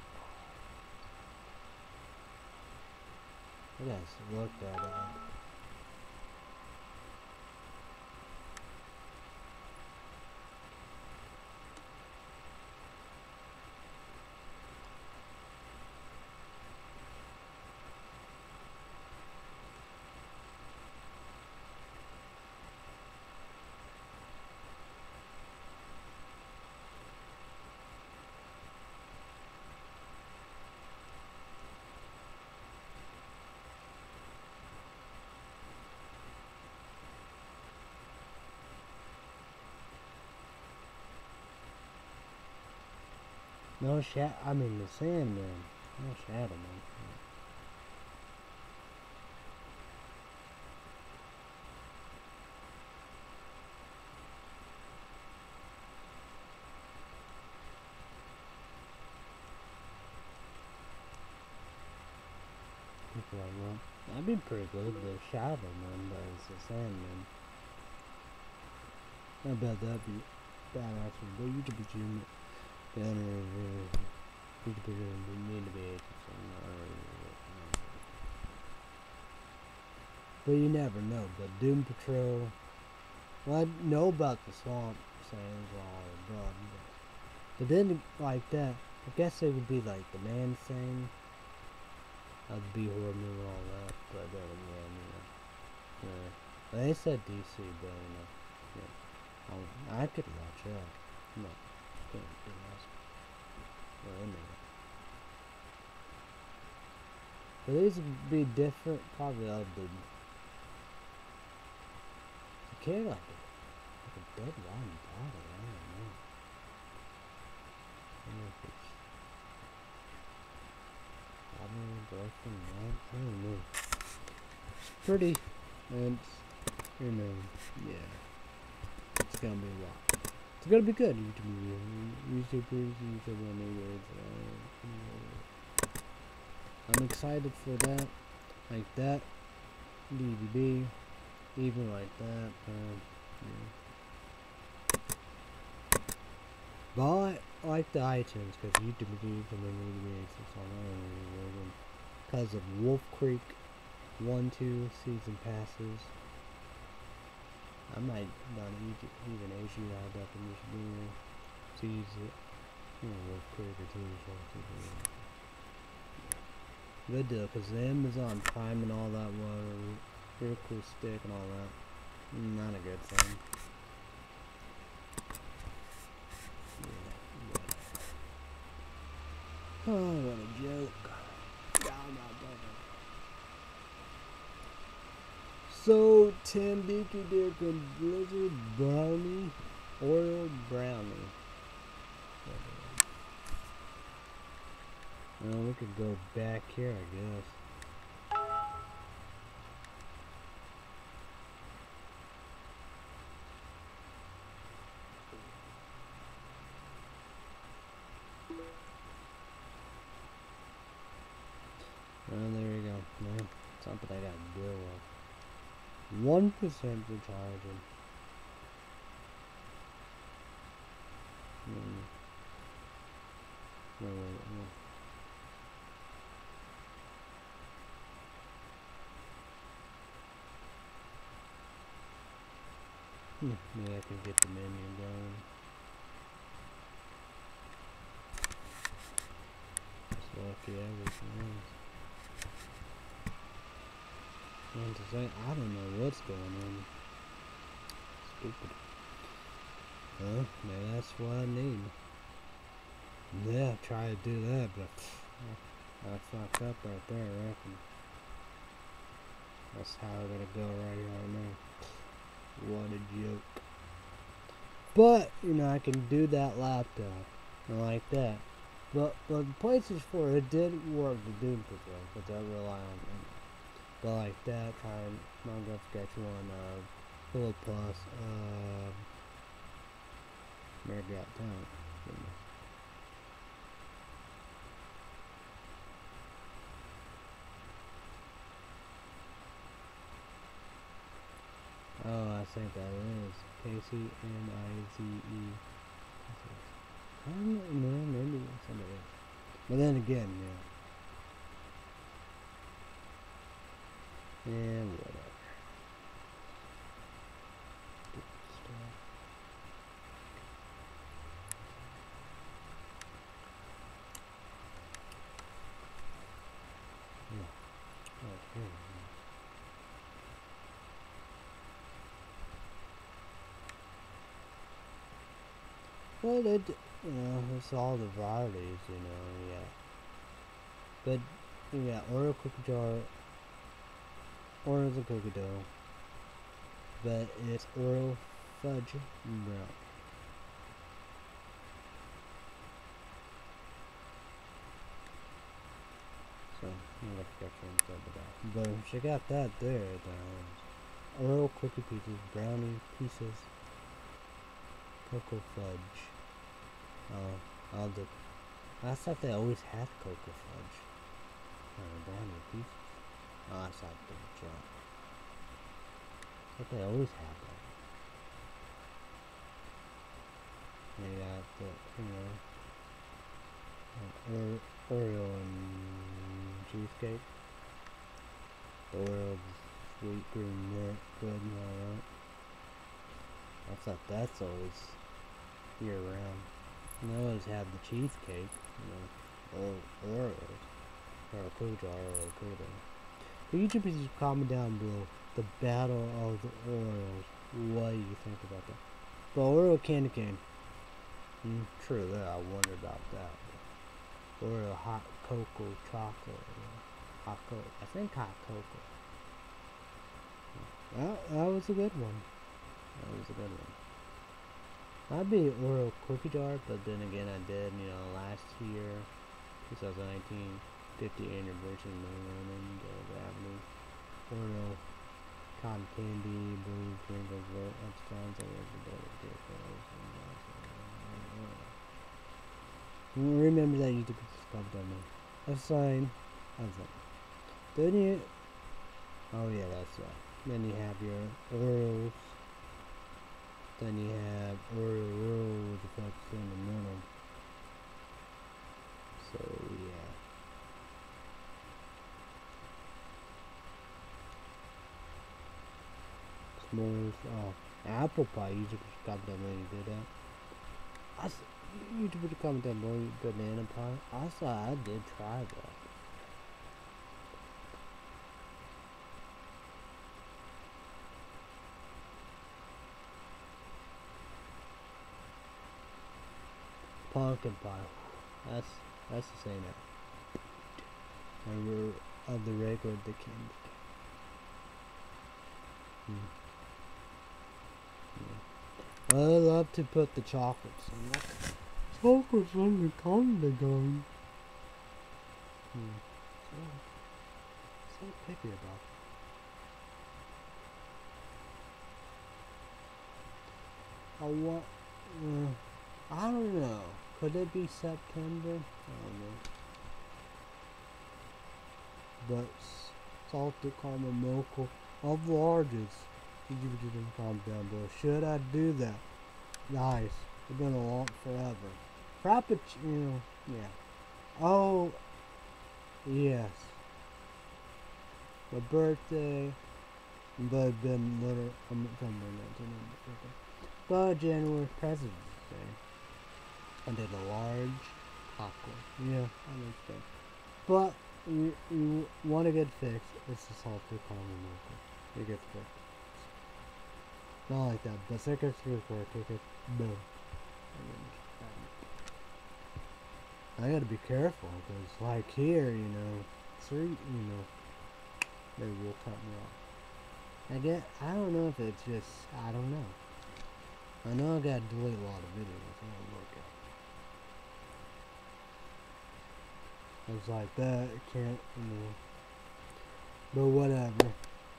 I guys look that up. No shadow, I mean the Sandman. No shadow, man. People like, well, that'd be pretty good. The Shadow Man, but it's the Sandman. I bet that'd be badass. But you could be Jim. Banner, you could be need to be but you never know. But Doom Patrol, well, I know about the Swamp Sands all abroad, but, but then like that, I guess it would be like the Man Thing. I'd be horrible and all that, but then again, you know, yeah. They said D C, but you know, yeah, I, I could watch out. No, can't be nice. Well, anyway. But these would be different, probably of the. You can't like a, like a dead rotten body. I don't know. I don't know if it's. I don't know, broken, right? I don't know. It's pretty, and it's, you know, yeah. It's gonna be a lot. It's gonna be good. YouTubers, YouTubers, YouTubers. I'm excited for that. Like that. D V D. Even like that. Um, yeah. But I like the iTunes because YouTube reviews and then it's on because of Wolf Creek one, two season passes. I might not even age you out that in this video. Sees it. You know, Wolf Creek or T V show. Good deal, because the Amazon Prime and all that were real cool stick and all that. Not a good thing. Yeah, yeah. Oh, what a joke. God, not better. So, Tim Dicky Dick and Blizzard Brownie, Oreo Brownie. Well, we could go back here, I guess. Well, there you go. Man, something I gotta deal with. One percent recharging. Mm. Wait, wait, wait. Maybe I can get the menu going. Just lucky everything else. And to say, I don't know what's going on. Stupid. Huh? Maybe that's what I need. Yeah, try to do that, but I fucked up right there, I reckon. That's how we're gonna go right here, right now. What a joke. But, you know, I can do that laptop. I like that. But, but the PlayStation four, it did work the Doom Patrol, but that rely on it. But like that, trying Minecraft Sketch one, uh, Philip Plus, uh, Mary Got Talent. Oh, I think that is K C N I Z E. I don't know, maybe somebody else. But then again, yeah. And whatever. Yeah. Okay. Well, it, you know, it's all the varieties, you know, yeah. But, yeah, Oreo cookie jar, Oreo's a cookie dough, but it's Oreo fudge brown. So, I'm gonna get that. But she got that there, the Oreo cookie pieces, brownie pieces, cocoa fudge. Oh, I'll do. I thought they always had cocoa fudge. Oh, brownie pieces. Oh, that's not the joke. I thought they always had that. They got the, you know, or Oreo and cheesecake. The Oreo sweet green mint, good and alright. I thought that's always year round. And they always have the cheesecake, you know, or Oreos, or a cookie jar, or a cookie dough. The YouTubers just comment down below the battle of the Oreos. What do you think about that? The Oreo candy cane. Mm, true, there. I wonder about that. Oreo hot cocoa chocolate. Hot cocoa. I think hot cocoa. That, that was a good one. That was a good one. I'd be Oreo cookie jar, but then again, I did, you know, last year, twenty nineteen, fiftieth anniversary Moon and Avenue. Oreo cotton candy, blue, sprinkles, red, upstones, and remember that you did subscribe to me. That's fine. That's it. Then you, oh yeah, that's right. Then you have your Oreos. Then you have Oreo roll with the fudge in the middle. So yeah. S'mores. Oh, apple pie. You should comment down below you did that. I you should comment down below banana pie. I saw I did try that. Pumpkin pie. That's that's the same now. Remember of the regular the candy. Hmm. Yeah. I love to put the chocolates in there. Chocolates on the candy gun. Hmm. So, so picky about it. I want. Uh, I don't know. Could it be September? I don't know. But salted caramel mocha of larges. Did you just comment down below? Should I do that? Nice. It's been a long forever. Frappuccino. Yeah. Oh. Yes. My birthday. but been little um, but January President's Day. I did a large popcorn. Yeah, I understand. But you, you want to get fixed, it's a salty caramel milk. It gets fixed. Not like that, but second three four tickets, boom. I gotta be careful, because like here, you know, three, you know, they will cut me off. I get, I don't know if it's just, I don't know. I know I gotta delete a lot of videos, I don't look at it. It's like that, I can't, you know, but whatever.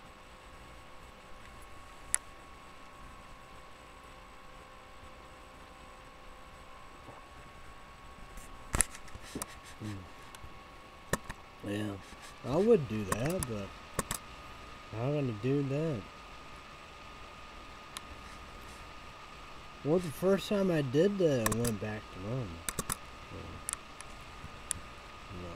Mm. Yeah, I would do that, but I'm gonna do that. Well, the first time I did that, I went back to normal. No.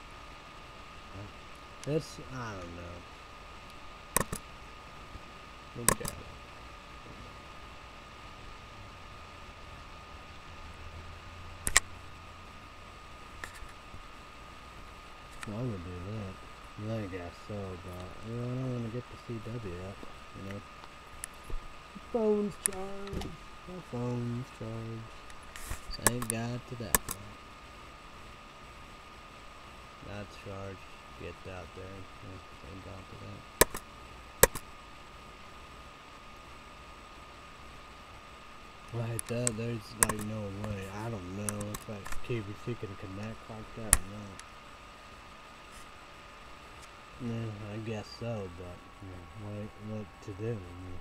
That's, I don't know. Look at it. I would do that. I guess so, but you know, I don't want to get the C W up, you know. Phone's charged. My phone's charged. Thank God to that one. That's charged. Get out there. Yeah, thank God to that. Like that, there's like no way. I don't know if like K B C can connect like that or not. Yeah, I guess so, but you know, what, what to do? You know?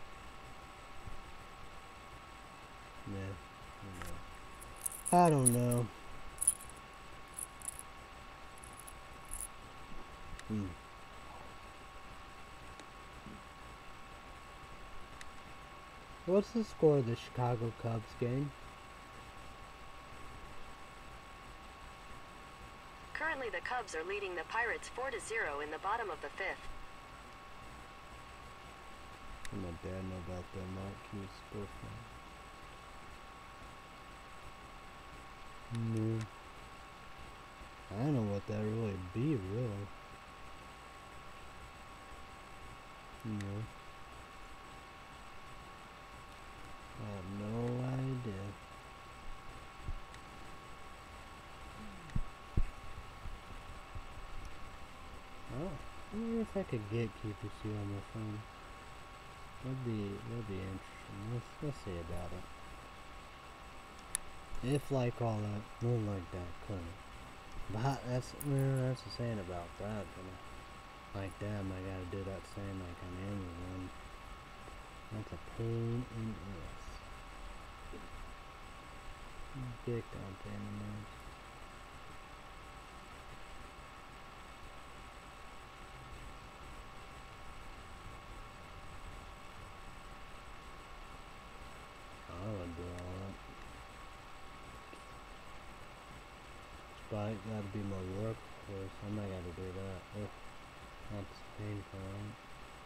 Yeah, you know. I don't know. Hmm. What's the score of the Chicago Cubs game? Currently the Cubs are leading the Pirates four to zero in the bottom of the fifth. My dad know about that Marquee sports fan. No. I don't know what that really be, really. No. I have no idea. Oh, I wonder if I could get Q P C on my phone. That'd be, that'd be interesting. Let's, let's see about it. If like all that, one like that, couldn't. But that's, well, that's the saying about that. You know? Like them, I gotta do that same like on Amazon. That's a pain in the ass. Big down pain in the ass. I would do all that. But it gotta be my work first. I'm not gonna do that. Ugh, that's painful, right?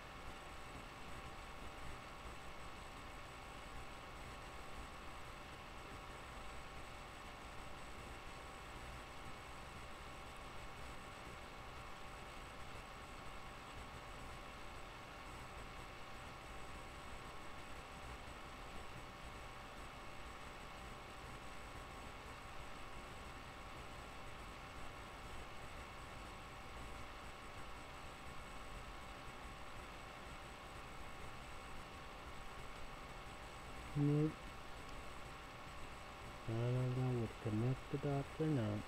Nope. I don't know what connect the dots or not.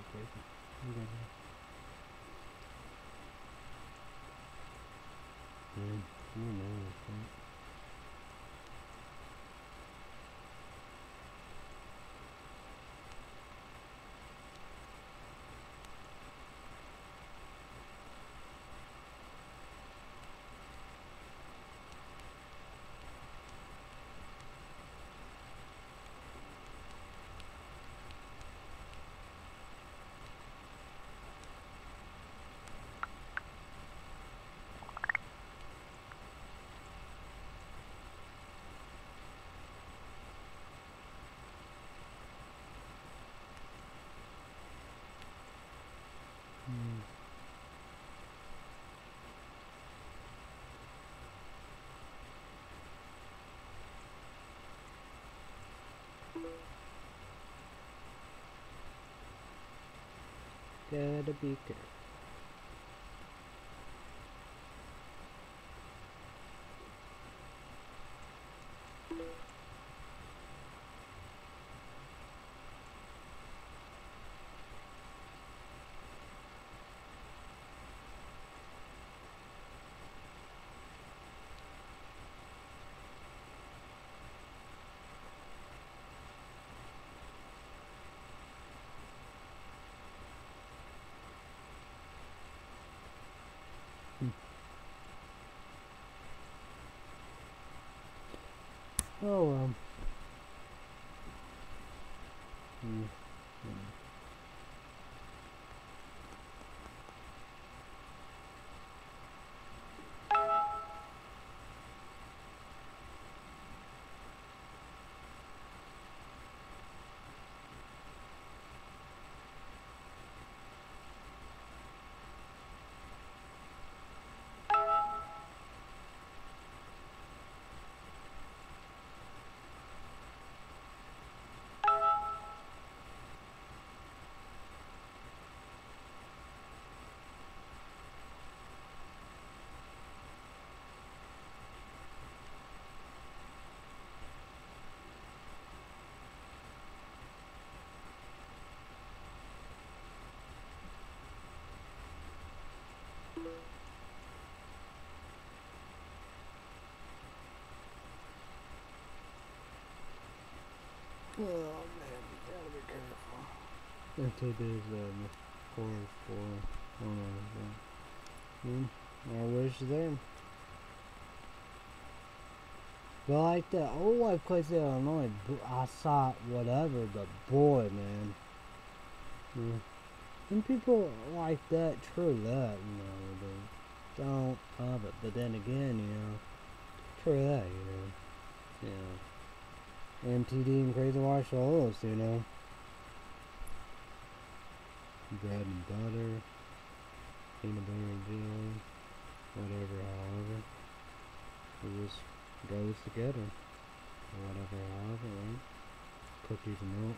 crazy. Okay. Man, who knows, right? Mm. Gotta be careful. Oh well. Mm. Mm. Oh man, we gotta be careful. Until there's um four four one over there. Hmm, I wish there. But like the old white place in Illinois, I saw whatever, but boy, man. Yeah. And people like that, true that, you know, they don't love it. But then again, you know, true that, you know. You know. M T D and Crazy Wash Solos, you know. Bread and butter, peanut butter and jelly, whatever, however. It just goes together. Whatever, however, right? Cookies and milk.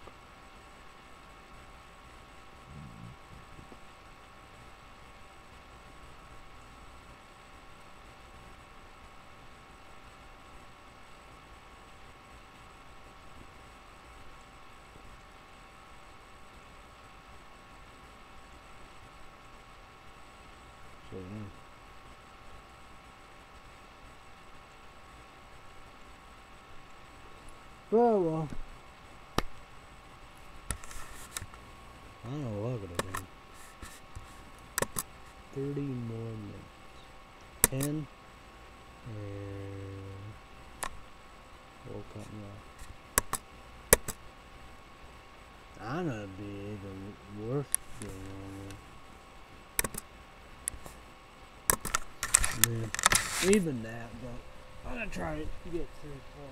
So, yeah. Well, well. I don't know what we're gonna do. thirty more minutes. ten. And we'll cut me off. I'm gonna be even worse than normal. Yeah. Even that, but I'm gonna try to get through four.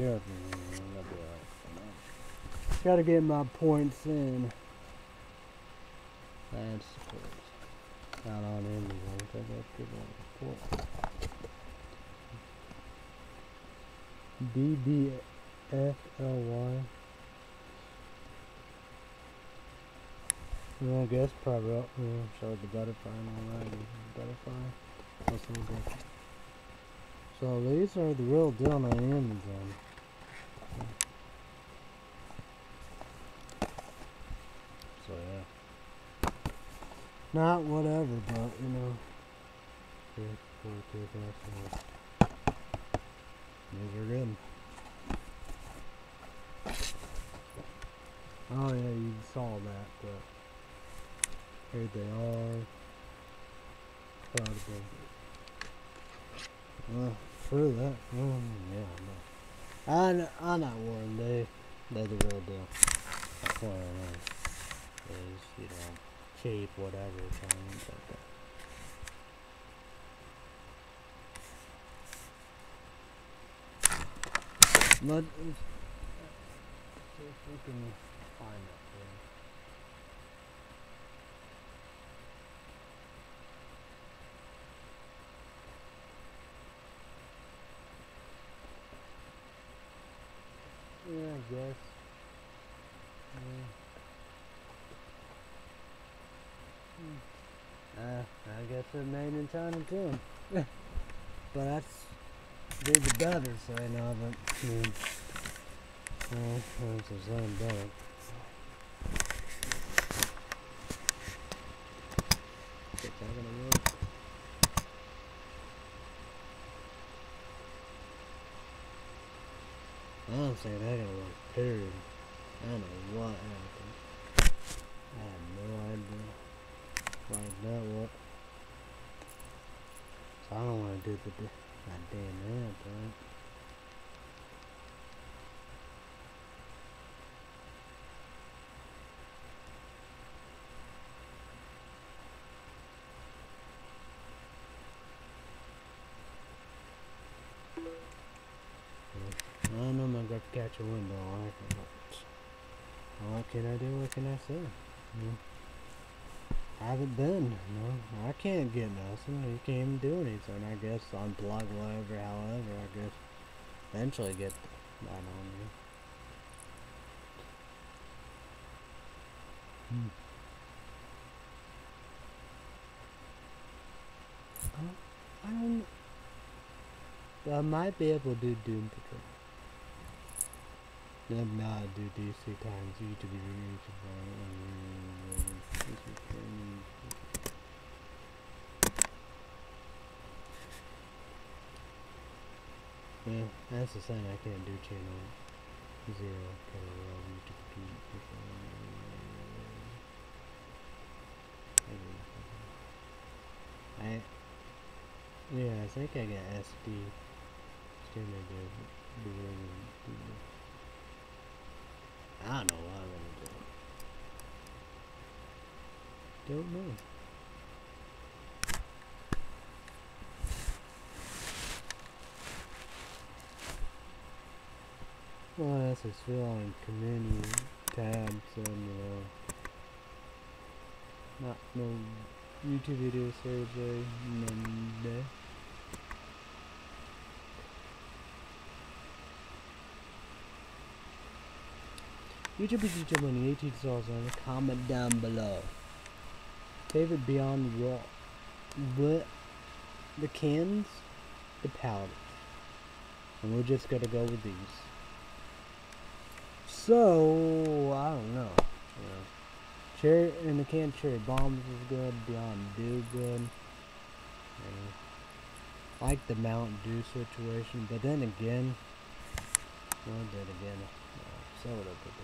good. Mm, I'll be alright for now. Gotta get my points in. That's cool. Not on Indy ones. I got good on the port. D B F L Y. Well, I guess probably up here. Show the butterfly and all that. Butterfly. That's no good. So these are the real deal on Amazon. So yeah. Not whatever, but you know. Three, four, two, five, six. These are good. Oh yeah, you saw that, but here they are. Proud of them. Well, true that. Mm, yeah, no. I, I'm not worried. They, they're the real deal. That's what I know. Is, you know, cheap, whatever, things like that. But, let's see if we can find it here. Yeah, I guess. Yeah. Uh, I guess they're made in China too. But that's be the better side of it. I mean, well, that's the same better. Is that gonna work? I don't think that gonna work, period. I don't know what happened. I have no idea why that worked. So I don't want to do the goddamn amp, right? I know I'm gonna catch a window. What can I do? What can I say? Yeah. I haven't been, no. I can't get nothing. You can't even do anything. I guess unplug whatever, however, I guess eventually get that on me. Hmm. I don't, I don't I might be able to do Doom Patrol. Then not do D C times U to be yeah, that's the thing, I can't do channel zero parallel YouTube. I yeah, I think I got S D. Still may be able to do it. I don't know what I'm gonna do. Don't know. Well, that's a still on community tab, so you know, not no YouTube video Thursday, Monday. YouTube is YouTube when eighteen stars on it. Comment down below. Favorite Beyond Raw. But the cans, the powders. And we're just gonna go with these. So I don't know. You know. Cherry in the can cherry bombs is good, Beyond Dew good. You know. Like the Mountain Dew situation, but then again, well then again. Soda, but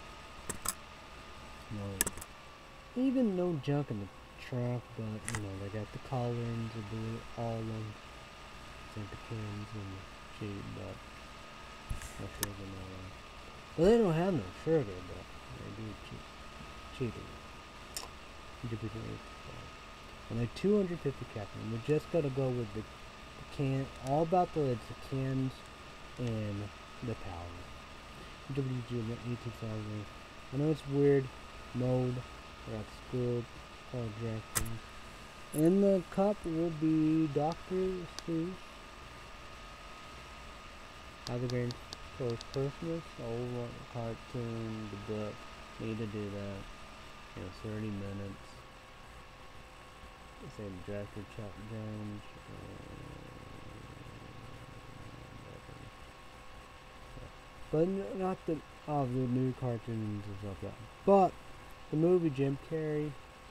no, no, even no junk in the trunk, but you know they got the colorings, the blue, all of them. I think the cans and cheap, but no sugar, no. But they don't have no sugar, but they do cheap, cheating. And they're two hundred fifty caffeine. We're just gonna go with the, the can, all about the lids, the cans, and the power. W G eighteen thousand. I know it's weird. Mode. I got school. Paul Jackson. In the cup will be Doctor Seuss. How the game goes Christmas. Oh, cartoon, the book. Need to do that. You know, thirty minutes. Same director, Chuck Jones. Uh, but not the of the new cartoons and stuff like that. But the movie Jim Carrey.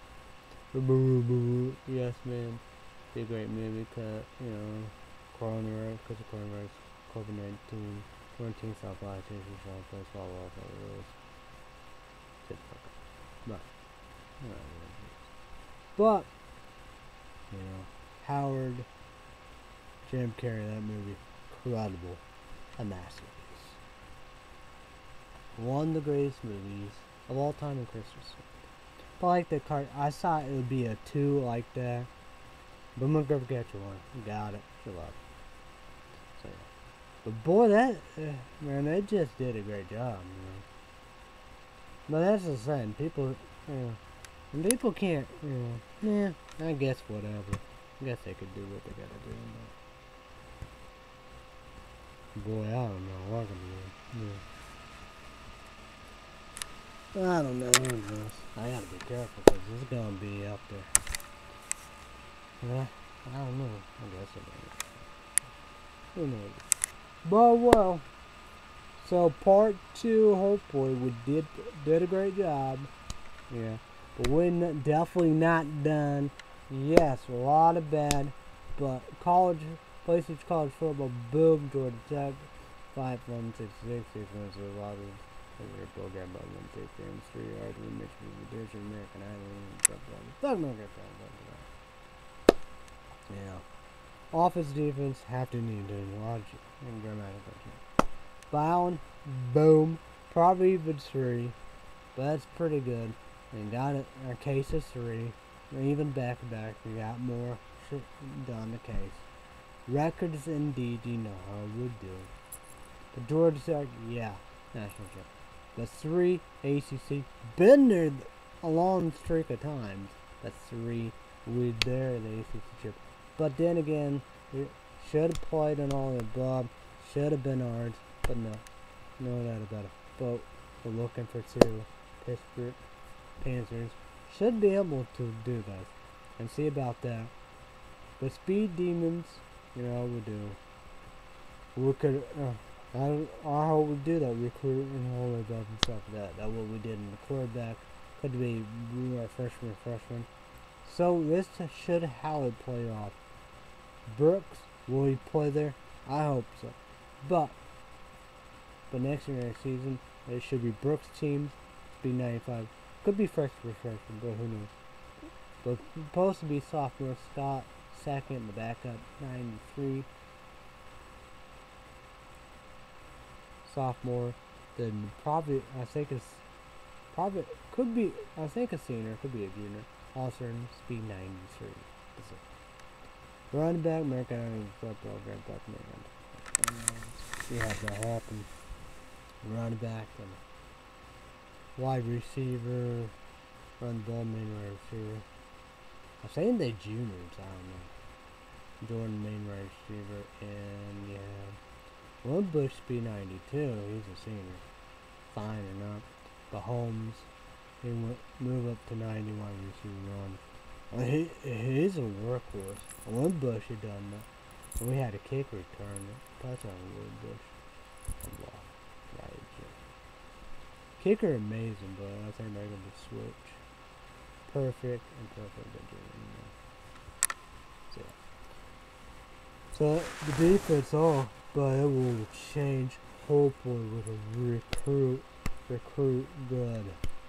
Yes, man. Be a great movie. Cause you know, coronavirus, because of coronavirus, COVID nineteen, quarantine, self isolation, self place, all of the rules. Shit, fuck up. But, you know, but, you know, Howard, Jim Carrey, that movie, incredible, a masterpiece. One of the greatest movies of all time in Christmas. But like the cart, I thought it would be a two like that. But I'm gonna go get you one. Got it. Good luck. So yeah. But boy, that uh, man, they just did a great job. You know. But that's the thing. People, you know, and people can't. You know, yeah. I guess whatever. I guess they could do what they gotta do. But boy, I don't know what I'm gonna do. Yeah. I don't know. I gotta be careful because this is gonna be up there. Yeah, I don't know. I guess it ain't. Who knows? But well, so part two. Hopefully, we did did a great job. Yeah, but we're not, definitely not done. Yes, a lot of bad, but college, PlayStation College football, boom, Georgia Tech, five one six six six one zero a lot of. Over program by one six games, three yards, we mixed with the division, American Island, yeah. Offense, defense, have to need to logic and grammatical. Bound, boom, probably even three, but that's pretty good. And got it, our case is three, even back to back, we got more shit done the case. Records indeed, you know how we do. The Georgia Tech, yeah, national champ. The three A C C, been there a long streak of times. That's three with their the A C C chip. But then again, we should have played in all the above. Should have been ours, but no, no doubt about it. But we're looking for two. Pittsburgh Panthers should be able to do that and see about that. The Speed Demons, you know, we do. We could. Uh, I, I hope we do that, recruit and all of that and stuff like that. That's what we did in the quarterback. Could be we were freshman, freshman. So this should how it play off. Brooks, will he play there? I hope so. But, but next year, next season, it should be Brooks' team, be ninety-five. Could be freshman, freshman, but who knows. But supposed to be sophomore, Scott, second, the backup, ninety-three. Sophomore, then probably I think it's probably could be I think a senior, could be a junior. Also speed ninety-three. Running back, American Island football, Grand Park, Maryland. We have that happen. Running back and wide receiver, run ball, main wide receiver. I'm saying they juniors, I don't know. Jordan, main wide receiver, and yeah. Well, Bush be ninety-two, he's a senior. Fine enough. But Holmes, he went move up to ninety-one receiver one. Well, he, he's a workhorse. Will Bush had done that. And we had a kick return. Touchdown Will Bush. Right, yeah. Kicker amazing, but I think they're going to switch. Perfect and perfect. So, yeah. So the defense, oh. But it will change, hopefully, with a recruit, recruit good.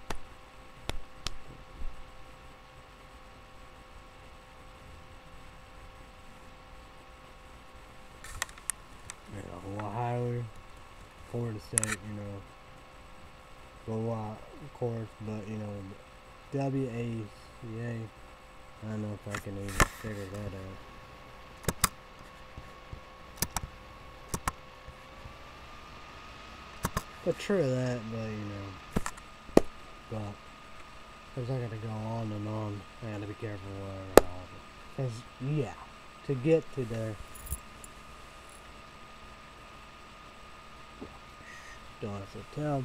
You know, Ohio, Florida State, you know, well, uh, of course, but, you know, W A C A, I don't know if I can even figure that out. But true that, but you know. But because I gotta go on and on. I gotta be careful where all of it. Because yeah, to get to there. Don't have to tell.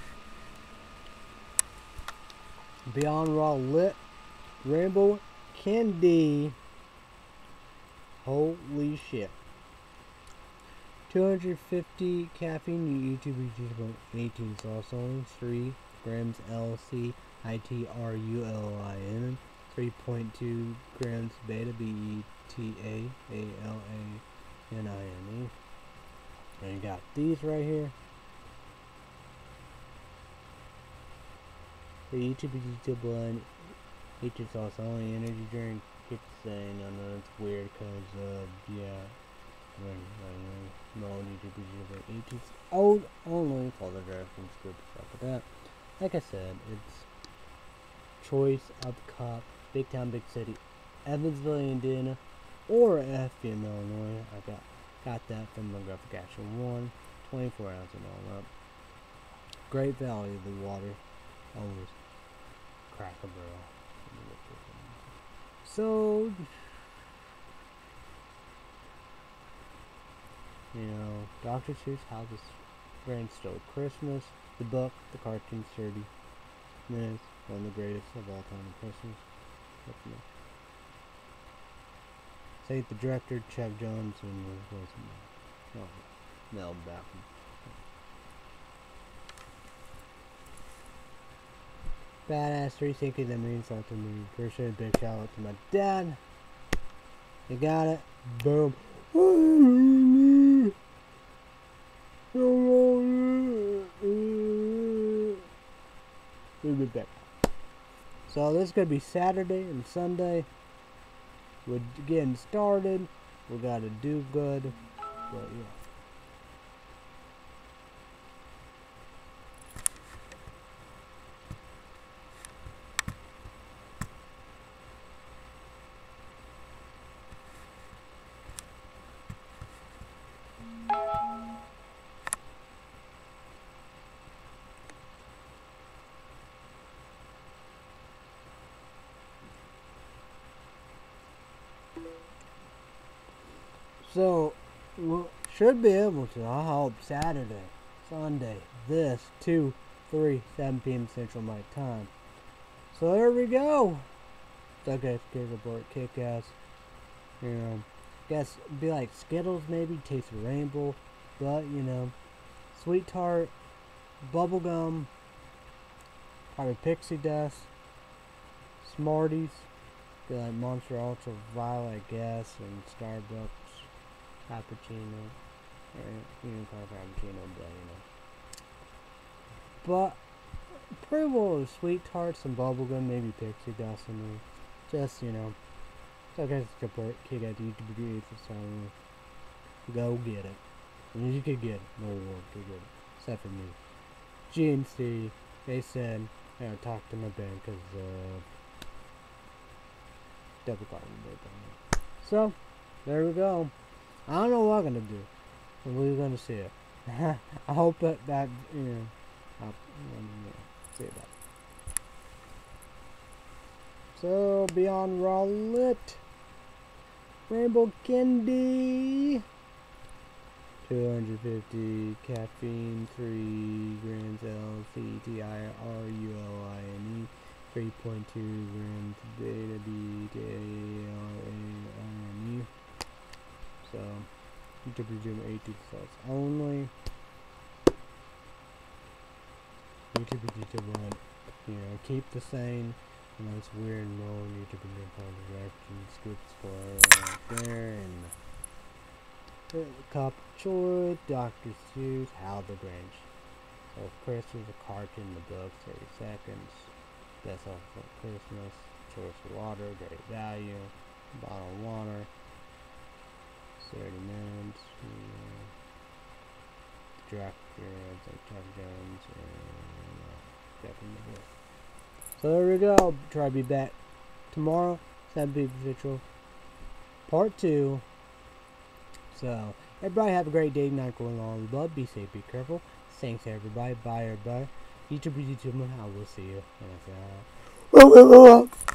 Beyond Raw Lit, Rainbow Candy. Holy shit. two hundred fifty caffeine, YouTube eighteen sauce only, three grams L C I T R U L I N, three point two grams beta B E T A A L A N I N E. And you got these right here. The YouTube blend, eighteen sauce only energy drink. Keep saying, I know it's weird because, uh, yeah. No YouTube eighteen old only for the drafting scoop stuff like that. Like I said, it's choice of cup, big town, big city, Evansville, Indiana, or F in Illinois. I got got that from the Graphic Action One, twenty-four ounce and all up. Great value, the water, always crack a barrel. So. You know, Doctor Seuss, How This Rain Stole Christmas, the book, the cartoon, thirty minutes, one of the greatest of all time in Christmas. Definitely. Say the director, Chuck Jones, and the voice of Mel. Oh, Mel Baffin. Badass three sixty, that means something to me. First, a big shout out to my dad. You got it. Boom. We'll be back. So this is gonna be Saturday and Sunday. We're getting started. We gotta do good. But yeah. So, we should be able to, I hope, Saturday, Sunday, this, two, three, seven P M Central My Time. So there we go. Stuck Ass Kick Report, Kick Ass. You know, guess be like Skittles maybe, Taste of Rainbow, but you know, Sweet Tart, Bubblegum, probably Pixie Dust, Smarties, be like Monster Ultra Violet, I guess, and Starbucks. Cappuccino, or you can call it Cappuccino, but you know. But pretty well Sweet Tarts and Bubblegum, maybe Pixie Dust, and just you know. So I guess support Kick Ass YouTube videos, so go get it. And you could get it, no one could get it, except for me. G N C, they said, I gotta talk to my band because uh, double card me. So there we go. I don't know what I'm gonna do. But we're gonna see it. I hope that that you know. I'll, yeah, see that. So Beyond Raw Lit, Rainbow Candy, two hundred fifty caffeine, three grams L C T I R U L I N E, three point two grams beta B T A L A N E. So, YouTube Zoom eighteen sauce only. YouTube YouTube one, you know, keep the same. You know, it's weird and roll YouTube Zoom for direction scoops for right there and uh, Cup Choice, Doctor Seuss, How the Grinch. So Christmas, a cartoon, the book, thirty seconds. Best off for Christmas. Choice of water, great value. Bottled water. thirty minutes, yeah. Director, like Chuck Jones, and uh, definitely. So there we go. Try to be back tomorrow, seven P M Central, part two. So Everybody have a great day, night, going all the blood. Be safe, be careful. Thanks, everybody. Bye, everybody. YouTube, YouTube, I will see you. And I say, uh,